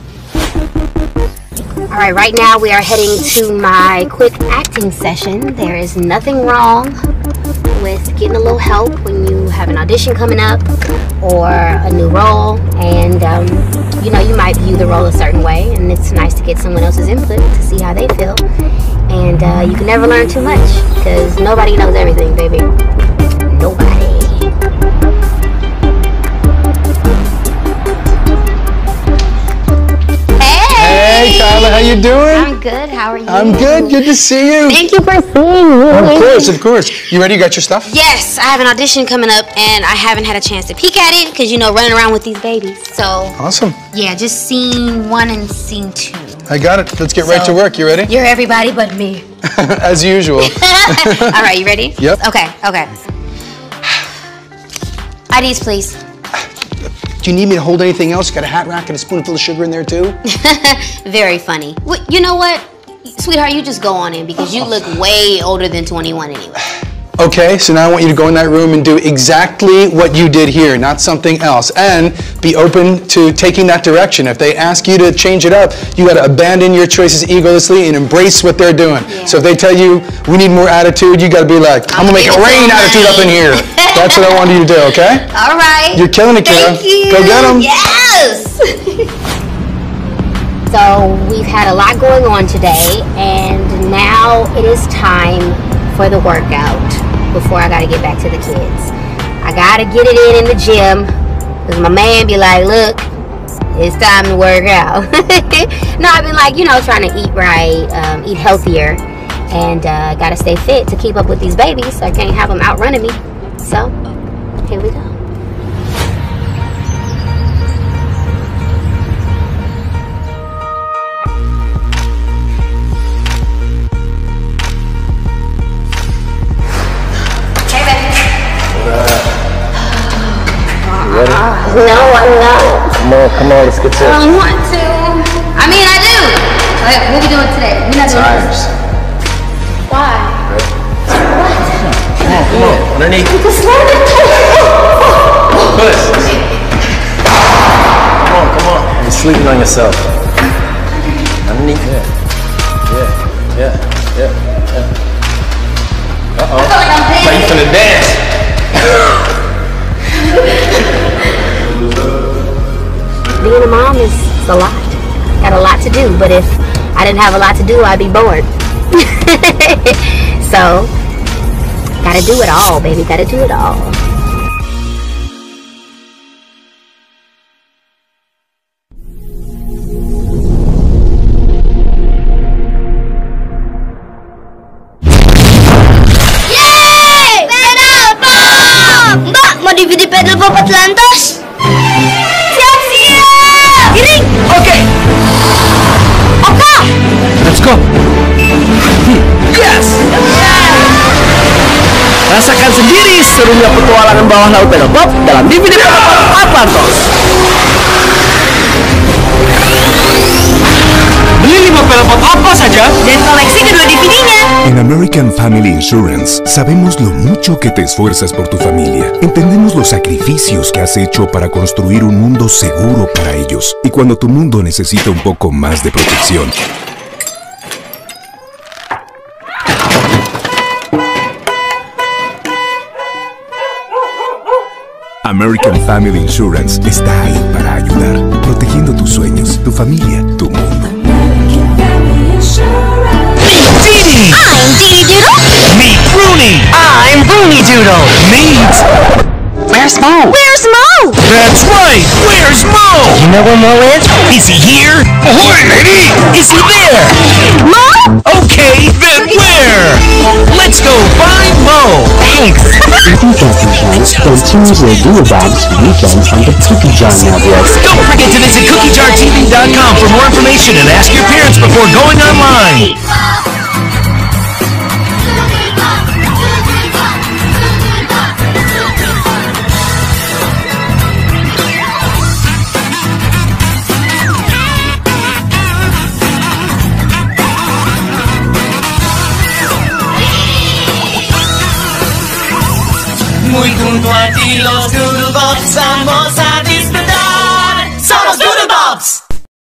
All right, right now we are heading to my quick acting session. There is nothing wrong with getting a little help when you have an audition coming up or a new role, and um, you know, you might view the role a certain way, and it's nice to get someone else's input to see how they feel. And uh, you can never learn too much because nobody knows everything, baby. Nobody. Hey, Kyla, how you doing? I'm good. How are you? I'm good. Good to see you. Thank you for seeing me. Of course, of course. You ready? You got your stuff? Yes, I have an audition coming up, and I haven't had a chance to peek at it because, you know, running around with these babies. So, Awesome. yeah, just scene one and scene two. I got it. Let's get right So- to work. You ready? You're everybody but me. As usual. All right, you ready? Yep. Okay, okay. I Ds, please. Do you need me to hold anything else? Got a hat rack and a spoonful of sugar in there too? Very funny. Wait, you know what? Sweetheart, you just go on in because you look way older than twenty-one anyway. Okay, so now I want you to go in that room and do exactly what you did here, not something else. And be open to taking that direction. If they ask you to change it up, you gotta abandon your choices egolessly and embrace what they're doing. So if they tell you, we need more attitude, you gotta be like, I'm, gonna make it rain attitude up in here. That's what I want you to do, okay? All right. You're killing it, Kara. Thank you. Go get 'em. Yes. So we've had a lot going on today, and now it is time for the workout before I gotta get back to the kids. I gotta get it in in the gym because my man be like, look, it's time to work out. No, I've been like, you know, trying to eat right, um, eat healthier, And uh, gotta stay fit to keep up with these babies. I can't have them outrunning me. So, here we go. Hey, baby. You ready? Uh, no, I'm not. Come on, come on, let's get to it. I don't want to. I mean, I do. But what are we doing today? We're not doing Tires. this. Why? Right. What? Come on, come on, underneath. Just let it Push. Come on, come on. You're sleeping on yourself. Underneath. Yeah. Yeah, yeah, yeah, yeah. Uh-oh. I feel like I'm dancing. Like you finna dance. Being a mom is a lot. Got a lot to do, but if I didn't have a lot to do, I'd be bored. So, gotta do it all, baby. Gotta do it all. Yay! Pedal Pop! Mbak, mau D V D Pedal Pop Atlantis? Siap-siap! Giring! Okay! Oka! Let's go! Yes! Rasakan sendiri serunya petualangan bawah laut Pedal Pop dalam D V D Pedal Pop Atlantis. Beli lima Pedal Pop apa saja dan koleksi kedua D V D-nya. En American Family Insurance sabemos lo mucho que te esfuerzas por tu familia. Entendemos los sacrificios que has hecho para construir un mundo seguro para ellos. Y cuando tu mundo necesita un poco más de protección, American Family Insurance está ahí para ayudar, protegiendo tus sueños, tu familia, tu mundo. Dee I'm Dee Doodle. Meet Rooney. I'm Rooney Doodle. Meet. Where's Mo? Where's Mo? That's right. Where's Mo? You know where Mo is? Is he here? Ahoy, lady! Is he there? Mo? Okay, then where? Let's go find Mo. Thanks. Insurance continues their Dual Bobs weekend on the Cookie Jar Network. Don't forget to visit cookie jar T V dot com for more information and ask your parents before going online. Muy junto a ti los Doodle Bobs vamos a disfrutar. ¡Somos Doodle Bobs!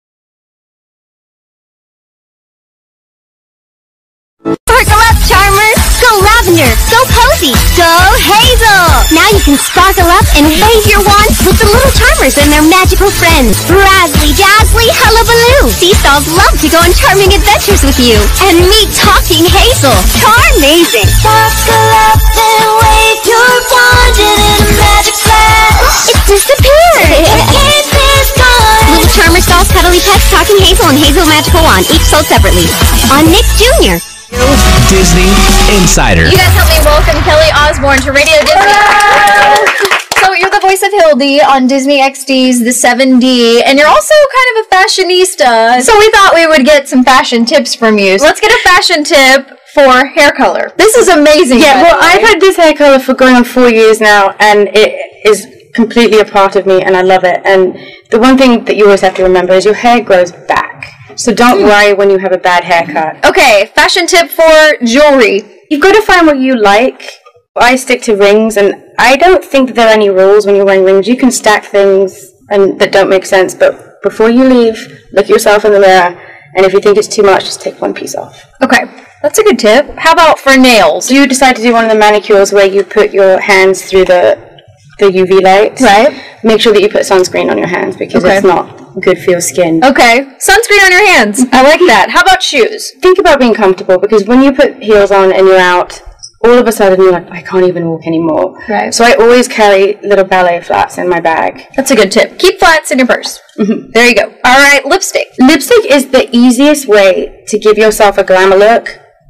Sparkle up, Charmers! Go Lavender! Go Posy! Go Hazel! Now you can sparkle up and wave your wands with the little Charmers and their magical friends. Razzly Dazzly Hullabaloo! Seastalls love to go on charming adventures with you. And meet Talking Hazel! Charmazing! Sparkle up and wave your wand and in a magic flash it disappeared! It is gone! Little Charmer Stalls, Cuddly Pets, Talking Hazel, and Hazel Magical Wand, each sold separately. On Nick Junior Disney Insider. You guys help me welcome Kelly Osbourne to Radio Disney. So you're the voice of Hildy on Disney X D's The seven D, and you're also kind of a fashionista. So we thought we would get some fashion tips from you. So let's get a fashion tip for hair color. This is amazing. Yeah, well, I've had this hair color for going on four years now, and it is completely a part of me, and I love it. And the one thing that you always have to remember is your hair grows back. So don't worry when you have a bad haircut. Okay, fashion tip for jewelry. You've got to find what you like. I stick to rings, and I don't think that there are any rules when you're wearing rings. You can stack things and that don't make sense, but before you leave, look at yourself in the mirror, and if you think it's too much, just take one piece off. Okay, that's a good tip. How about for nails? You decide to do one of the manicures where you put your hands through the the U V light. Right. Make sure that you put sunscreen on your hands because Okay. it's not good for your skin. Okay, sunscreen on your hands. I like that. How about shoes? Think about being comfortable because when you put heels on and you're out, all of a sudden you're like, I can't even walk anymore. Right. So I always carry little ballet flats in my bag. That's a good tip. Keep flats in your purse. Mm-hmm. There you go. All right, lipstick. Lipstick is the easiest way to give yourself a glamour look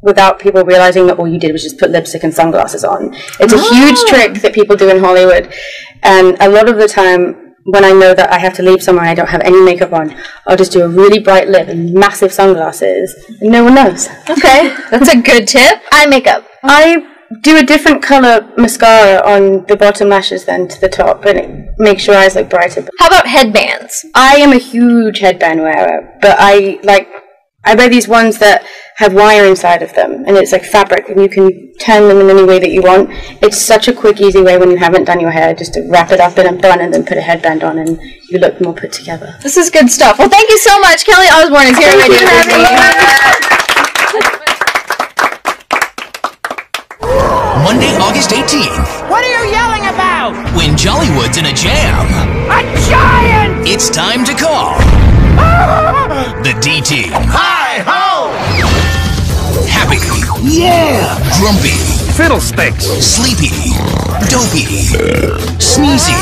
without people realizing that all you did was just put lipstick and sunglasses on. It's a Oh. huge trick that people do in Hollywood, and a lot of the time when I know that I have to leave somewhere and I don't have any makeup on, I'll just do a really bright lip and massive sunglasses, and no one knows. Okay, that's a good tip. Eye makeup. I do a different colour mascara on the bottom lashes than to the top, and it makes your eyes look brighter. How about headbands? I am a huge headband wearer, but I like I wear these ones that have wire inside of them, and it's like fabric, and you can turn them in any way that you want. It's such a quick, easy way when you haven't done your hair, just to wrap it up in a bun and then put a headband on, and you look more put together. This is good stuff. Well, thank you so much. Kelly Osbourne is here at Radio Disney. Monday, August eighteenth, What are you yelling about? when Jollywood's in a jam. A giant! It's time to call the D Team. Hi-ho! Happy. Yeah! Grumpy. Fiddlesticks. Sleepy. Dopey. Sneezy.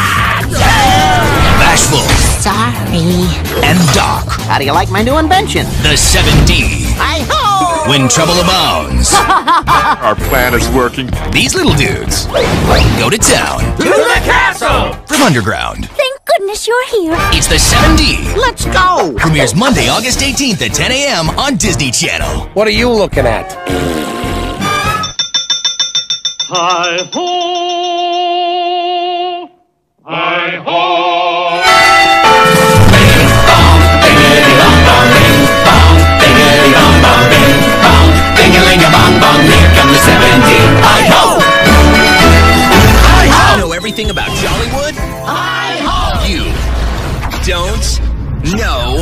Bashful. Sorry. And Doc. How do you like my new invention? The seven D. Hi-ho! When trouble abounds. Our plan is working. These little dudes go to town. To the castle! From underground. Thank goodness you're here. It's the seven D. Let's go! Premieres Monday, August eighteenth at ten a.m. on Disney Channel. What are you looking at? Hi-ho! Hi-ho! Know everything about Jollywood? You don't know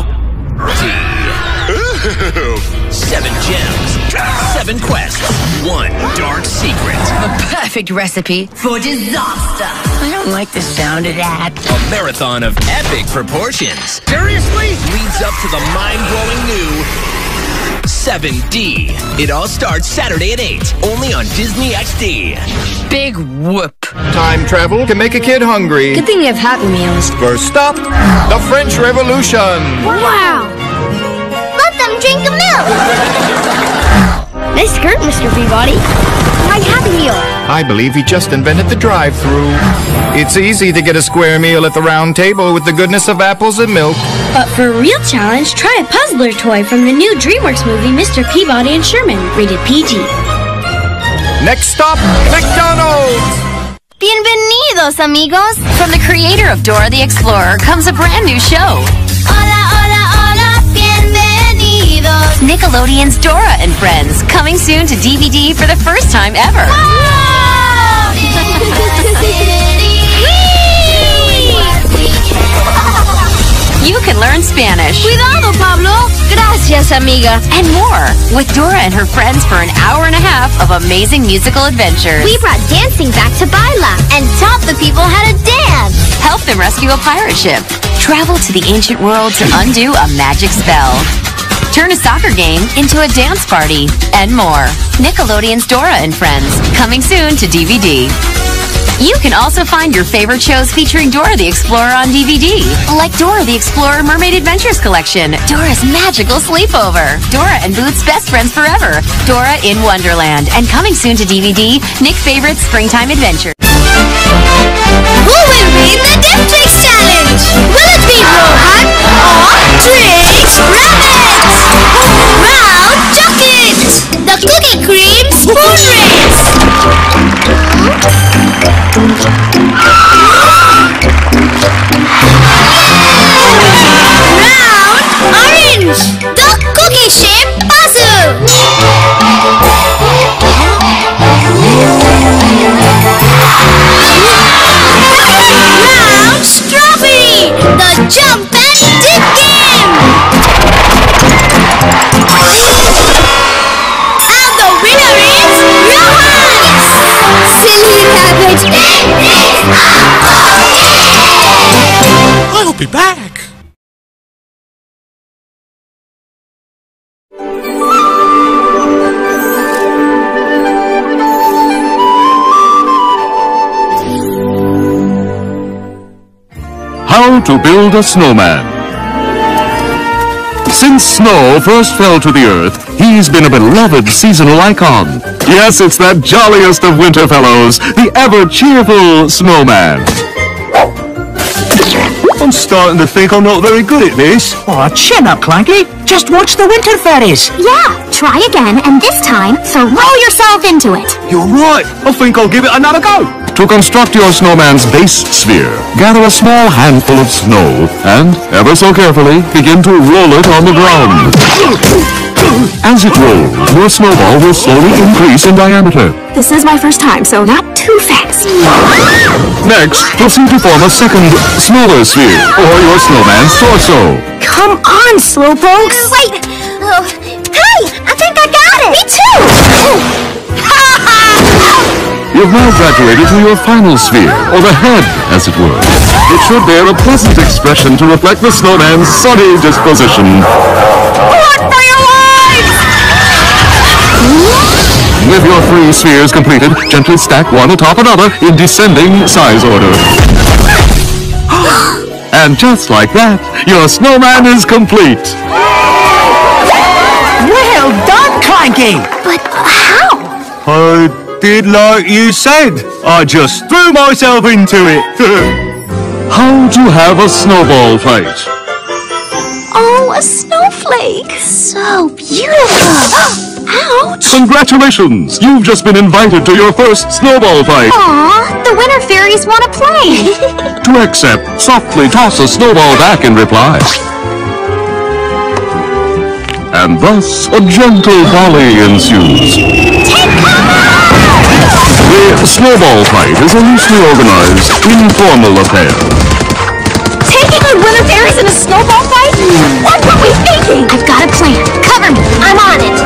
Seven gems, seven quests, one dark secret. A perfect recipe for disaster. I don't like the sound of that. A marathon of epic proportions. Seriously? Leads up to the mind-blowing new seven D. It all starts Saturday at eight, only on Disney X D. Big whoop. Time travel can make a kid hungry. Good thing we have Happy Meals. First stop, the French Revolution. Wow! Let them drink the milk! Nice skirt, Mister Peabody. My Happy Meal. I believe he just invented the drive-thru. It's easy to get a square meal at the round table with the goodness of apples and milk. But for a real challenge, try a puzzler toy from the new DreamWorks movie, Mister Peabody and Sherman, rated P G. Next stop, McDonald's. Bienvenidos, amigos. From the creator of Dora the Explorer comes a brand new show. Hola, hola, hola, bienvenidos. Nickelodeon's Dora and Friends, coming soon to D V D for the first time ever. You can learn Spanish. Cuidado, Pablo. Gracias, amiga. And more with Dora and her friends for an hour and a half of amazing musical adventures. We brought dancing back to Baila and taught the people how to dance. Help them rescue a pirate ship. Travel to the ancient world to undo a magic spell. Turn a soccer game into a dance party. And more. Nickelodeon's Dora and Friends, coming soon to D V D. You can also find your favorite shows featuring Dora the Explorer on D V D, like Dora the Explorer Mermaid Adventures Collection, Dora's Magical Sleepover, Dora and Boots Best Friends Forever, Dora in Wonderland, and coming soon to D V D, Nick Favorite's Springtime Adventure. Who will win the Districts Challenge? Will it be Rohan or Trix Rabbit? Round Chocolate! The Cookie Cream Spoon Race! Round Orange! The Cookie Shape Puzzle! Round Strawberry! The Jump and Dip Game! And the winner is Rohan! Silly rabbit! I'll be back. How to build a snowman. Since snow first fell to the earth, he's been a beloved seasonal icon. Yes, it's that jolliest of winter fellows, the ever-cheerful snowman. I'm starting to think I'm not very good at this. Oh, chin up, Clanky. Just watch the winter fairies. Yeah, try again, and this time, throw yourself into it. You're right. I think I'll give it another go. To construct your snowman's base sphere, gather a small handful of snow and, ever so carefully, begin to roll it on the ground. As it rolls, your snowball will slowly increase in diameter. This is my first time, so not too fast. Next, proceed to form a second, smaller sphere, or your snowman's torso. Come on, slowpokes. Uh, wait. Uh, hey, I think I got it. Me too. You've now graduated to your final sphere, or the head, as it were. It should bear a pleasant expression to reflect the snowman's sunny disposition. Run for your lives! With your three spheres completed, gently stack one atop another in descending size order. And just like that, your snowman is complete. Well done, Clanky! But how? I did like you said. I just threw myself into it. How to have a snowball fight. Oh, a snowflake. So beautiful. Ouch. Congratulations! You've just been invited to your first snowball fight. Aw, the winter fairies want to play. To accept, softly toss a snowball back in reply. And thus, a gentle volley ensues. The snowball fight is a loosely organized, informal affair. Taking on winter fairies in a snowball fight? What were we thinking? I've got a plan. Cover me. I'm on it.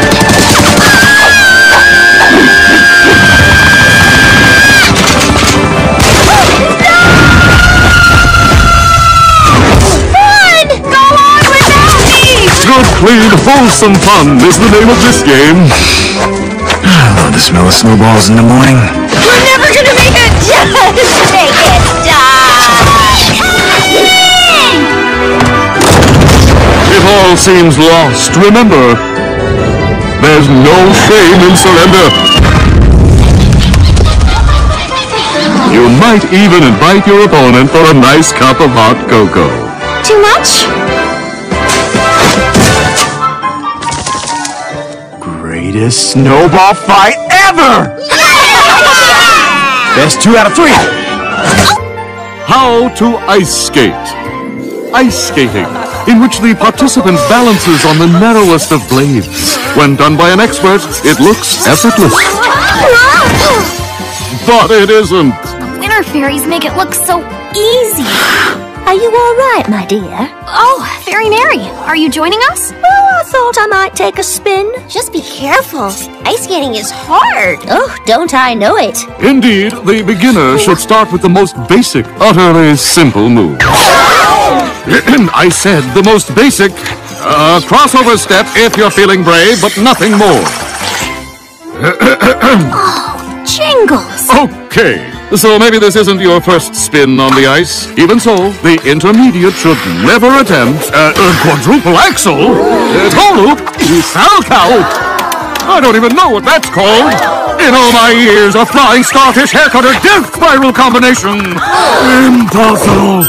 Fun! Go on without me! Good, clean, wholesome fun is the name of this game. I love the smell of snowballs in the morning. We're never gonna make it. Just make it stop. If all seems lost, remember, there's no shame in surrender. You might even invite your opponent for a nice cup of hot cocoa. Too much? Greatest snowball fight ever! Best two out of three. How to ice skate. Ice skating, in which the participant balances on the narrowest of blades. When done by an expert, it looks effortless. But it isn't. The winter fairies make it look so easy. Are you all right, my dear? Oh, Fairy Mary, are you joining us? Well, I thought I might take a spin. Just be careful. Ice skating is hard. Oh, don't I know it? Indeed, the beginner should start with the most basic, utterly simple move. I said the most basic, uh, crossover step if you're feeling brave, but nothing more. Oh, jingles. Okay, so maybe this isn't your first spin on the ice. Even so, the intermediate should never attempt uh, a quadruple axel, uh, toe loop, salchow. I don't even know what that's called. In all my years, a flying starfish haircutter death spiral combination. Impossible.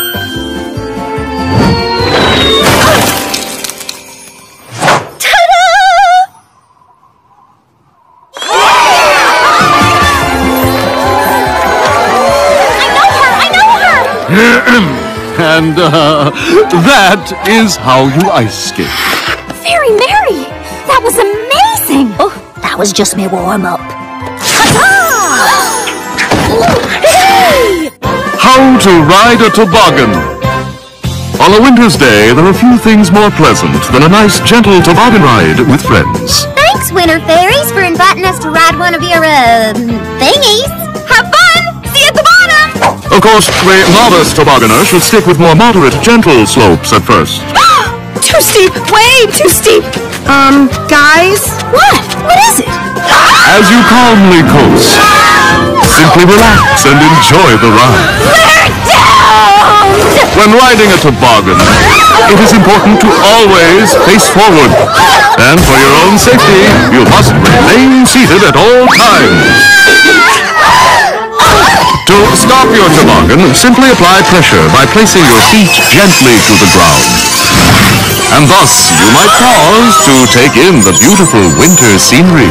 And, uh, that is how you ice skate. Fairy Mary, that was amazing. Oh, that was just me warm-up. How to ride a toboggan. On a winter's day, there are few things more pleasant than a nice, gentle toboggan ride with friends. Thanks, winter fairies, for inviting us to ride one of your, uh, thingies. Have fun! See you at the bottom! Of course, the novice tobogganer should stick with more moderate, gentle slopes at first. Too steep! Way too steep! Um, guys? What? What is it? As you calmly coast, simply relax and enjoy the ride. We're down! When riding a toboggan, it is important to always face forward. And for your own safety, you must remain seated at all times. To stop your toboggan, simply apply pressure by placing your feet gently to the ground. And thus, you might pause to take in the beautiful winter scenery.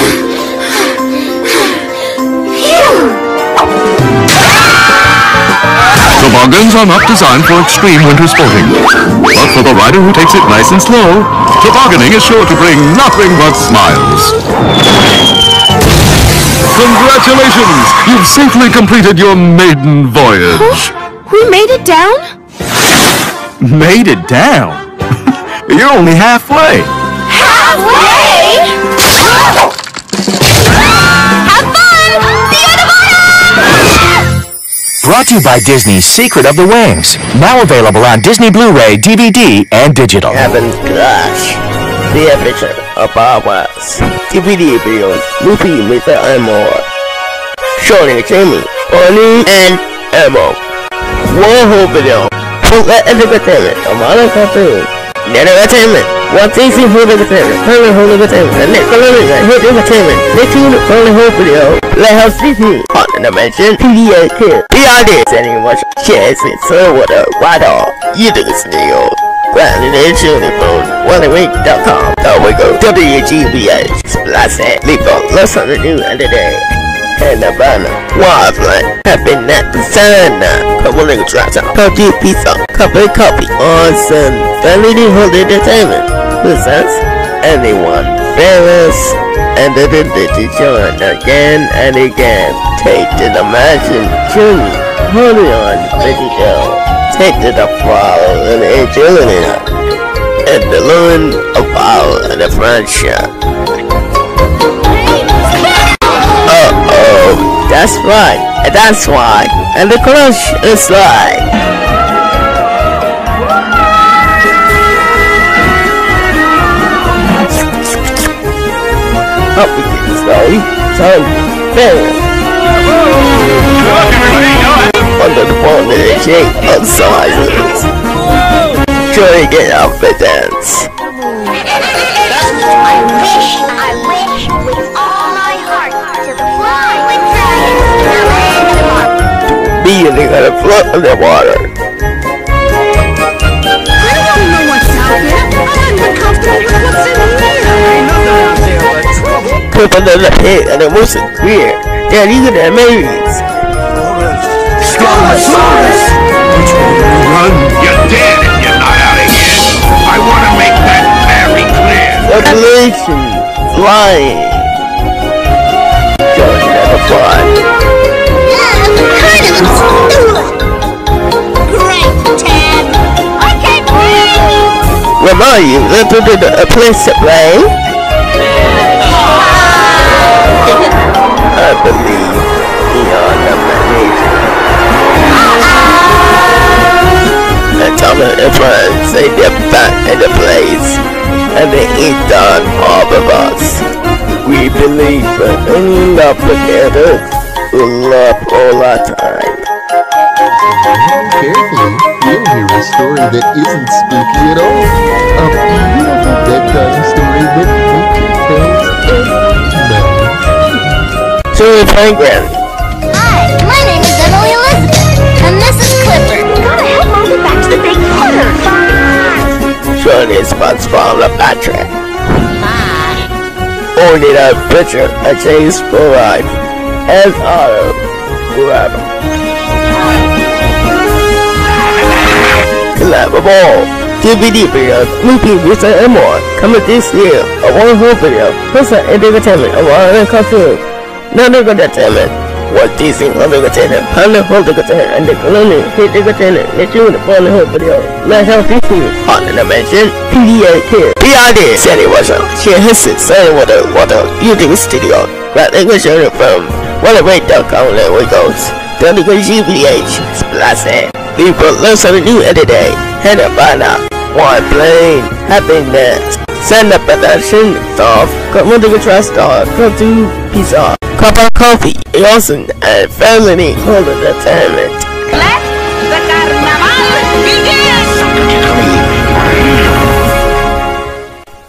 Toboggans are not designed for extreme winter sporting. But for the rider who takes it nice and slow, tobogganing is sure to bring nothing but smiles. Congratulations! You've safely completed your maiden voyage. We made it down? Made it down? You're only halfway. Halfway? Have fun! See you at the bottom! Brought to you by Disney's Secret of the Wings. Now available on Disney Blu-ray, D V D, and digital. Heaven Crash. The adventure of Bob West. D V D videos. Luffy, Mister Elmo. Shorty, Jamie, Bonnie, and Elmo. One whole video. Full entertainment. A modern cartoon. Net entertainment. Walt Disney Full Entertainment. Permanent Whole Entertainment. And Nickelodeon and Hit Entertainment. Nicktoon Only Whole Video. Lighthouse Disney. Haunted Dimension. P D A Kid. Beyond it. Setting much chance in Silverwater. Right off. You do this deal. Grounded in Shooting Phone. Wallywake dot com. There we go. W G B H. Splash it. Leave on. Learn something new every day. And the banner. Wildlife. Happy night. Sana. Couple niggas drops out. Coffee pizza. Coffee coffee. Awesome. Family Whole Entertainment. Who says? Anyone. Famous. And the join again and again. Take to the mansion. Junior. Hold on. Baby girl. Take to the fall and the agility. And the learn of all and the friendship. Uh-oh, that's right, and that's why, and the crush is like. Up with it, slowly, so fair. Under the phone in the shape of sizes. Try to get out the dance. I wish, I wish with all my heart to fly with dragons to the land of Mars. Immediately gonna float in the water. I don't know what's out there. I'm uncomfortable with what's in there. Put under the pit and the most queer. They're even the maze. Scarlosaurus! Which one will you run? You're dead if you're not out of here. I want to make that very clear. Congratulations, flying. George never fly. Great, Ted. I can't breathe. Where are you? Let's do a place to play. I believe beyond imagination. And Tom and friends say they're back in the place, and they eat on all of us. We believe in love together, we love all our time. Carefully, you'll hear a story that isn't spooky at all. A beautiful bedtime story with witchy tales and magic. Julie Franklin. Hi, my name is Emily Elizabeth, and this is Clifford. Gotta help Mom get back to the big water. Shirley is responsible on the Patrick. Bye. Only that picture, a chase for life, and auto forever. Collaborable. D V D videos, movie with and more. Coming this year, a one whole video, plus an entertainment, a one cartoon. Another entertainment. Walt Disney Entertainment, Panda Whole Entertainment, and the Colonial Hit Entertainment, the June Bonnie Whole Video, Lighthouse Disney, Haunted Dimension, P D A Kid, Beyond it, Sandy Washer, She has it, Sandy Water, Water, YouTube Studio, Right English Journal from Wallywake dot com, there we goes. W G B H, Splash it. People learn something new every day. Head up by now. One plane, happiness. Send up production, soft, come on to the trust dog, come to pizza. Cup of coffee, Wilson, and family Whole Entertainment. Let the carnaval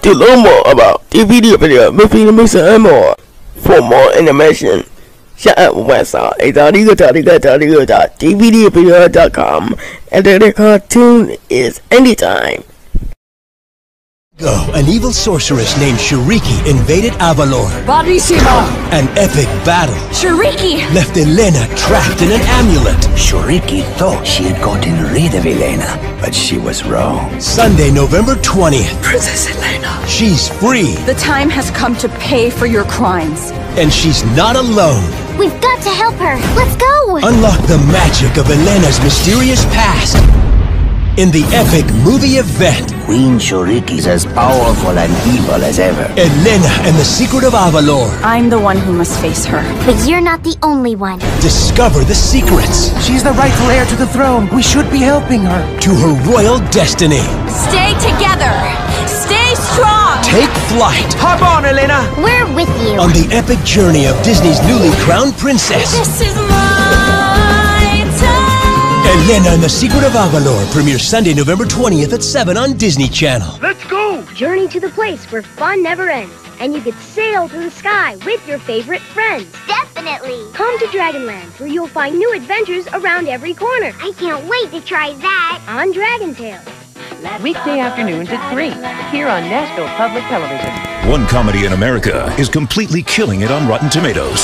To learn more about the video video Luffy and Mister and more, for more information, check out the website at w w w dot d v d video dot com, and the cartoon is anytime. Go, an evil sorceress named Shuriki invaded Avalor. Bravissimo! An epic battle Shuriki! left Elena trapped in an amulet. Shuriki thought she had gotten rid of Elena, but she was wrong. Sunday, November twentieth. Princess Elena! She's free, The time has come to pay for your crimes. and she's not alone. We've got to help her. Let's go! Unlock the magic of Elena's mysterious past in the epic movie event. Queen Shuriki's as powerful and evil as ever. Elena and the Secret of Avalor. I'm the one who must face her. But you're not the only one. Discover the secrets She's the rightful heir to the throne. We should be helping her. to her royal destiny. Stay together! Stay strong! Take flight Hop on, Elena. We're with you. on the epic journey of Disney's newly crowned princess. This is my time! Elena and the Secret of Avalor premieres Sunday, November twentieth at seven on Disney Channel. Let's go. Journey to the place where fun never ends, and you could sail through the sky with your favorite friends. Definitely. Come to Dragonland, where you'll find new adventures around every corner. I can't wait to try that. On Dragon Tales. Weekday afternoons at three, here on Nashville Public Television. One comedy in America is completely killing it on Rotten Tomatoes.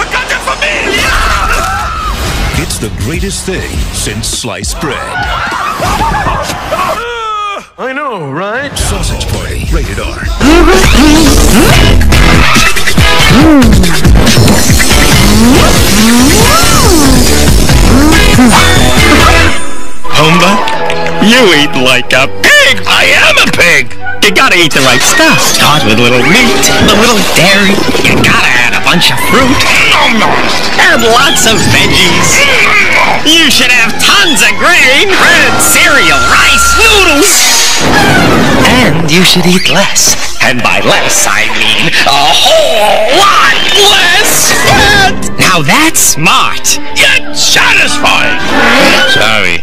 It's the greatest thing since sliced bread. I know, right? Sausage Party, rated R. Humba, you eat like a pig! I am a pig! You gotta eat the right stuff. Start with a little meat, a little dairy. You gotta add a bunch of fruit. And lots of veggies. You should have tons of grain, bread, cereal, rice, noodles. And you should eat less. And by less, I mean a whole lot less. Now that's smart. Yet satisfying. Sorry.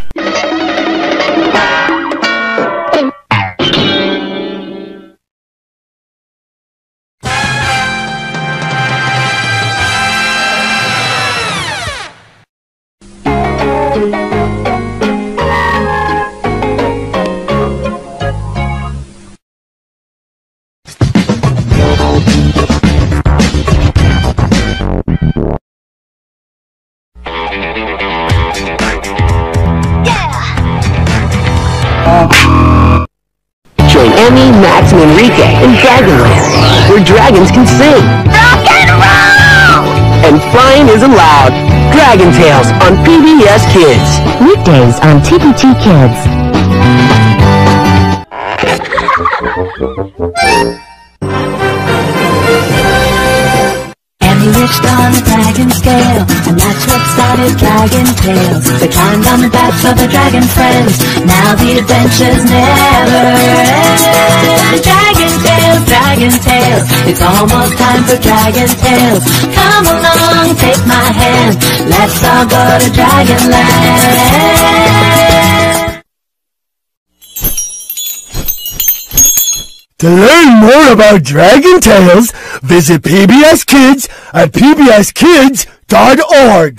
Join Emmy, Max, and Enrique in Dragonland, where dragons can sing. Rock and roll! And flying is allowed. Dragon Tales on P B S Kids. Weekdays on T P T Kids. Emmy wished on a dragon scale, and that's what started Dragon Tales. They climbed on the backs of the dragon friends. Now the adventures never end. Dragon Tales, Dragon Tales. It's almost time for Dragon Tales. Come along, take my hand. Let's all go to Dragonland. To learn more about Dragon Tales, visit P B S Kids at p b s kids dot org.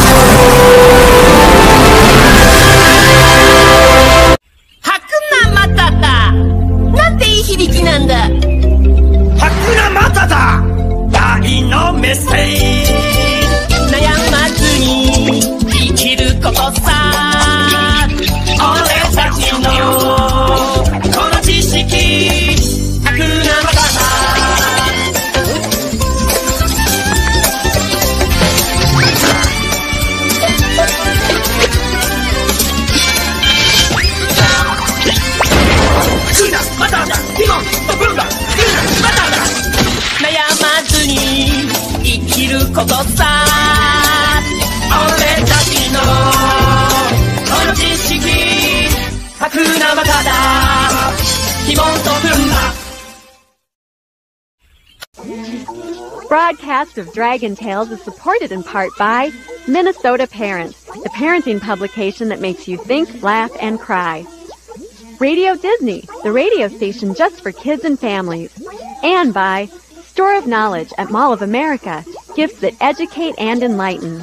Hakuna Matata! なんていい響きなんだ。Hakuna Matata! 大のメッセージ。悩まずに生きることさ。俺たちのこの知識。Hakuna Matata! Matata! Timon! Topunda! Matata! 悩まずに生きることさ。俺たちのこの知識。Hakuna Matata! Timon! Topunda! Broadcast of Dragon Tales is supported in part by Minnesota Parents, the parenting publication that makes you think, laugh, and cry. Radio Disney, the radio station just for kids and families. And by Store of Knowledge at Mall of America, gifts that educate and enlighten.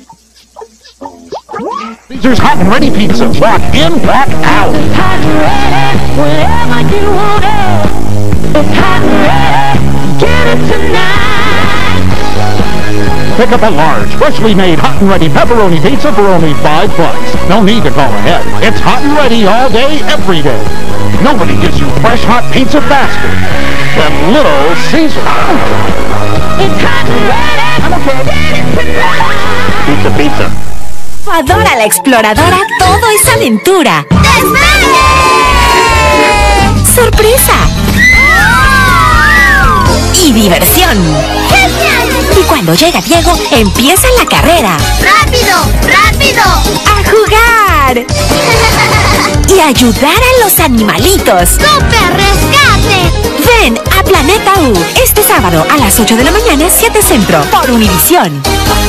Caesar's Hot and Ready Pizza. Walk in, walk out. It's hot and ready wherever you want it. It's hot and ready. Get it tonight. Pick up a large, freshly made hot and ready pepperoni pizza for only five bucks. No need to call ahead. It's hot and ready all day, every day. Nobody gives you fresh hot pizza faster than Little Caesar. It's hot and ready. I'm okay. Get it tonight. Pizza, pizza. Dora la Exploradora, todo es aventura. ¡Sorpresa! Y diversión. Y cuando llega Diego, empieza la carrera. ¡Rápido! ¡Rápido! ¡A jugar! Y ayudar a los animalitos. ¡Super rescate! Ven a Planeta U este sábado a las ocho de la mañana, siete Centro, por Univisión.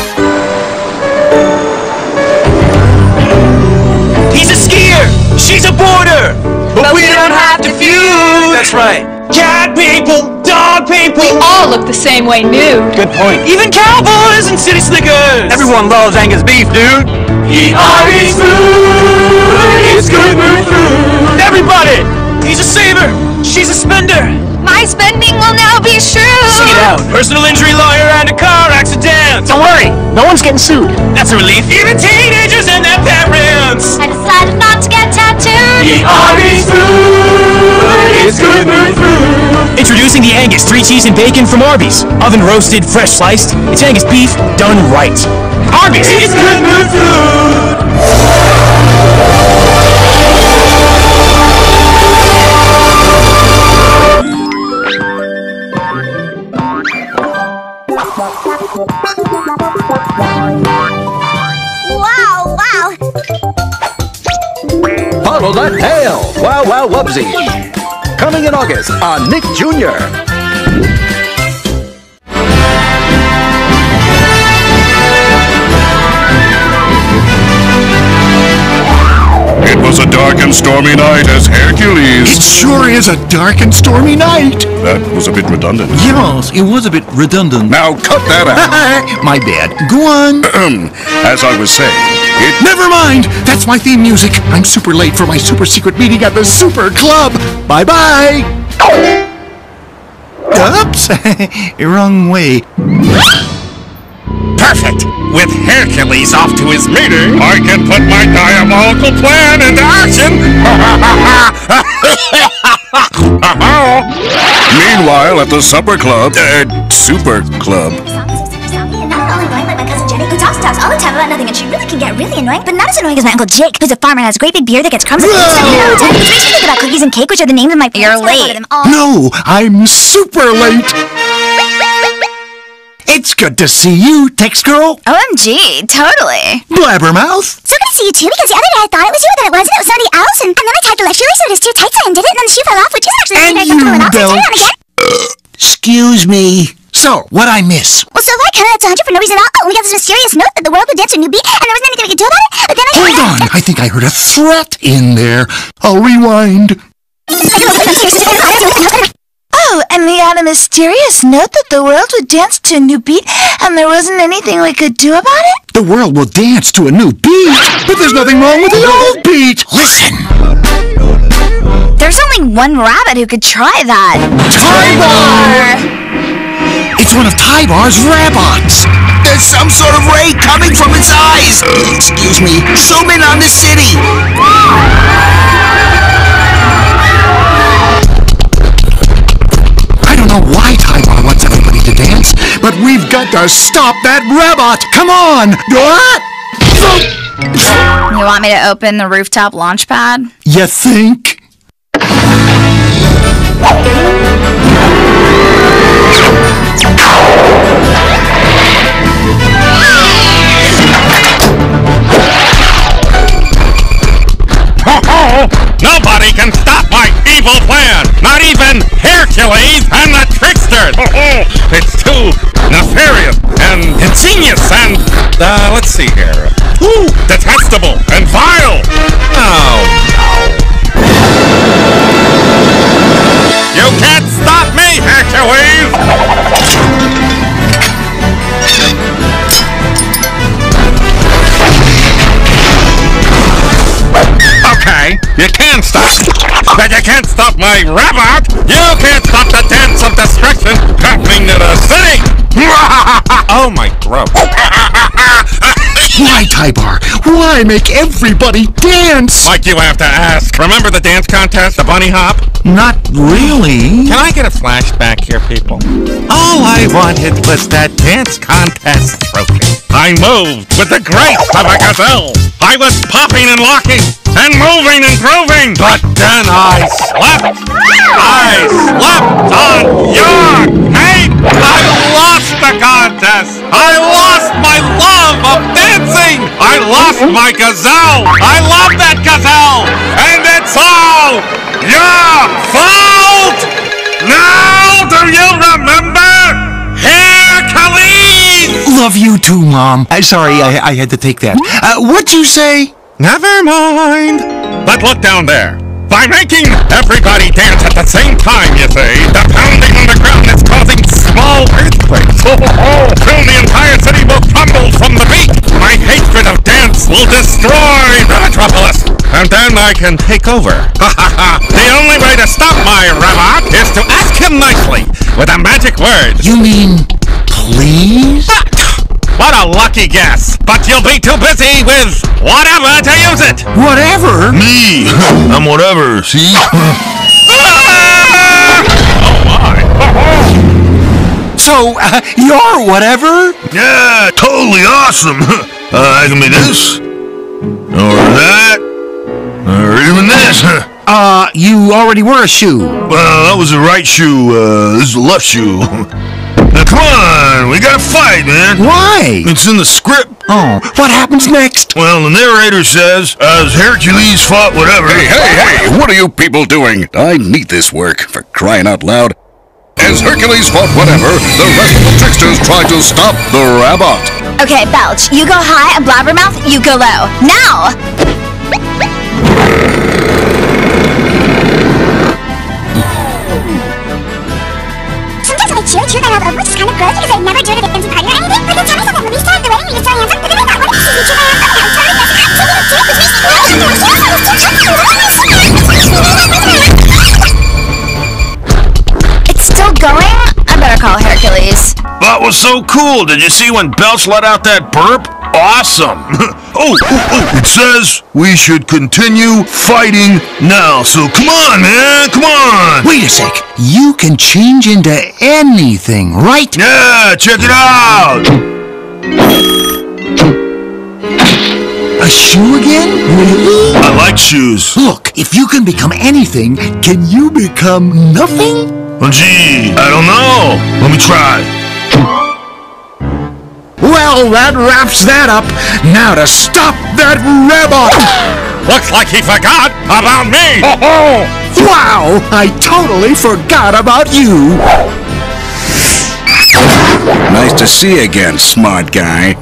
He's a skier! She's a boarder! But, but we don't have to feud! That's right. Cat people, dog people! We all look the same way new. Good point. Even cowboys and city slickers! Everyone loves Angus beef, dude! E R E's food! It's good mood food! Everybody! He's a saver! She's a spender! My spending will now be shrewd! Sing it out! Personal injury lawyer and a car accident! Don't worry, no one's getting sued. That's a relief. Even teenagers and their parents! I decided not to get tattooed! E R E's food! It's good mood food! Introducing the Angus three cheese and bacon from Arby's. Oven roasted, fresh sliced. It's Angus beef done right. Arby's! It's good mood food! Wow, wow! Follow that tail! Wow Wow Wubsy! Coming in August on Nick Junior It was a dark and stormy night as Hercules... It sure is a dark and stormy night! That was a bit redundant. Yes, it was a bit redundant. Now cut that out! My bad. Go on. As I was saying, it... Never mind! That's my theme music. I'm super late for my super secret meeting at the Super Club. Bye-bye! Oops! Wrong way. Perfect! With Hercules off to his meeting, I can put my diabolical plan into action! Meanwhile, at the Supper Club, uh, Super Club. Talks all the time about nothing, and she really can get really annoying, but not as annoying as my Uncle Jake, who's a farmer and has a great big beard that gets crumbs. Which makes me think about cookies and cake, which are the names of my parents. You're late. No, I'm super late. It's good to see you, Tex Girl. O M G, totally. Blabbermouth. So good to see you too, because the other day I thought it was you, but it wasn't. It was somebody else, and, and then I tied the left shoelace so it was too tight, so I undid it, and then the shoe fell off, which is actually and very comfortable, and also don't. turn it on again. Excuse me. So, what'd I miss? Well, so I kind of, it's a hundred for no reason at all. We got this mysterious note that the world would dance to a new beat, and there wasn't anything we could do about it, but then I... Hold on, I think I heard a threat in there. I'll rewind. Oh, and we had a mysterious note that the world would dance to a new beat, and there wasn't anything we could do about it? The world will dance to a new beat, but there's nothing wrong with the old beat. Listen. There's only one rabbit who could try that. Tybar! It's one of Tybar's rabbits. There's some sort of ray coming from its eyes. Excuse me. Zoom in on the city. I don't know why Tybar wants everybody to dance, but we've got to stop that rabbit. Come on. You want me to open the rooftop launch pad? You think? Nobody can stop my evil plan! Not even Hercules and the tricksters! It's too nefarious and ingenious and, uh, let's see here. Ooh, detestable and vile! Oh, no. say you can stop, but you can't stop my robot. You can't stop the dance of destruction happening to the city. Oh my throat. Why, Tybar? Why make everybody dance? Like you have to ask. Remember the dance contest, the bunny hop? Not really. Can I get a flashback here, people? All I wanted was that dance contest trophy. I moved with the grace of a gazelle. I was popping and locking and moving and grooving. But then I slept. I slept on your hate. I lost the contest. I lost my love of dancing. I lost my gazelle. I love that gazelle. And it's all your fault. Now do you remember? Hercules! Love you too, Mom. I'm sorry, I, I had to take that. Uh, what'd you say? Never mind. But look down there. By making everybody dance at the same time, you see, the pounding on the ground is causing small earthquakes. Soon the entire city will crumble from the beat. My hatred of dance will destroy the metropolis. And then I can take over. The only way to stop my robot is to ask him nicely with a magic word. You mean, please? What a lucky guess! But you'll be too busy with whatever to use it! Whatever? Me! I'm whatever, see? Oh my! So, uh, you're whatever? Yeah, totally awesome! Uh, I can be this, or that, or even this. Uh, you already were a shoe. Well, that was the right shoe, uh, this is the left shoe. Now, come on, we gotta fight, man. Why? It's in the script. Oh, what happens next? Well, the narrator says, as Hercules fought whatever... Hey, hey, hey, what are you people doing? I need this work, for crying out loud. As Hercules fought whatever, the rest of the tricksters tried to stop the robot. Okay, Belch, you go high, and Blabbermouth, you go low. Now! Cheer, cheer that out, which is kind of gross because I'd never do it at a dancing party or anything. But then Johnny said that release time, the wedding, you just throw your hands up, but then I thought, what if you cheer my hands up? And I was totally messing. It's still going? I better call Hercules. That was so cool. Did you see when Belch let out that burp? Awesome. oh, oh, oh, it says we should continue fighting now. So come on, man, come on. Wait a sec. You can change into anything, right? Yeah, check it out. A shoe again? Really? I like shoes. Look, if you can become anything, can you become nothing? Well, gee, I don't know. Let me try. Well, that wraps that up. Now to stop that robot. Looks like he forgot about me. Wow, I totally forgot about you. Nice to see you again, smart guy.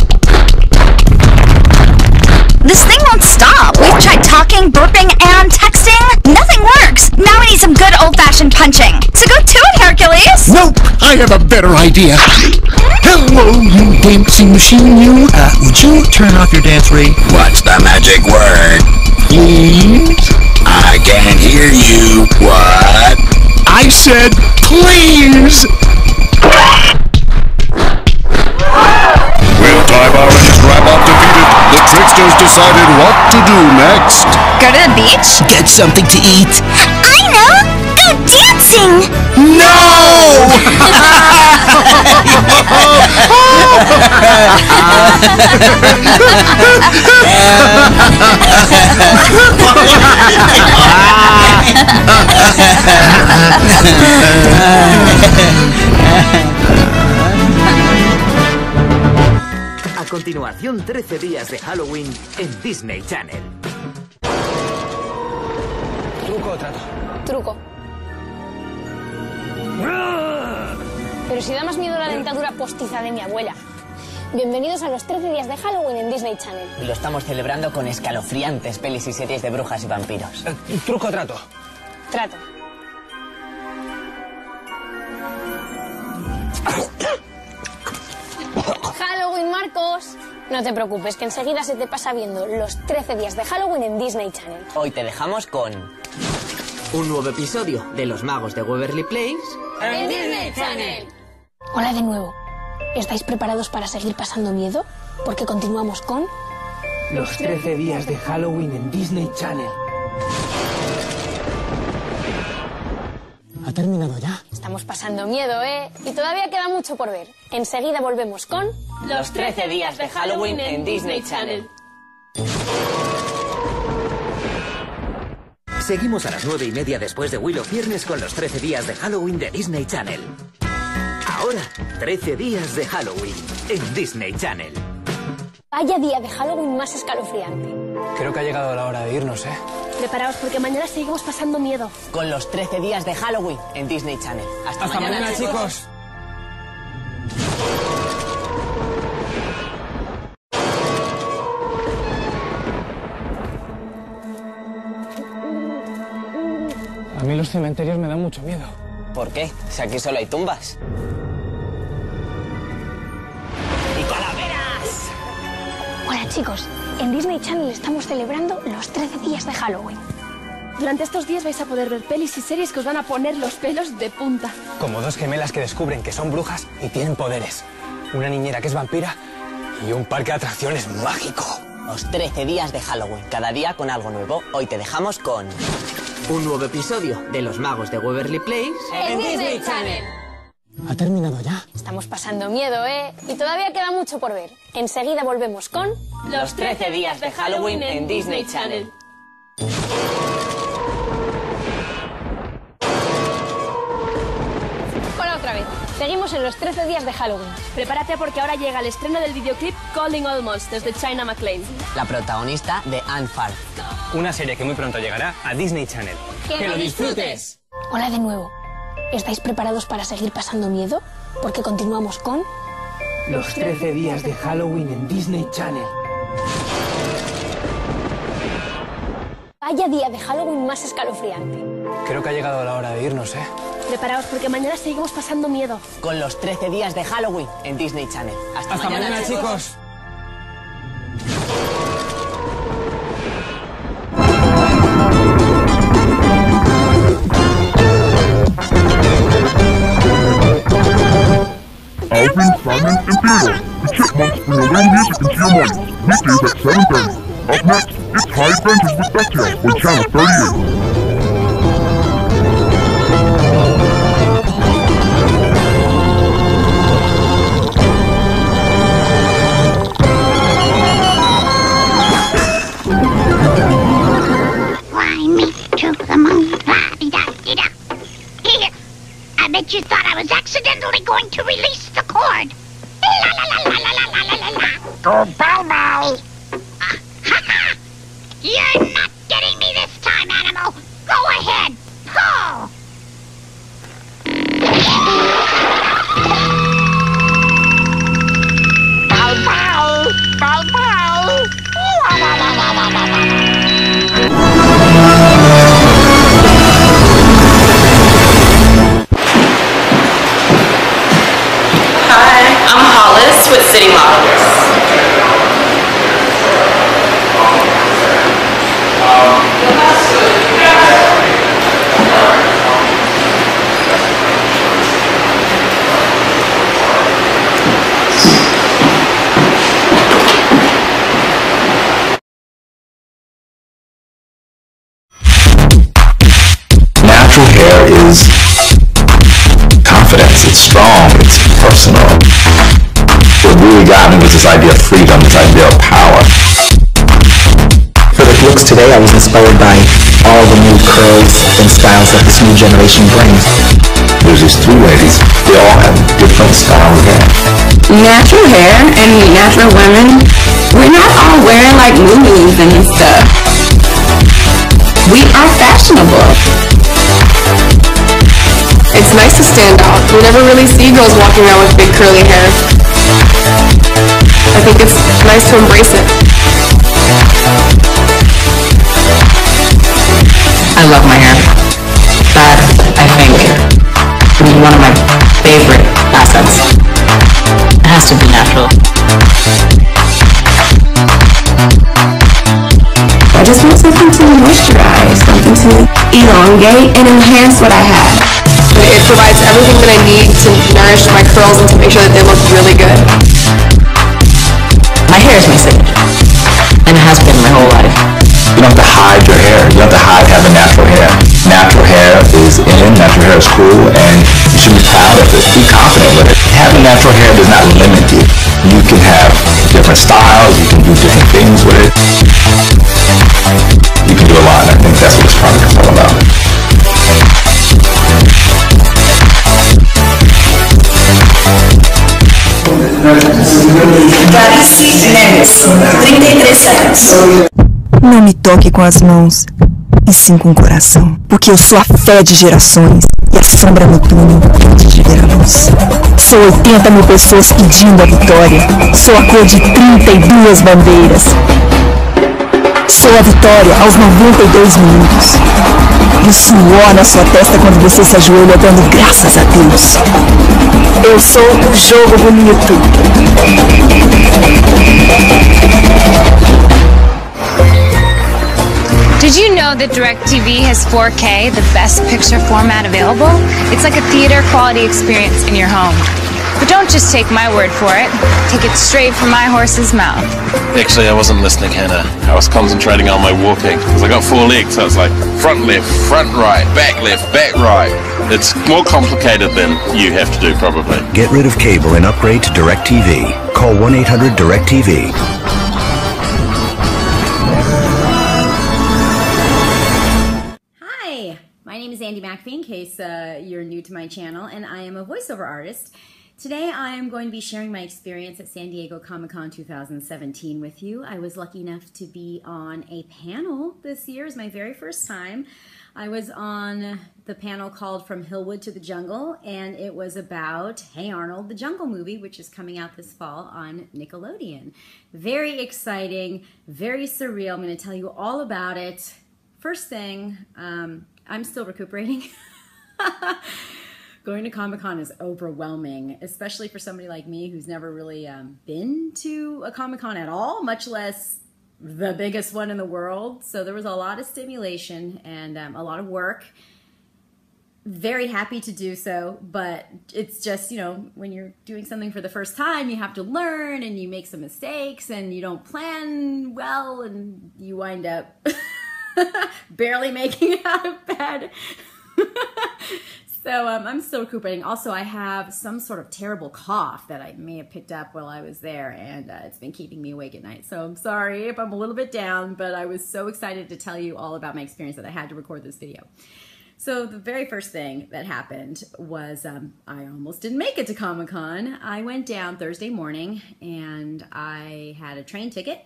This thing won't stop. We've tried talking, burping, and texting. Nothing works. Now we need some good old-fashioned punching. So go to it, Hercules. Nope, I have a better idea. Hello, you dancing machine, you. Uh, would you turn off your dance rig? What's the magic word? Please? I can't hear you. What? I said, please. With Tybar and his robot defeated, the tricksters decided what to do next. Go to the beach? Get something to eat. I know! Go dancing! No! A continuación, trece días de Halloween en Disney Channel. ¿Truco o trato? Truco. Pero si da más miedo la dentadura postiza de mi abuela. Bienvenidos a los trece días de Halloween en Disney Channel. Y lo estamos celebrando con escalofriantes pelis y series de brujas y vampiros. Eh, ¿Truco o trato? Trato. Halloween, Marcos. No te preocupes, que enseguida se te pasa viendo los trece días de Halloween en Disney Channel. Hoy te dejamos con un nuevo episodio de Los Magos de Waverly Place en Disney Channel. Hola de nuevo. ¿Estáis preparados para seguir pasando miedo? Porque continuamos con los trece días de Halloween en Disney Channel. ¿Ha terminado ya? Estamos pasando miedo, ¿eh? Y todavía queda mucho por ver. Enseguida volvemos con los trece días de Halloween en Disney Channel. Seguimos a las nueve y media después de Willow Viernes con los trece días de Halloween de Disney Channel. Ahora, trece días de Halloween en Disney Channel. Vaya día de Halloween más escalofriante. Creo que ha llegado la hora de irnos, ¿eh? Preparaos porque mañana seguimos pasando miedo. Con los trece días de Halloween en Disney Channel. Hasta, Hasta mañana, mañana, chicos. A mí los cementerios me dan mucho miedo. ¿Por qué? Si aquí solo hay tumbas. ¡Y calaveras! Hola chicos, en Disney Channel estamos celebrando los trece días de Halloween. Durante estos días vais a poder ver pelis y series que os van a poner los pelos de punta. Como dos gemelas que descubren que son brujas y tienen poderes. Una niñera que es vampira y un parque de atracciones mágico. Los trece días de Halloween, cada día con algo nuevo. Hoy te dejamos con un nuevo episodio de Los Magos de Waverly Place en Disney Channel. ¿Ha terminado ya? Estamos pasando miedo, ¿eh? Y todavía queda mucho por ver. Enseguida volvemos con los trece días de Halloween en Disney Channel. Hola otra vez. Seguimos en los trece días de Halloween. Prepárate porque ahora llega el estreno del videoclip Calling All Monsters de China McClain. La protagonista de Anne Farr. Una serie que muy pronto llegará a Disney Channel. ¡Que, ¡Que lo disfrutes! Hola de nuevo. ¿Estáis preparados para seguir pasando miedo? Porque continuamos con los trece días de Halloween en Disney Channel. Vaya día de Halloween más escalofriante. Creo que ha llegado la hora de irnos, ¿eh? Preparaos porque mañana seguimos pasando miedo. Con los trece días de Halloween en Disney Channel. Hasta, Hasta mañana, mañana, chicos. chicos. Alvin, Simon, and Theodore, the Chipmunks bring a little music into your mornings, weekdays at seven thirty. Up next, it's High Adventures with Ducktail on Channel thirty-eight. Fly me to the moon, la-di-da-di-da. Here, I bet you thought I was accidentally going to release the cord. La la la la la la la la la. Go bow bow. Uh, ha ha! You're not getting me this time, animal. Go ahead, pull. Bow bow, bow bow. Wah, wah, wah, wah, wah, wah, wah. I'm Hollis with City Models. Natural hair is confidence, it's strong, it's personal. What really got me was this idea of freedom, this idea of power. For the looks today, I was inspired by all the new curls and styles that this new generation brings. There's these three ladies, they all have different styles of hair. Natural hair and natural women, we're not all wearing like movies and stuff. We are fashionable. It's nice to stand out. You never really see girls walking around with big curly hair. I think it's nice to embrace it. I love my hair. That, I think, is one of my favorite assets. It has to be natural. just want something to moisturize, something to elongate and enhance what I have. It provides everything that I need to nourish my curls and to make sure that they look really good. My hair is my signature, and it has been my whole life. You don't have to hide your hair. You don't have to hide having natural hair. Natural hair is in, natural hair is cool, and you should be proud of it. Be confident with it. Having natural hair does not limit you. You can have different styles, you can do different things with it. You can do a lot, and I think that's what this product is all about. Clarice Neves, trinta e três segundos. Não me toque com as mãos, e sim com o coração, porque eu sou a fé de gerações e a sombra no túnel antes de ver a luz. Sou oitenta mil pessoas pedindo a vitória, sou a cor de trinta e duas bandeiras. Sou a vitória aos noventa e dois minutos. E o suor na sua testa quando você se ajoelha dando graças a Deus. Eu sou o jogo bonito. Did you know that DirecTV has four K, the best picture format available? It's like a theater quality experience in your home. But don't just take my word for it. Take it straight from my horse's mouth. Actually, I wasn't listening, Hannah. I was concentrating on my walking. Because I got four legs, so it's like front left, front right, back left, back right. It's more complicated than you have to do, probably. Get rid of cable and upgrade to DirecTV. Call one eight hundred DirecTV. Hi, my name is Andy McAfee, in case uh, you're new to my channel, and I am a voiceover artist. Today I am going to be sharing my experience at San Diego Comic-Con two thousand seventeen with you. I was lucky enough to be on a panel this year. It was my very first time. I was on the panel called From Hillwood to the Jungle, and it was about Hey Arnold, the Jungle movie, which is coming out this fall on Nickelodeon. Very exciting, very surreal. I'm going to tell you all about it. First thing, um, I'm still recuperating. Going to Comic-Con is overwhelming, especially for somebody like me who's never really um, been to a Comic-Con at all, much less the biggest one in the world. So there was a lot of stimulation and um, a lot of work. Very happy to do so, but it's just, you know, when you're doing something for the first time, you have to learn and you make some mistakes and you don't plan well and you wind up barely making it out of bed. So um, I'm still recuperating. Also, I have some sort of terrible cough that I may have picked up while I was there, and uh, it's been keeping me awake at night. So I'm sorry if I'm a little bit down, but I was so excited to tell you all about my experience that I had to record this video. So the very first thing that happened was um, I almost didn't make it to Comic-Con. I went down Thursday morning, and I had a train ticket.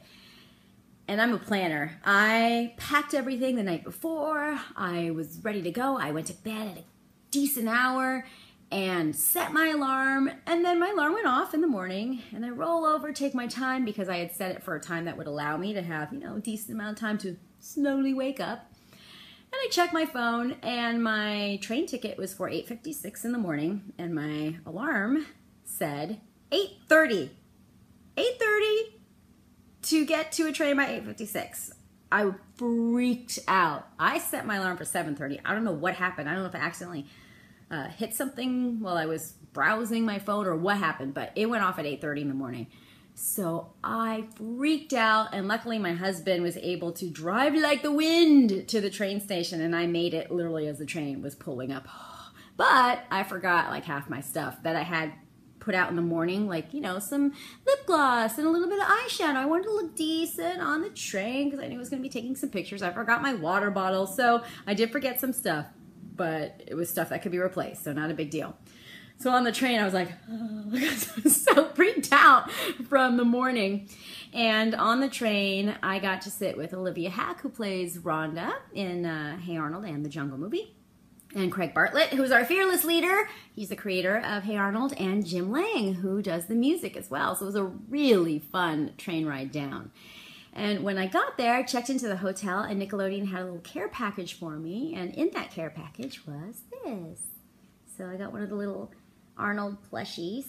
And I'm a planner. I packed everything the night before. I was ready to go. I went to bed at a decent hour and set my alarm, and then my alarm went off in the morning, and I roll over, take my time because I had set it for a time that would allow me to have, you know, a decent amount of time to slowly wake up. And I checked my phone, and my train ticket was for eight fifty-six in the morning, and my alarm said eight thirty. eight thirty to get to a train by eight fifty-six. I freaked out. I set my alarm for seven thirty. I don't know what happened. I don't know if I accidentally uh, hit something while I was browsing my phone or what happened, but it went off at eight thirty in the morning. So I freaked out, and luckily my husband was able to drive like the wind to the train station, and I made it literally as the train was pulling up. But I forgot like half my stuff that I had put out in the morning, like, you know, some lip gloss and a little bit of eyeshadow. I wanted to look decent on the train because I knew I was going to be taking some pictures. I forgot my water bottle, so I did forget some stuff, but it was stuff that could be replaced, so not a big deal. So on the train, I was like, oh, I was so freaked out from the morning. And on the train, I got to sit with Olivia Hack, who plays Rhonda in uh, Hey Arnold and the Jungle movie. And Craig Bartlett, who's our fearless leader. He's the creator of Hey Arnold, and Jim Lang, who does the music as well. So it was a really fun train ride down. And when I got there, I checked into the hotel, and Nickelodeon had a little care package for me. And in that care package was this. So I got one of the little Arnold plushies.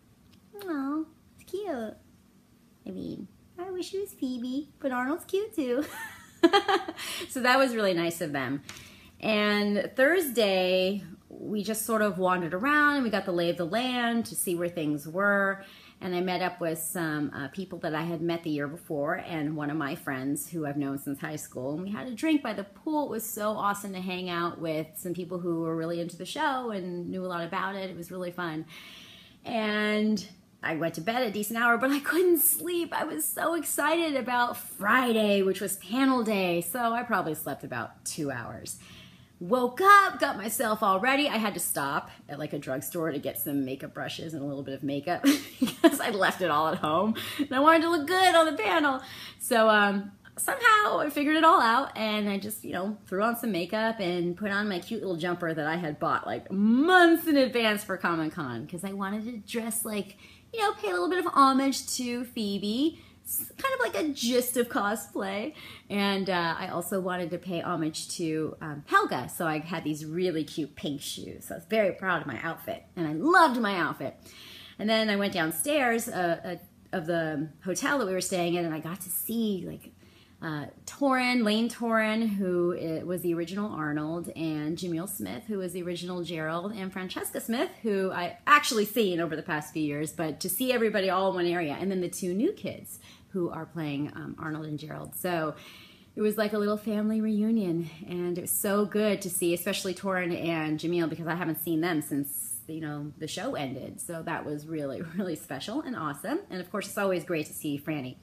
Oh, it's cute. I mean, I wish it was Phoebe, but Arnold's cute too. So that was really nice of them. And Thursday, we just sort of wandered around and we got the lay of the land to see where things were. And I met up with some uh, people that I had met the year before and one of my friends who I've known since high school. And we had a drink by the pool. It was so awesome to hang out with some people who were really into the show and knew a lot about it. It was really fun. And I went to bed at a decent hour, but I couldn't sleep. I was so excited about Friday, which was panel day. So I probably slept about two hours. Woke up, got myself all ready. I had to stop at like a drugstore to get some makeup brushes and a little bit of makeup because I left it all at home and I wanted to look good on the panel. So um, somehow I figured it all out and I just, you know, threw on some makeup and put on my cute little jumper that I had bought like months in advance for Comic-Con because I wanted to dress like, you know, pay a little bit of homage to Phoebe. It's kind of like a gist of cosplay. And uh, I also wanted to pay homage to um, Helga. So I had these really cute pink shoes. So I was very proud of my outfit. And I loved my outfit. And then I went downstairs uh, uh, of the hotel that we were staying in and I got to see like uh, Torrin, Lane Torrin, who uh, was the original Arnold, and Jamil Smith, who was the original Gerald, and Francesca Smith, who I actually seen over the past few years, but to see everybody all in one area. And then the two new kids who are playing um, Arnold and Gerald. So it was like a little family reunion, and it was so good to see, especially Torrin and Jamil, because I haven't seen them since, you know, the show ended. So that was really, really special and awesome. And of course, it's always great to see Franny.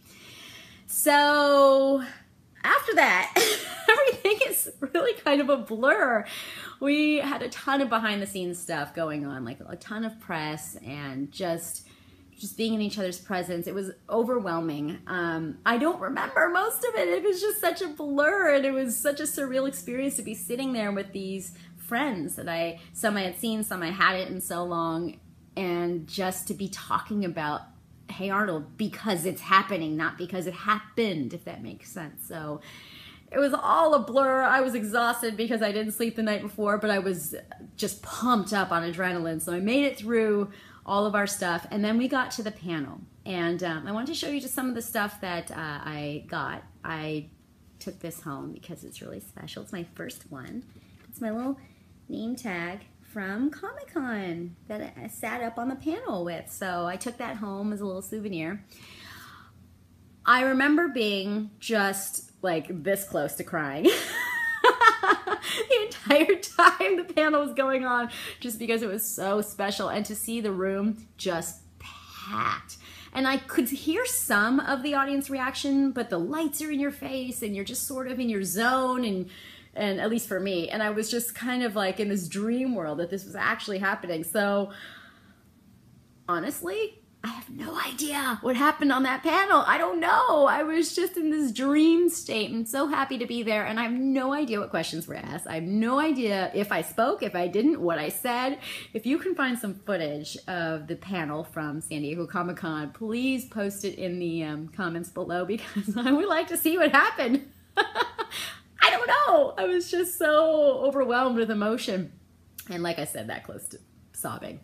So after that, everything is really kind of a blur. We had a ton of behind the scenes stuff going on, like a ton of press and just just being in each other's presence. It was overwhelming. Um, I don't remember most of it. It was just such a blur, and it was such a surreal experience to be sitting there with these friends that I, some I had seen, some I hadn't in so long, and just to be talking about Hey Arnold because it's happening, not because it happened, if that makes sense. So it was all a blur. I was exhausted because I didn't sleep the night before, but I was just pumped up on adrenaline. So I made it through all of our stuff, and then we got to the panel. And um, I wanted to show you just some of the stuff that uh, I got. I took this home because it's really special. It's my first one. It's my little name tag from Comic-Con that I sat up on the panel with. So I took that home as a little souvenir. I remember being just like this close to crying the entire time the panel was going on, just because it was so special, and to see the room just packed. And I could hear some of the audience reaction, but the lights are in your face and you're just sort of in your zone, and and at least for me, and I was just kind of like in this dream world that this was actually happening. So honestly, I have no idea what happened on that panel. I don't know. I was just in this dream state and so happy to be there, and I have no idea what questions were asked. I have no idea if I spoke, if I didn't, what I said. If you can find some footage of the panel from San Diego Comic-Con, please post it in the um, comments below, because I would like to see what happened. I don't know. I was just so overwhelmed with emotion. And like I said, that close to sobbing.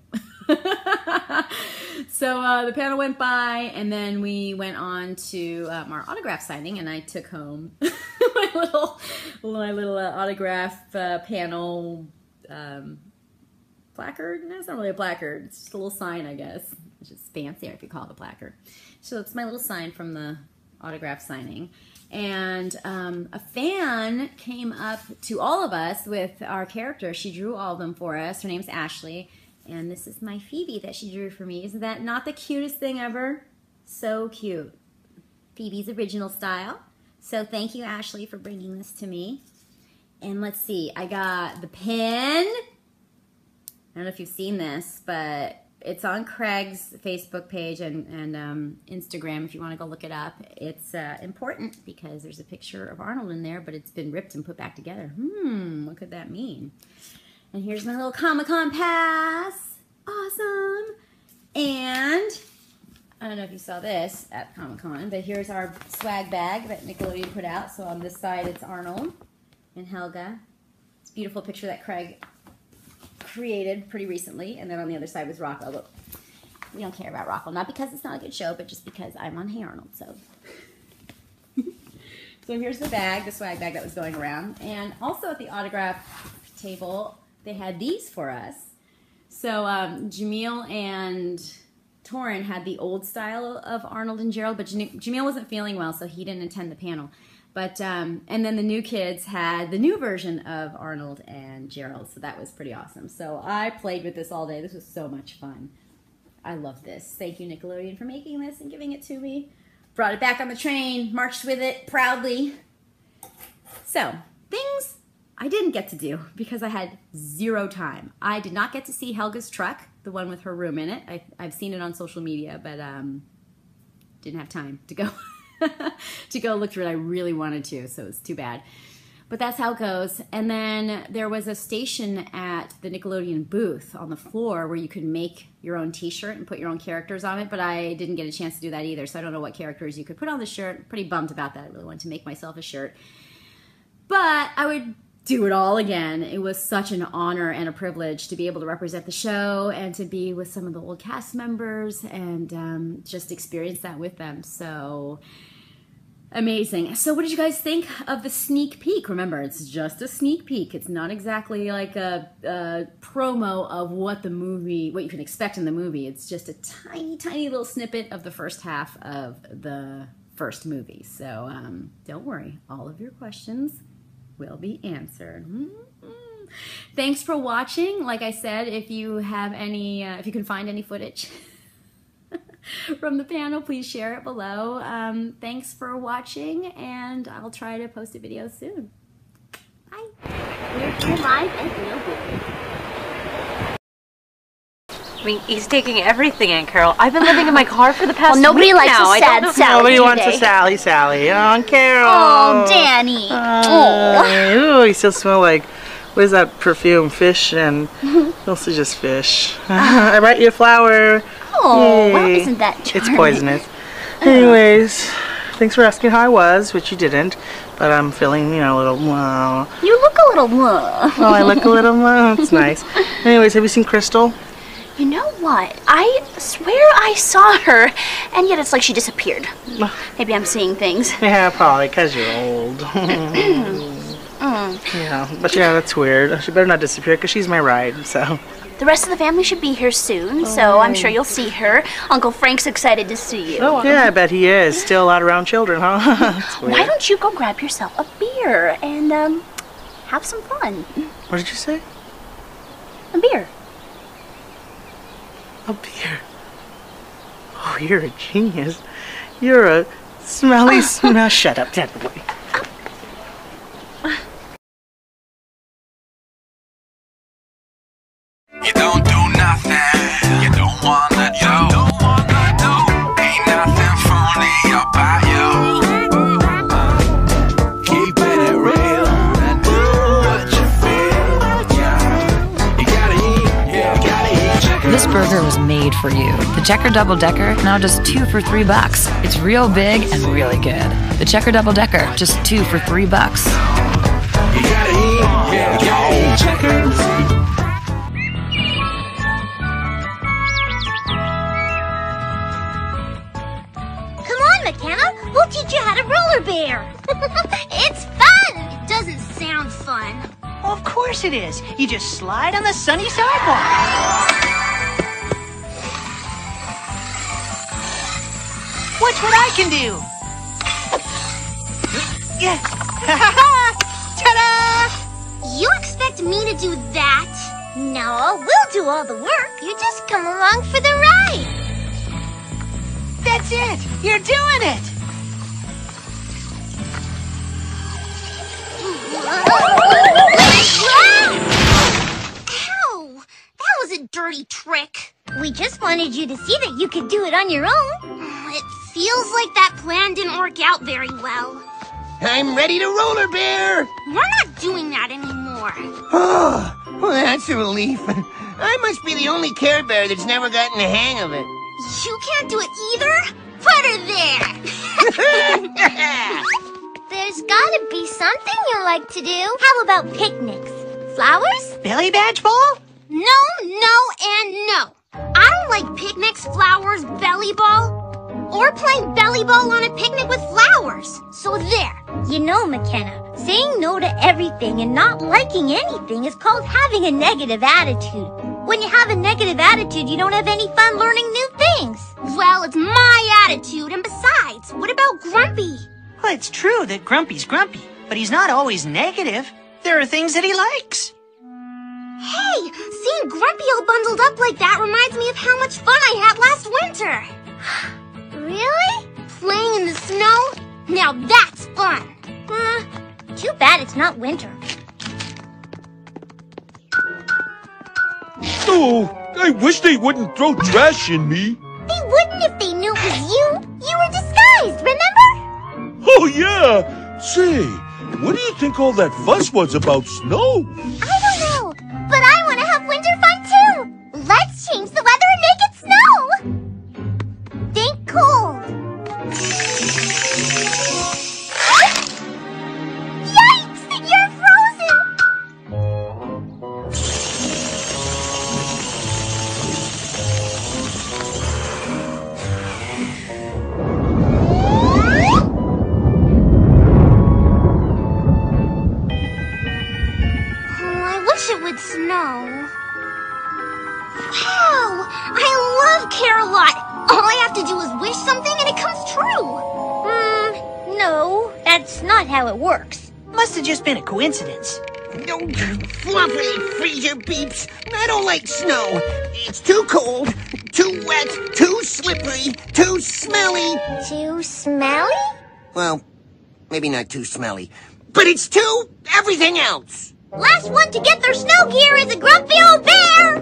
So uh, the panel went by, and then we went on to um, our autograph signing, and I took home my little, my little uh, autograph uh, panel um, placard. No, it's not really a placard. It's just a little sign, I guess. It's just fancier if you call it a placard. So it's my little sign from the autograph signing. And um, a fan came up to all of us with our characters. She drew all of them for us. Her name's Ashley. And this is my Phoebe that she drew for me. Isn't that not the cutest thing ever? So cute. Phoebe's original style. So thank you, Ashley, for bringing this to me. And let's see, I got the pen. I don't know if you've seen this, but it's on Craig's Facebook page and, and um, Instagram if you want to go look it up. It's uh, important because there's a picture of Arnold in there, but it's been ripped and put back together. Hmm, what could that mean? And here's my little Comic-Con pass. Awesome. And I don't know if you saw this at Comic-Con, but here's our swag bag that Nickelodeon put out. So on this side, it's Arnold and Helga. It's a beautiful picture that Craig created pretty recently. And then on the other side was Rocco. But we don't care about Rocco. Not because it's not a good show, but just because I'm on Hey Arnold. So So here's the bag, the swag bag that was going around. And also at the autograph table, they had these for us. So um, Jamil and Torin had the old style of Arnold and Gerald, but Jamil wasn't feeling well, so he didn't attend the panel. But um, and then the new kids had the new version of Arnold and Gerald, so that was pretty awesome. So I played with this all day. This was so much fun. I love this. Thank you, Nickelodeon, for making this and giving it to me. Brought it back on the train, marched with it proudly. So, things I didn't get to do because I had zero time. I did not get to see Helga's truck, the one with her room in it. I, I've seen it on social media, but um, didn't have time to go to go look through it. I really wanted to, so it's too bad. But that's how it goes. And then there was a station at the Nickelodeon booth on the floor where you could make your own t-shirt and put your own characters on it, but I didn't get a chance to do that either, so I don't know what characters you could put on the shirt. Pretty bummed about that. I really wanted to make myself a shirt. But I would do it all again. It was such an honor and a privilege to be able to represent the show and to be with some of the old cast members and um, just experience that with them. So amazing. So what did you guys think of the sneak peek? Remember, it's just a sneak peek. It's not exactly like a, a promo of what the movie, what you can expect in the movie. It's just a tiny, tiny little snippet of the first half of the first movie. So um, don't worry, all of your questions will be answered. Mm-hmm. Thanks for watching. Like I said, if you have any, uh, if you can find any footage from the panel, please share it below. Um, thanks for watching, and I'll try to post a video soon. Bye. We're here live at Global. I mean, he's taking everything in, Carol. I've been living in my car for the past well, nobody week likes now. a sad Sally Nobody today. wants a Sally, Sally. Oh, Carol. Oh, Danny. Oh, you still smell like, what is that perfume? Fish and mostly just fish. I brought you a flower. Oh, well, Yay. isn't that charming? It's poisonous. Anyways, thanks for asking how I was, which you didn't. But I'm feeling, you know, a little, wow. You look a little, uh. Oh, I look a little, uh, that's nice. Anyways, have you seen Crystal? You know what? I swear I saw her, and yet it's like she disappeared. Maybe I'm seeing things. Yeah, probably, because you're old. mm. Yeah, but yeah, that's weird. She better not disappear, because she's my ride, so. The rest of the family should be here soon, so I'm sure you'll see her. Uncle Frank's excited to see you. Oh, yeah, I bet he is. Still a lot around children, huh? That's weird. Why don't you go grab yourself a beer and, um, have some fun? What did you say? A beer. A beer? Oh, you're a genius. You're a smelly smell. Shut up, Dad boy. You don't do nothing. You don't wanna do. Don't wanna do. Ain't nothing phony about you. Keeping it real and do what you feel. Yeah. You gotta eat. Yeah. You gotta eat chicken. This burger was made for you. The Checker Double Decker, now just two for three bucks. It's real big and really good. The Checker Double Decker, just two for three bucks. You gotta eat. Yeah. You gotta eat chicken. McKenna, we'll teach you how to roller bear. It's fun. It doesn't sound fun. Well, of course it is. You just slide on the sunny sidewalk. Watch what I can do. Yeah. Ta-da! You expect me to do that? No, we'll do all the work. You just come along for the ride. That's it! You're doing it! Ow! That was a dirty trick. We just wanted you to see that you could do it on your own. It feels like that plan didn't work out very well. I'm ready to roller bear! We're not doing that anymore. Oh, well, that's a relief. I must be the only Care Bear that's never gotten the hang of it. You can't do it either? Put her there! There's gotta be something you like to do. How about picnics? Flowers? Belly badge ball? No, no, and no. I don't like picnics, flowers, belly ball. Or playing belly ball on a picnic with flowers. So there. You know, McKenna, saying no to everything and not liking anything is called having a negative attitude. When you have a negative attitude, you don't have any fun learning new things. Well, it's my attitude, and besides, what about Grumpy? Well, it's true that Grumpy's grumpy, but he's not always negative. There are things that he likes. Hey, seeing Grumpy all bundled up like that reminds me of how much fun I had last winter. Really? Playing in the snow? Now that's fun. Uh, too bad it's not winter. Oh, I wish they wouldn't throw trash in me. They wouldn't if they knew it was you. You were disguised, remember? Oh, yeah. Say, what do you think all that fuss was about snow? I don't know, but I want to have winter fun too. Let's change the weather and make it snow. Think cold. Yikes! You're frozen! Oh, I wish it would snow. Wow! I love Care-a-Lot! All I have to do is wish something and it comes true! Hmm, no, that's not how it works. Must have just been a coincidence. No, fluffy freezer beeps. I don't like snow. It's too cold, too wet, too slippery, too smelly. Too smelly? Well, maybe not too smelly, but it's too everything else. Last one to get their snow gear is a grumpy old bear!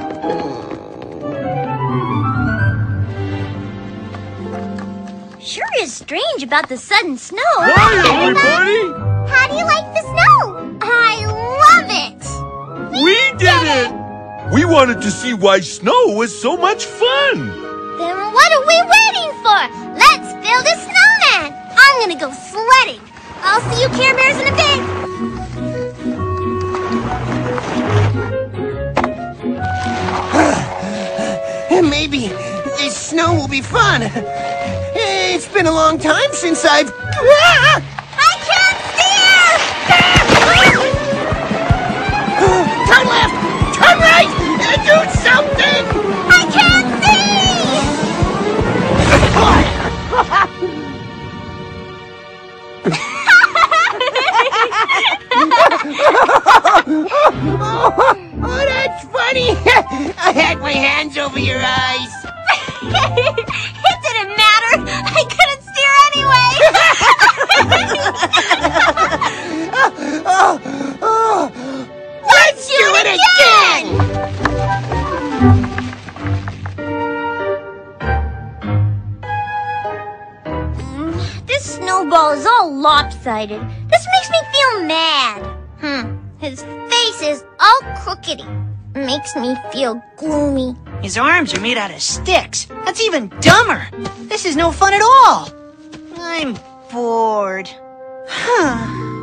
Sure is strange about the sudden snow. Hi, everybody! How do you like the snow? I love it! We, we did it! We wanted to see why snow was so much fun! Then what are we waiting for? Let's build a snowman! I'm gonna go sledding. I'll see you Care Bears in a bit. Maybe this snow will be fun. It's been a long time since I've... Ah! I can't steer! Turn left! Turn right! Do something! I can't see! Oh, that's funny! I had my hands over your eyes. It didn't matter. I couldn't steer anyway. oh, oh. Let's do it again! This snowball is all lopsided. This makes me feel mad. Hmm. His face is all crookedy. Makes me feel gloomy. His arms are made out of sticks. That's even dumber. This is no fun at all. I'm bored. Huh.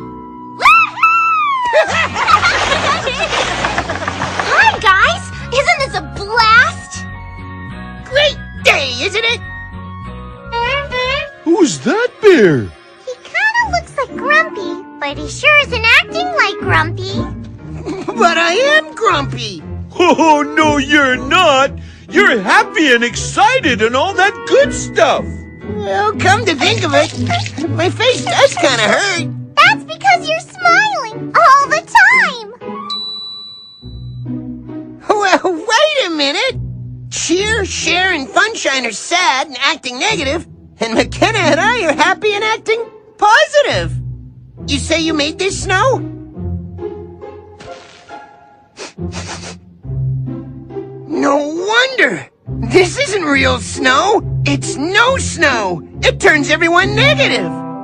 Hi, guys! Isn't this a blast? Great day, isn't it? Who's that bear? He kind of looks like Grumpy, but he sure isn't acting like Grumpy. But I am grumpy. Oh, no, you're not. You're happy and excited and all that good stuff. Well, come to think of it, my face does kind of hurt. That's because you're smiling all the time. Well, wait a minute. Cheer, Cher, and Funshine are sad and acting negative, and McKenna and I are happy and acting positive. You say you made this snow? No wonder! This isn't real snow! It's no snow! It turns everyone negative!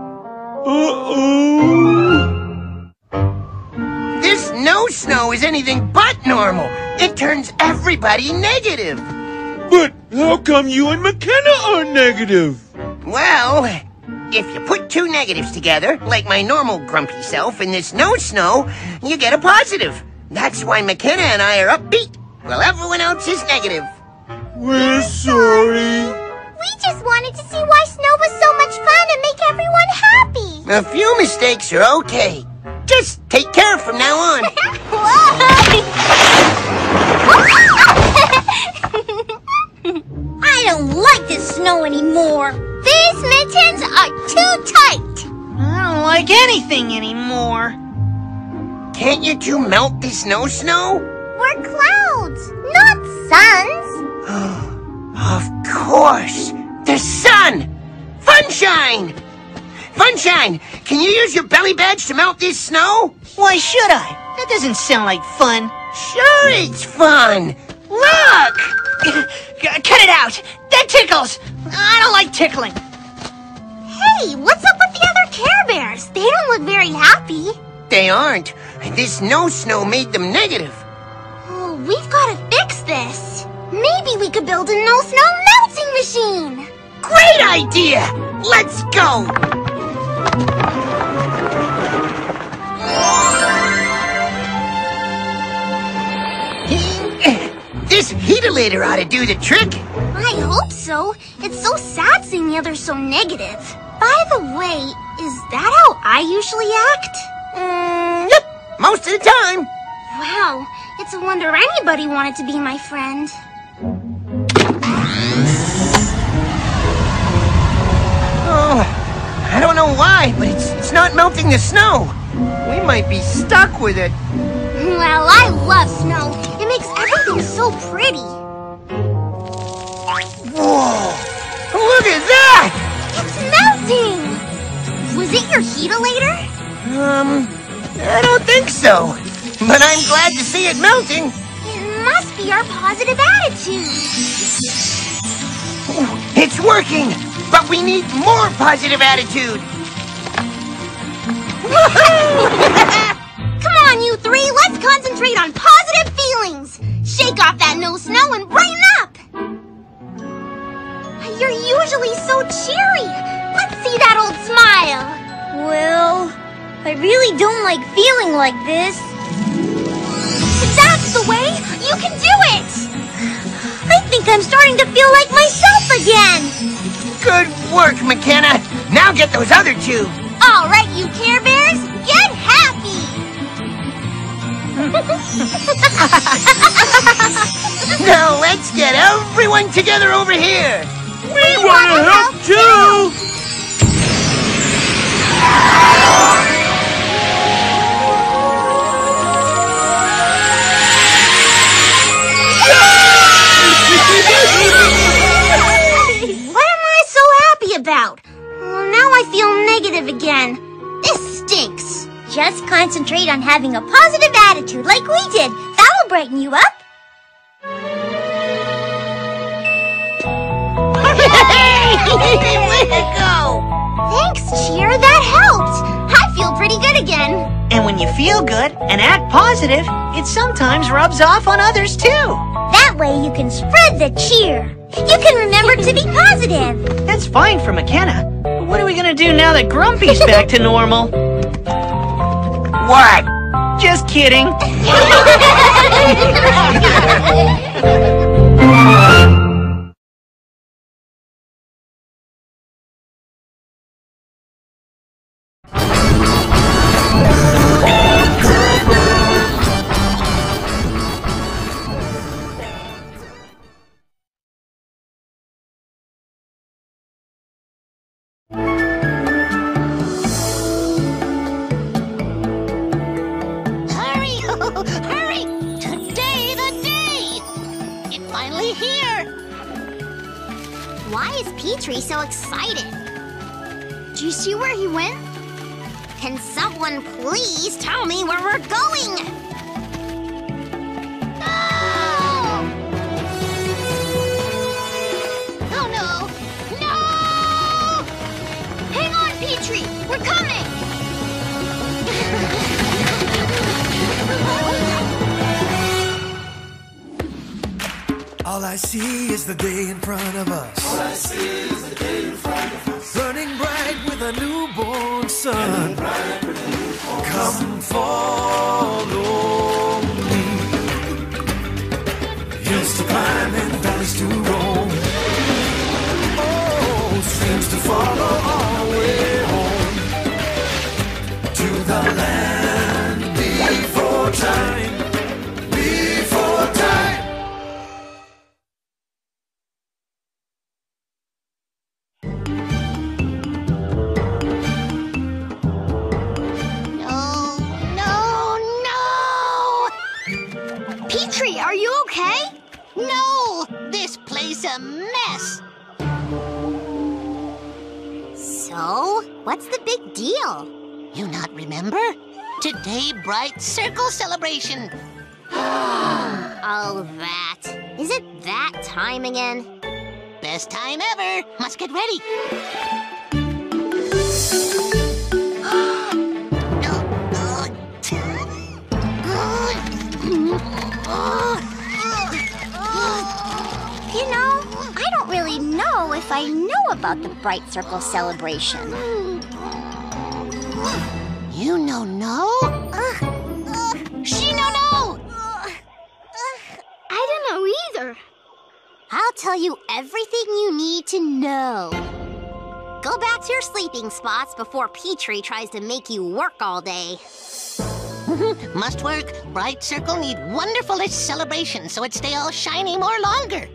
Uh-oh! This no snow is anything but normal! It turns everybody negative! But how come you and McKenna are negative? Well, if you put two negatives together, like my normal grumpy self and this no snow, you get a positive. That's why McKenna and I are upbeat, while everyone else is negative. We're sorry. We We just wanted to see why snow was so much fun and make everyone happy. A few mistakes are okay. Just take care from now on. I don't like this snow anymore. These mittens are too tight. I don't like anything anymore. Can't you two melt the snow snow? We're clouds, not suns. Of course. The sun! Funshine! Funshine, can you use your belly badge to melt this snow? Why should I? That doesn't sound like fun. Sure it's fun. Look! Cut it out! That tickles! I don't like tickling. Hey, what's up with the other Care Bears? They don't look very happy. They aren't. This no snow made them negative. Oh, we've got to fix this. Maybe we could build a no-snow melting machine. Great idea! Let's go! This heatolator ought to do the trick. I hope so. It's so sad seeing the others so negative. By the way, is that how I usually act? Mm, yep, most of the time. Wow, it's a wonder anybody wanted to be my friend. Oh, I don't know why, but it's, it's not melting the snow. We might be stuck with it. Well, I love snow. It makes everything so pretty. Whoa! Look at that! It's melting! Was it your heatolator? Um, I don't think so. But I'm glad to see it melting. It must be our positive attitude. It's working! But we need more positive attitude! Come on, you three! Let's concentrate on positive feelings! Shake off that no snow and brighten up! You're usually so cheery! Let's see that old smile! Well, I really don't like feeling like this. That's the way! You can do it! I think I'm starting to feel like myself again! Good work, McKenna! Now get those other two! All right, you Care Bears, get happy! Now let's get everyone together over here! We want to help too! What am I so happy about? Well, now I feel negative again. This stinks. Just concentrate on having a positive attitude like we did. That'll brighten you up. Way to go! Thanks, Cheer. That helped. I feel pretty good again. And when you feel good and act positive, it sometimes rubs off on others too. That way you can spread the cheer. You can remember to be positive. That's fine for McKenna. But what are we gonna do now that Grumpy's back to normal? What? Just kidding. Hurry! Hurry! Today the day! It's finally here! Why is Petrie so excited? Do you see where he went? Can someone please tell me where we're going? No! Oh no! No! Hang on, Petrie! We're coming! All I see is the day in front of us. All I see is the day in front of us. Burning bright with a newborn sun. Come follow me. Hills to climb and valleys to roam. Oh, the land before time, before time. No, no, no! Petrie, are you okay? No! This place a mess! So, what's the big deal? You not remember? Today, Bright Circle celebration. Oh, that. Is it that time again? Best time ever. Must get ready. You know, I don't really know if I know about the Bright Circle celebration. You know no? Uh, uh, she no no! Uh, I don't know either. I'll tell you everything you need to know. Go back to your sleeping spots before Petrie tries to make you work all day. Must work. Bright Circle need wonderfulest celebration so it stay all shiny more longer.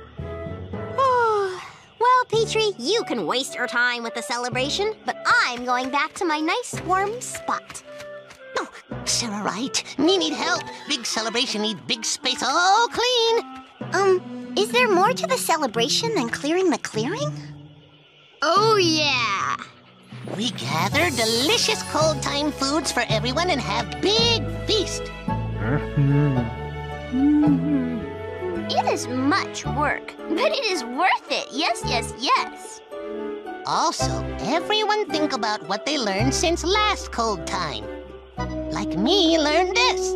Well, Petrie, you can waste your time with the celebration, but I'm going back to my nice warm spot. Oh, Sarah right. Me need help. Big celebration need big space all clean. Um, is there more to the celebration than clearing the clearing? Oh, yeah. We gather delicious cold time foods for everyone and have big feast. It is much work, but it is worth it. Yes, yes, yes. Also, everyone think about what they learned since last cold time. Like me learned this.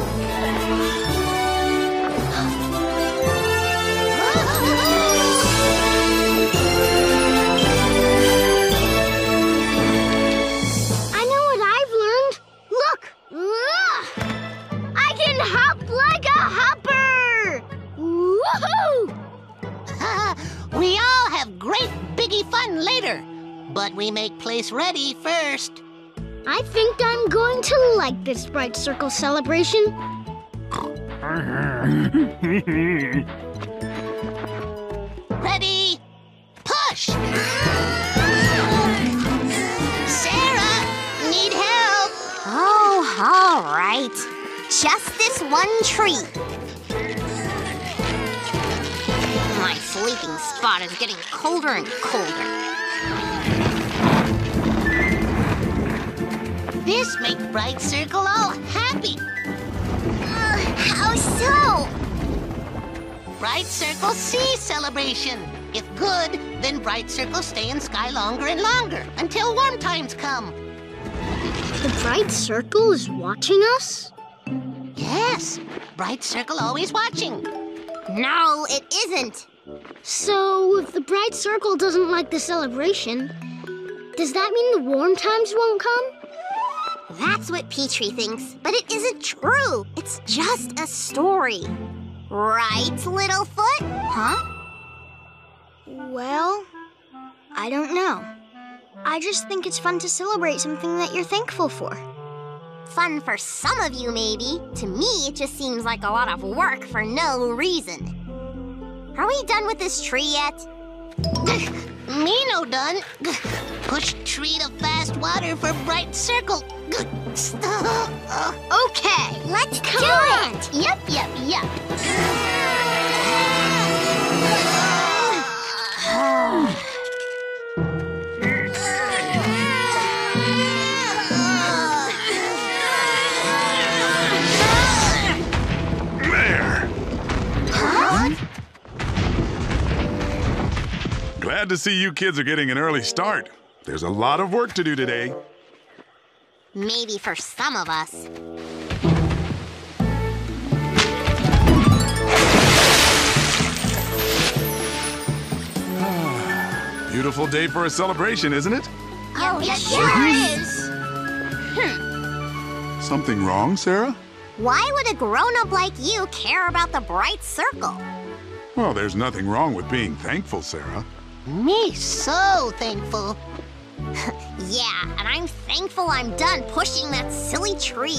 I know what I've learned. Look! I can hop like a hopper! Woohoo! We all have great biggie fun later, but we make place ready first. I think I'm going to like this Bright Circle celebration. Ready? Push! Sarah, need help? Oh, all right. Just this one tree. My sleeping spot is getting colder and colder. This make Bright Circle all happy. Uh, how so? Bright Circle sea celebration. If good, then Bright Circle stay in sky longer and longer until warm times come. The Bright Circle is watching us? Yes, Bright Circle always watching. No, it isn't. So, if the Bright Circle doesn't like the celebration, does that mean the warm times won't come? That's what Petrie thinks, but it isn't true. It's just a story. Right, Littlefoot? Huh? Well, I don't know. I just think it's fun to celebrate something that you're thankful for. Fun for some of you, maybe. To me, it just seems like a lot of work for no reason. Are we done with this tree yet? Me no done. Push tree to fast water for Bright Circle. Okay, let's Come do on. it. Yep, yep, yep. Glad to see you kids are getting an early start. There's a lot of work to do today. Maybe for some of us. Beautiful day for a celebration, isn't it? Oh, it sure is. Hmm. Something wrong, Sarah? Why would a grown-up like you care about the Bright Circle? Well, there's nothing wrong with being thankful, Sarah. Me so thankful. Yeah, and I'm thankful I'm done pushing that silly tree.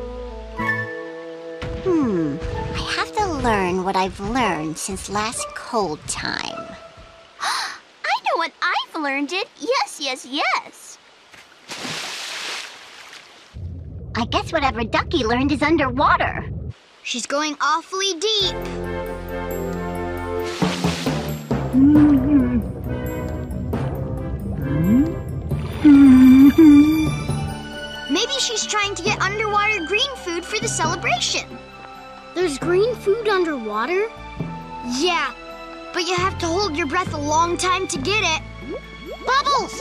Hmm, I have to learn what I've learned since last cold time. I know what I've learned it. Yes, yes, yes. I guess whatever Ducky learned is underwater. She's going awfully deep. Maybe she's trying to get underwater green food for the celebration. There's green food underwater? Yeah, but you have to hold your breath a long time to get it. Bubbles!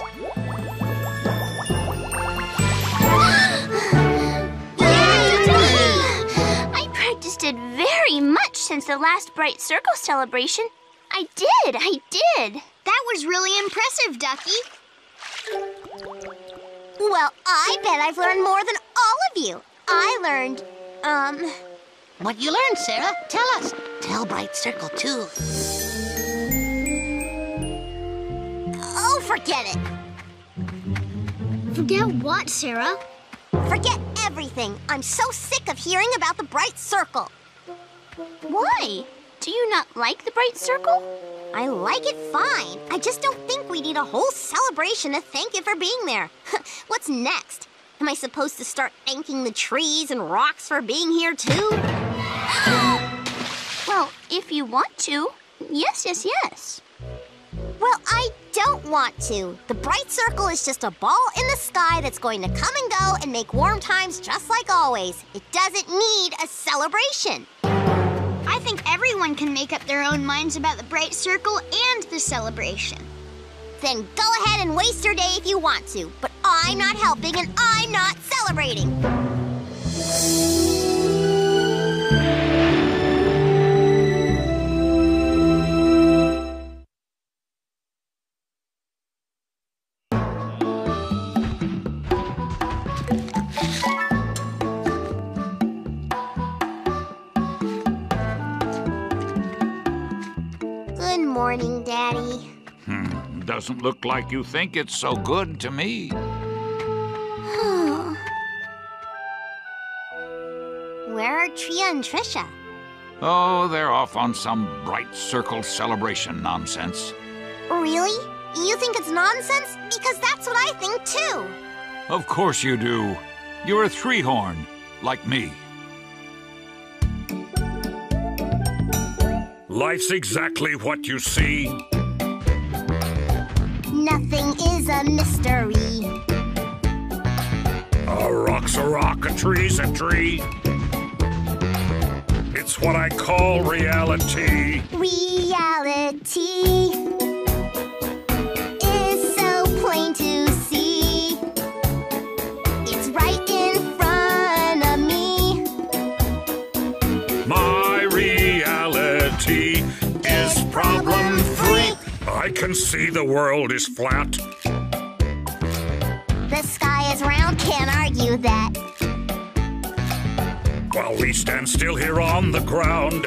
I practiced it very much since the last Bright Circle celebration. I did, I did. That was really impressive, Ducky. Well, I bet I've learned more than all of you. I learned, um... What you learned, Sarah? Tell us. Tell Bright Circle, too. Oh, forget it. Forget what, Sarah? Forget everything. I'm so sick of hearing about the Bright Circle. Why? Do you not like the Bright Circle? I like it fine. I just don't think we need a whole celebration to thank you for being there. What's next? Am I supposed to start thanking the trees and rocks for being here too? Well, if you want to. Yes, yes, yes. Well, I don't want to. The Bright Circle is just a ball in the sky that's going to come and go and make warm times just like always. It doesn't need a celebration. I think everyone can make up their own minds about the Bright Circle and the celebration. Then go ahead and waste your day if you want to, but I'm not helping and I'm not celebrating. Good morning, Daddy. Hmm, doesn't look like you think it's so good to me. Where are Tria and Trisha? Oh, they're off on some Bright Circle celebration nonsense. Really? You think it's nonsense? Because that's what I think too. Of course you do. You're a three-horn, like me. Life's exactly what you see. Nothing is a mystery. A rock's a rock, a tree's a tree. It's what I call reality. Reality is so plain to see. It's right in front of me. My reality is problem-free. I can see the world is flat. The sky is round, can't argue that. While we stand still here on the ground.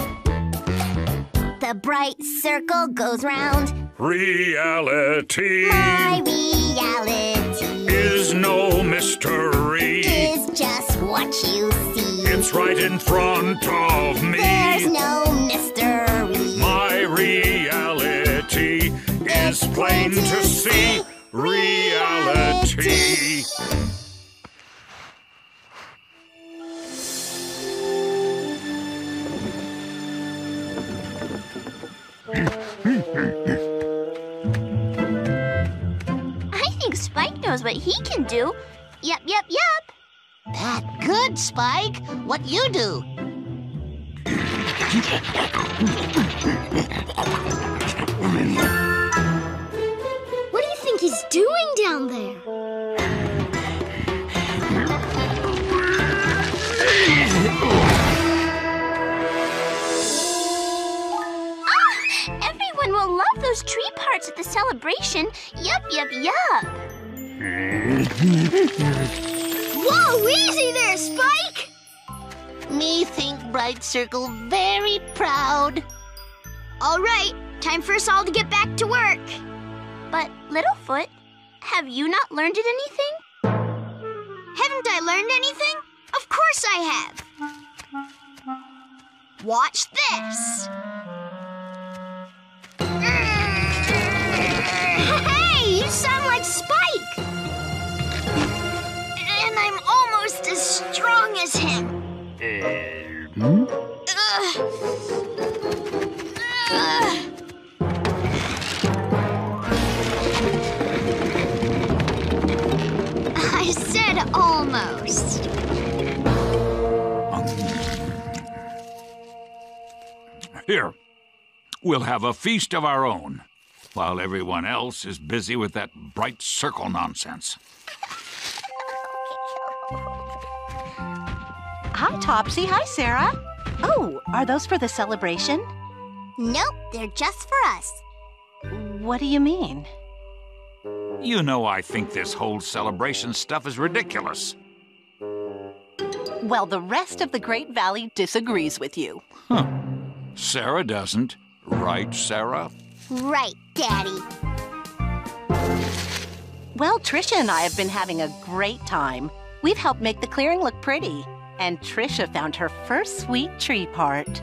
The bright circle goes round. Reality. My reality is no mystery. Is just what you see. It's right in front of me. There's no mystery. My reality is plain to see. Reality. I think Spike knows what he can do. Yep, yep, yep. That good, Spike. What you do? What do you think he's doing down there? Everyone will love those tree parts at the celebration. Yup, yup, yup. Whoa, easy there, Spike! Me think Bright Circle very proud. All right, time for us all to get back to work. But, Littlefoot, Have you not learned it anything? Haven't I learned anything? Of course I have. Watch this. Hey, you sound like Spike. And I'm almost as strong as him. Hmm? Ugh. Ugh. I said almost. Here, we'll have a feast of our own, while everyone else is busy with that bright circle nonsense. Hi, Topsy. Hi, Sarah. Oh, are those for the celebration? Nope, they're just for us. What do you mean? You know I think this whole celebration stuff is ridiculous. Well, the rest of the Great Valley disagrees with you. Huh. Sarah doesn't. Right, Sarah? Right, Daddy. Well, Trisha and I have been having a great time. We've helped make the clearing look pretty. And Trisha found her first sweet tree part.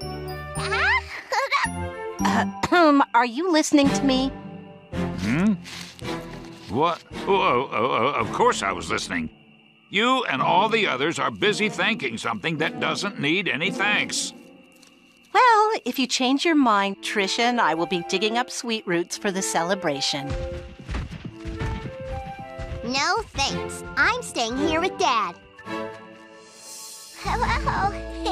uh, are you listening to me? Hmm? What? Oh, oh, oh, oh, of course I was listening. You and all the others are busy thanking something that doesn't need any thanks. Well, if you change your mind, Trisha and I will be digging up sweet roots for the celebration. No thanks. I'm staying here with Dad. Hello.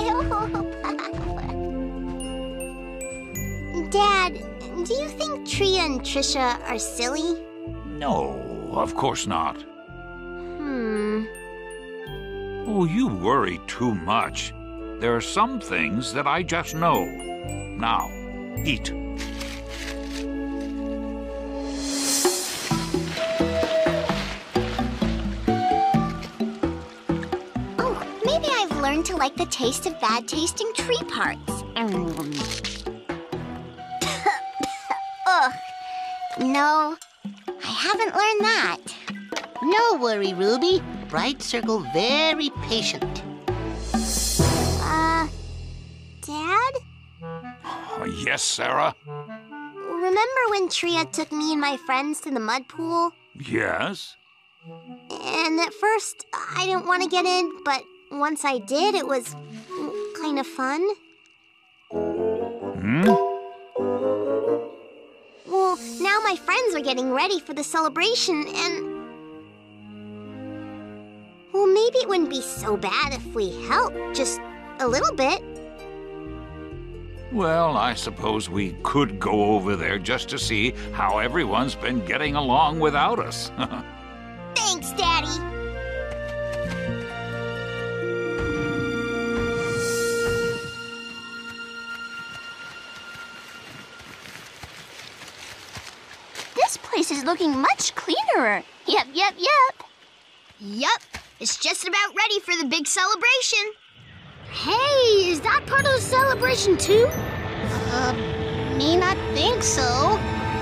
Dad, do you think Tria and Trisha are silly? No, of course not. Hmm. Oh, you worry too much. There are some things that I just know. Now, eat. Oh, maybe I've learned to like the taste of bad-tasting tree parts. Ugh. No, I haven't learned that. No worry, Ruby. Bright Circle very patient. Uh, Dad? Oh, yes, Sarah? Remember when Tria took me and my friends to the mud pool? Yes? And at first, I didn't want to get in, but once I did, it was kind of fun. Hmm? Well, now my friends are getting ready for the celebration, and... Well, maybe it wouldn't be so bad if we helped, just a little bit. Well, I suppose we could go over there just to see how everyone's been getting along without us. Thanks, Daddy. This place is looking much cleaner. Yep, yep, yep. Yep, it's just about ready for the big celebration. Hey, is that part of the celebration too? Uh, may not think so.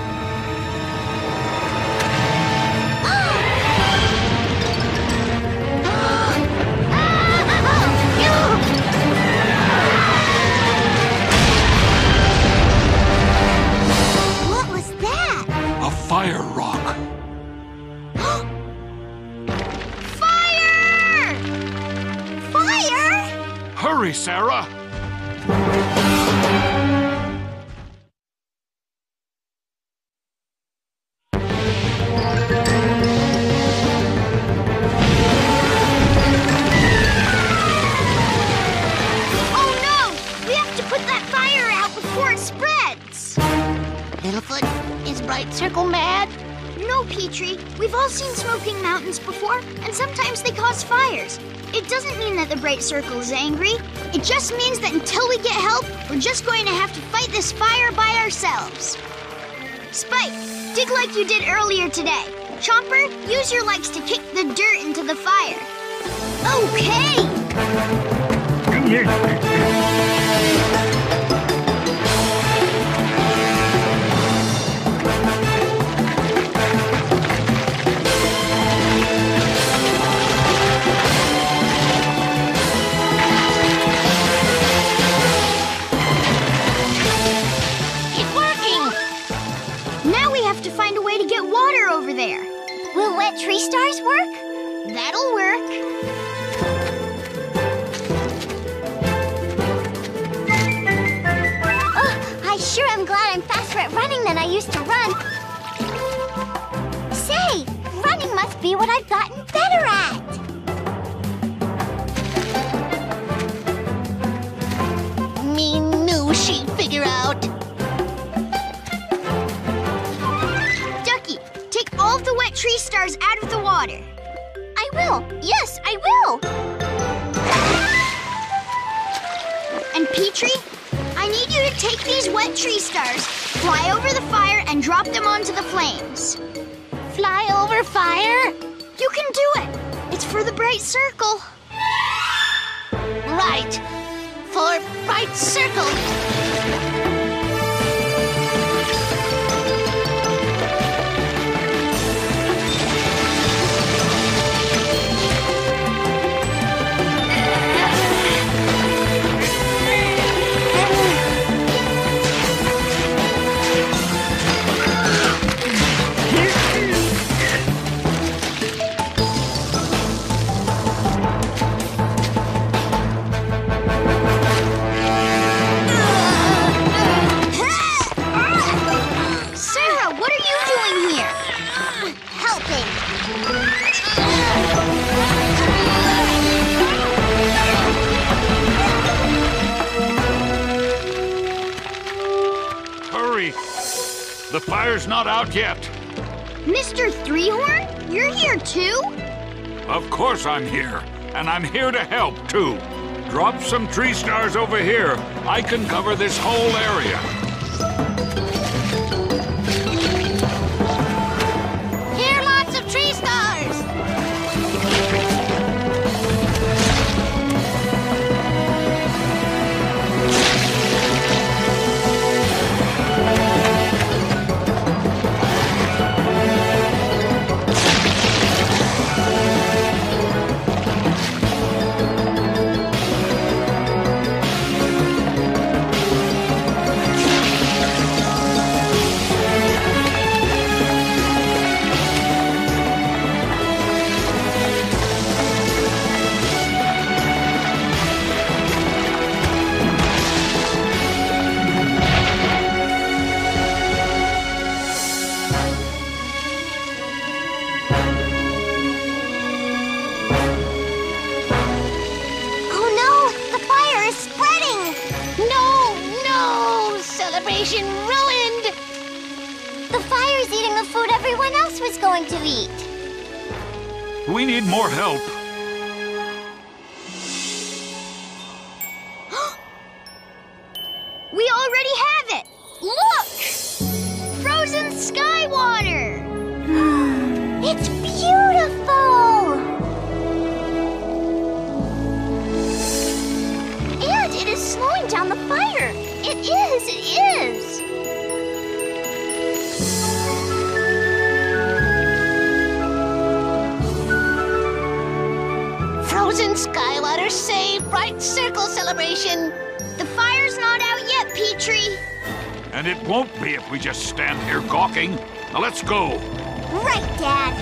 What was that? A fire rock. Fire! Fire? Hurry, Sarah! Oh no! We have to put that fire out before it spreads! Littlefoot, is Bright Circle mad? No, Petrie. We've all seen smoking mountains before, and sometimes they cause fires. It doesn't mean that the Bright Circle is angry. It just means that until we get help, we're just going to have to fight this fire by ourselves. Spike, dig like you did earlier today. Chomper, use your legs to kick the dirt into the fire. Okay! what I've gotten better at. Me knew she'd figure out. Ducky, take all of the wet tree stars out of the water. I will. Yes, I will. And Petrie, I need you to take these wet tree stars, fly over the fire, and drop them onto the flames. Fly over fire? You can do it. It's for the bright circle. Right. For bright circle. The fire's not out yet. Mister Three-Horn, you're here too? Of course I'm here, and I'm here to help too. Drop some tree stars over here. I can cover this whole area. Here, lots of tree stars. Ruined! The fire's eating the food everyone else was going to eat. We need more help. We already have it! Look! Frozen sky water! It's beautiful! And it is slowing down the fire. It is, it is! Frozen sky water save bright circle celebration! The fire's not out yet, Petrie! And it won't be if we just stand here gawking. Now let's go! Right, Dad!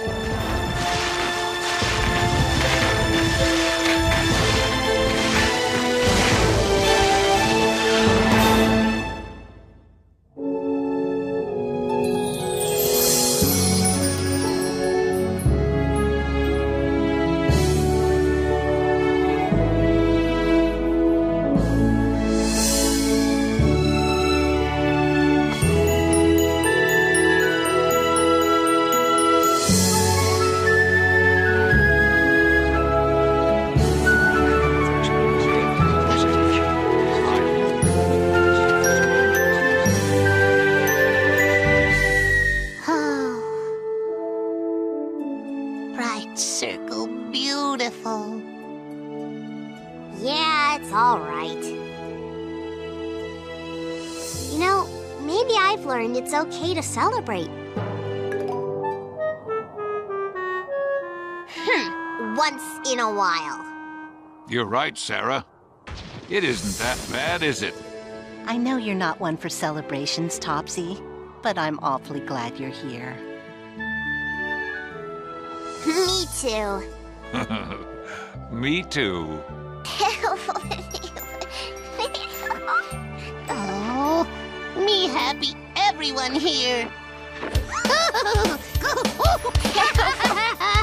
Circle beautiful. Yeah, it's all right. You know, maybe I've learned it's okay to celebrate. Hmm, once in a while. You're right, Sarah. It isn't that bad, is it? I know you're not one for celebrations, Topsy, but I'm awfully glad you're here. Me too. Me too. Oh, me happy everyone here.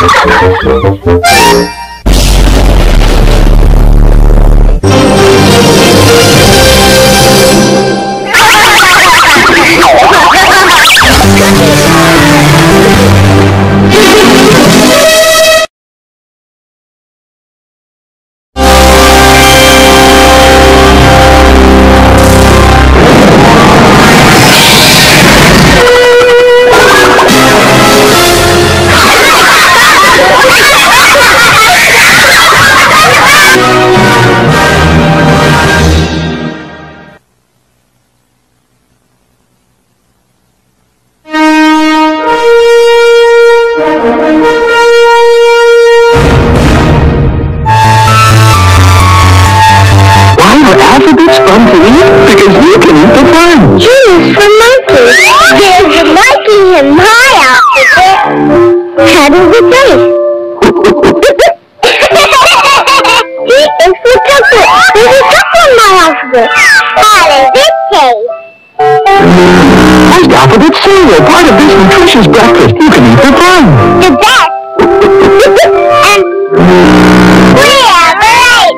Alphabet cereal, part of this nutritious breakfast. You can eat for fun. The best. And yeah, right.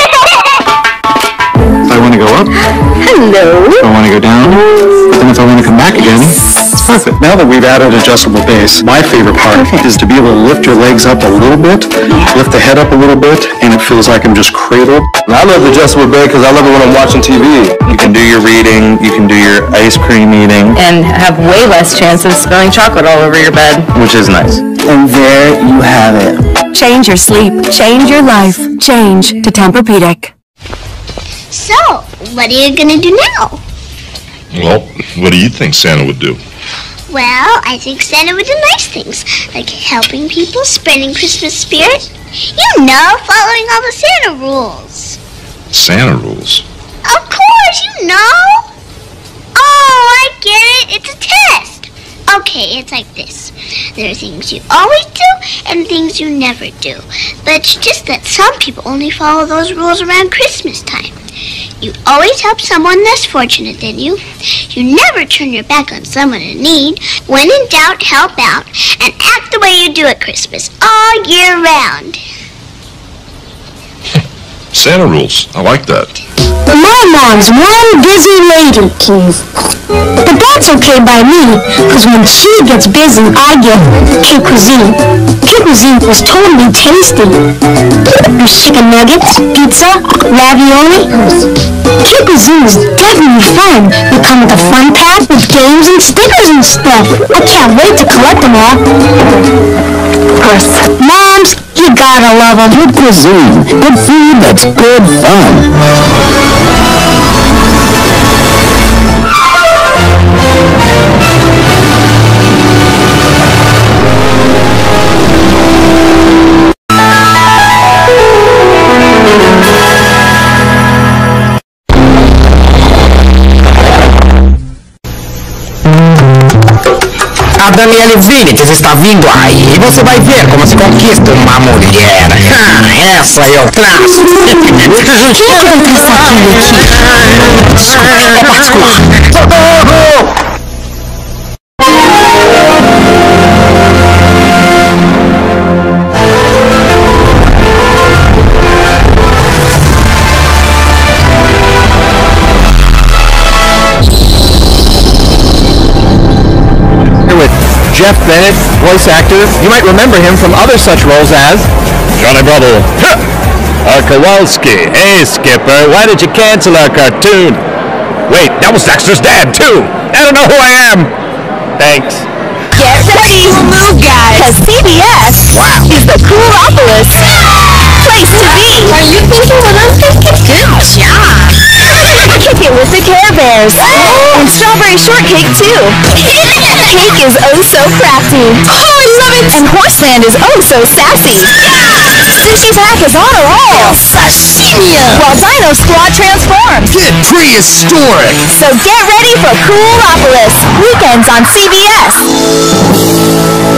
If I want to go up. Hello. If I want to go down. But then if I want to come back again, it's perfect. Now that we've added adjustable base, my favorite part perfect. is to be able to lift your legs up a little bit, lift the head up a little bit, and it feels like I'm just cradled. And I love the adjustable bed because I love it when I'm watching T V. You can do your reading, you can do your ice cream eating. And have way less chance of spilling chocolate all over your bed. Which is nice. And there you have it. Change your sleep. Change your life. Change to Tempur-Pedic. So, what are you gonna do now? Well, what do you think Santa would do? Well, I think Santa would do nice things, like helping people, spreading Christmas spirit. You know, following all the Santa rules. Santa rules? Of course, you know. Oh, I get it. It's a test. Okay, it's like this. There are things you always do and things you never do. But it's just that some people only follow those rules around Christmas time. You always help someone less fortunate than you. You never turn your back on someone in need. When in doubt, help out. And act the way you do at Christmas all year round. Santa rules. I like that. My mom's one busy lady, Keith. But that's okay by me, because when she gets busy, I get Kid Cuisine. Kid Cuisine is totally tasty. There's chicken nuggets, pizza, ravioli. Kid Cuisine is definitely fun. They come with a fun pack with games and stickers and stuff. I can't wait to collect them all. Chris, Moms, you gotta love them. Good cuisine. Good food that's good fun. A Daniele Vinicius está vindo aí e você vai ver como se conquista uma mulher. Ah, essa eu traço. É particular. Socorro! Jeff Bennett, voice actor. You might remember him from other such roles as Johnny Bravo. Or Kowalski. Hey, Skipper, why did you cancel our cartoon? Wait, that was Dexter's dad, too. I don't know who I am. Thanks. Get ready to move, guys, because C B S wow. is the Coolopolis place to be. Are you thinking what I'm thinking? Good job. Kick it with the Care Bears. Oh. And strawberry shortcake, too. Cake is oh so crafty. Oh, I love it. And Horseland is oh so sassy. Sushi Pack is on a roll. Sashimi. While Dino Squad transforms. Get prehistoric. So get ready for Coolopolis. Weekends on C B S.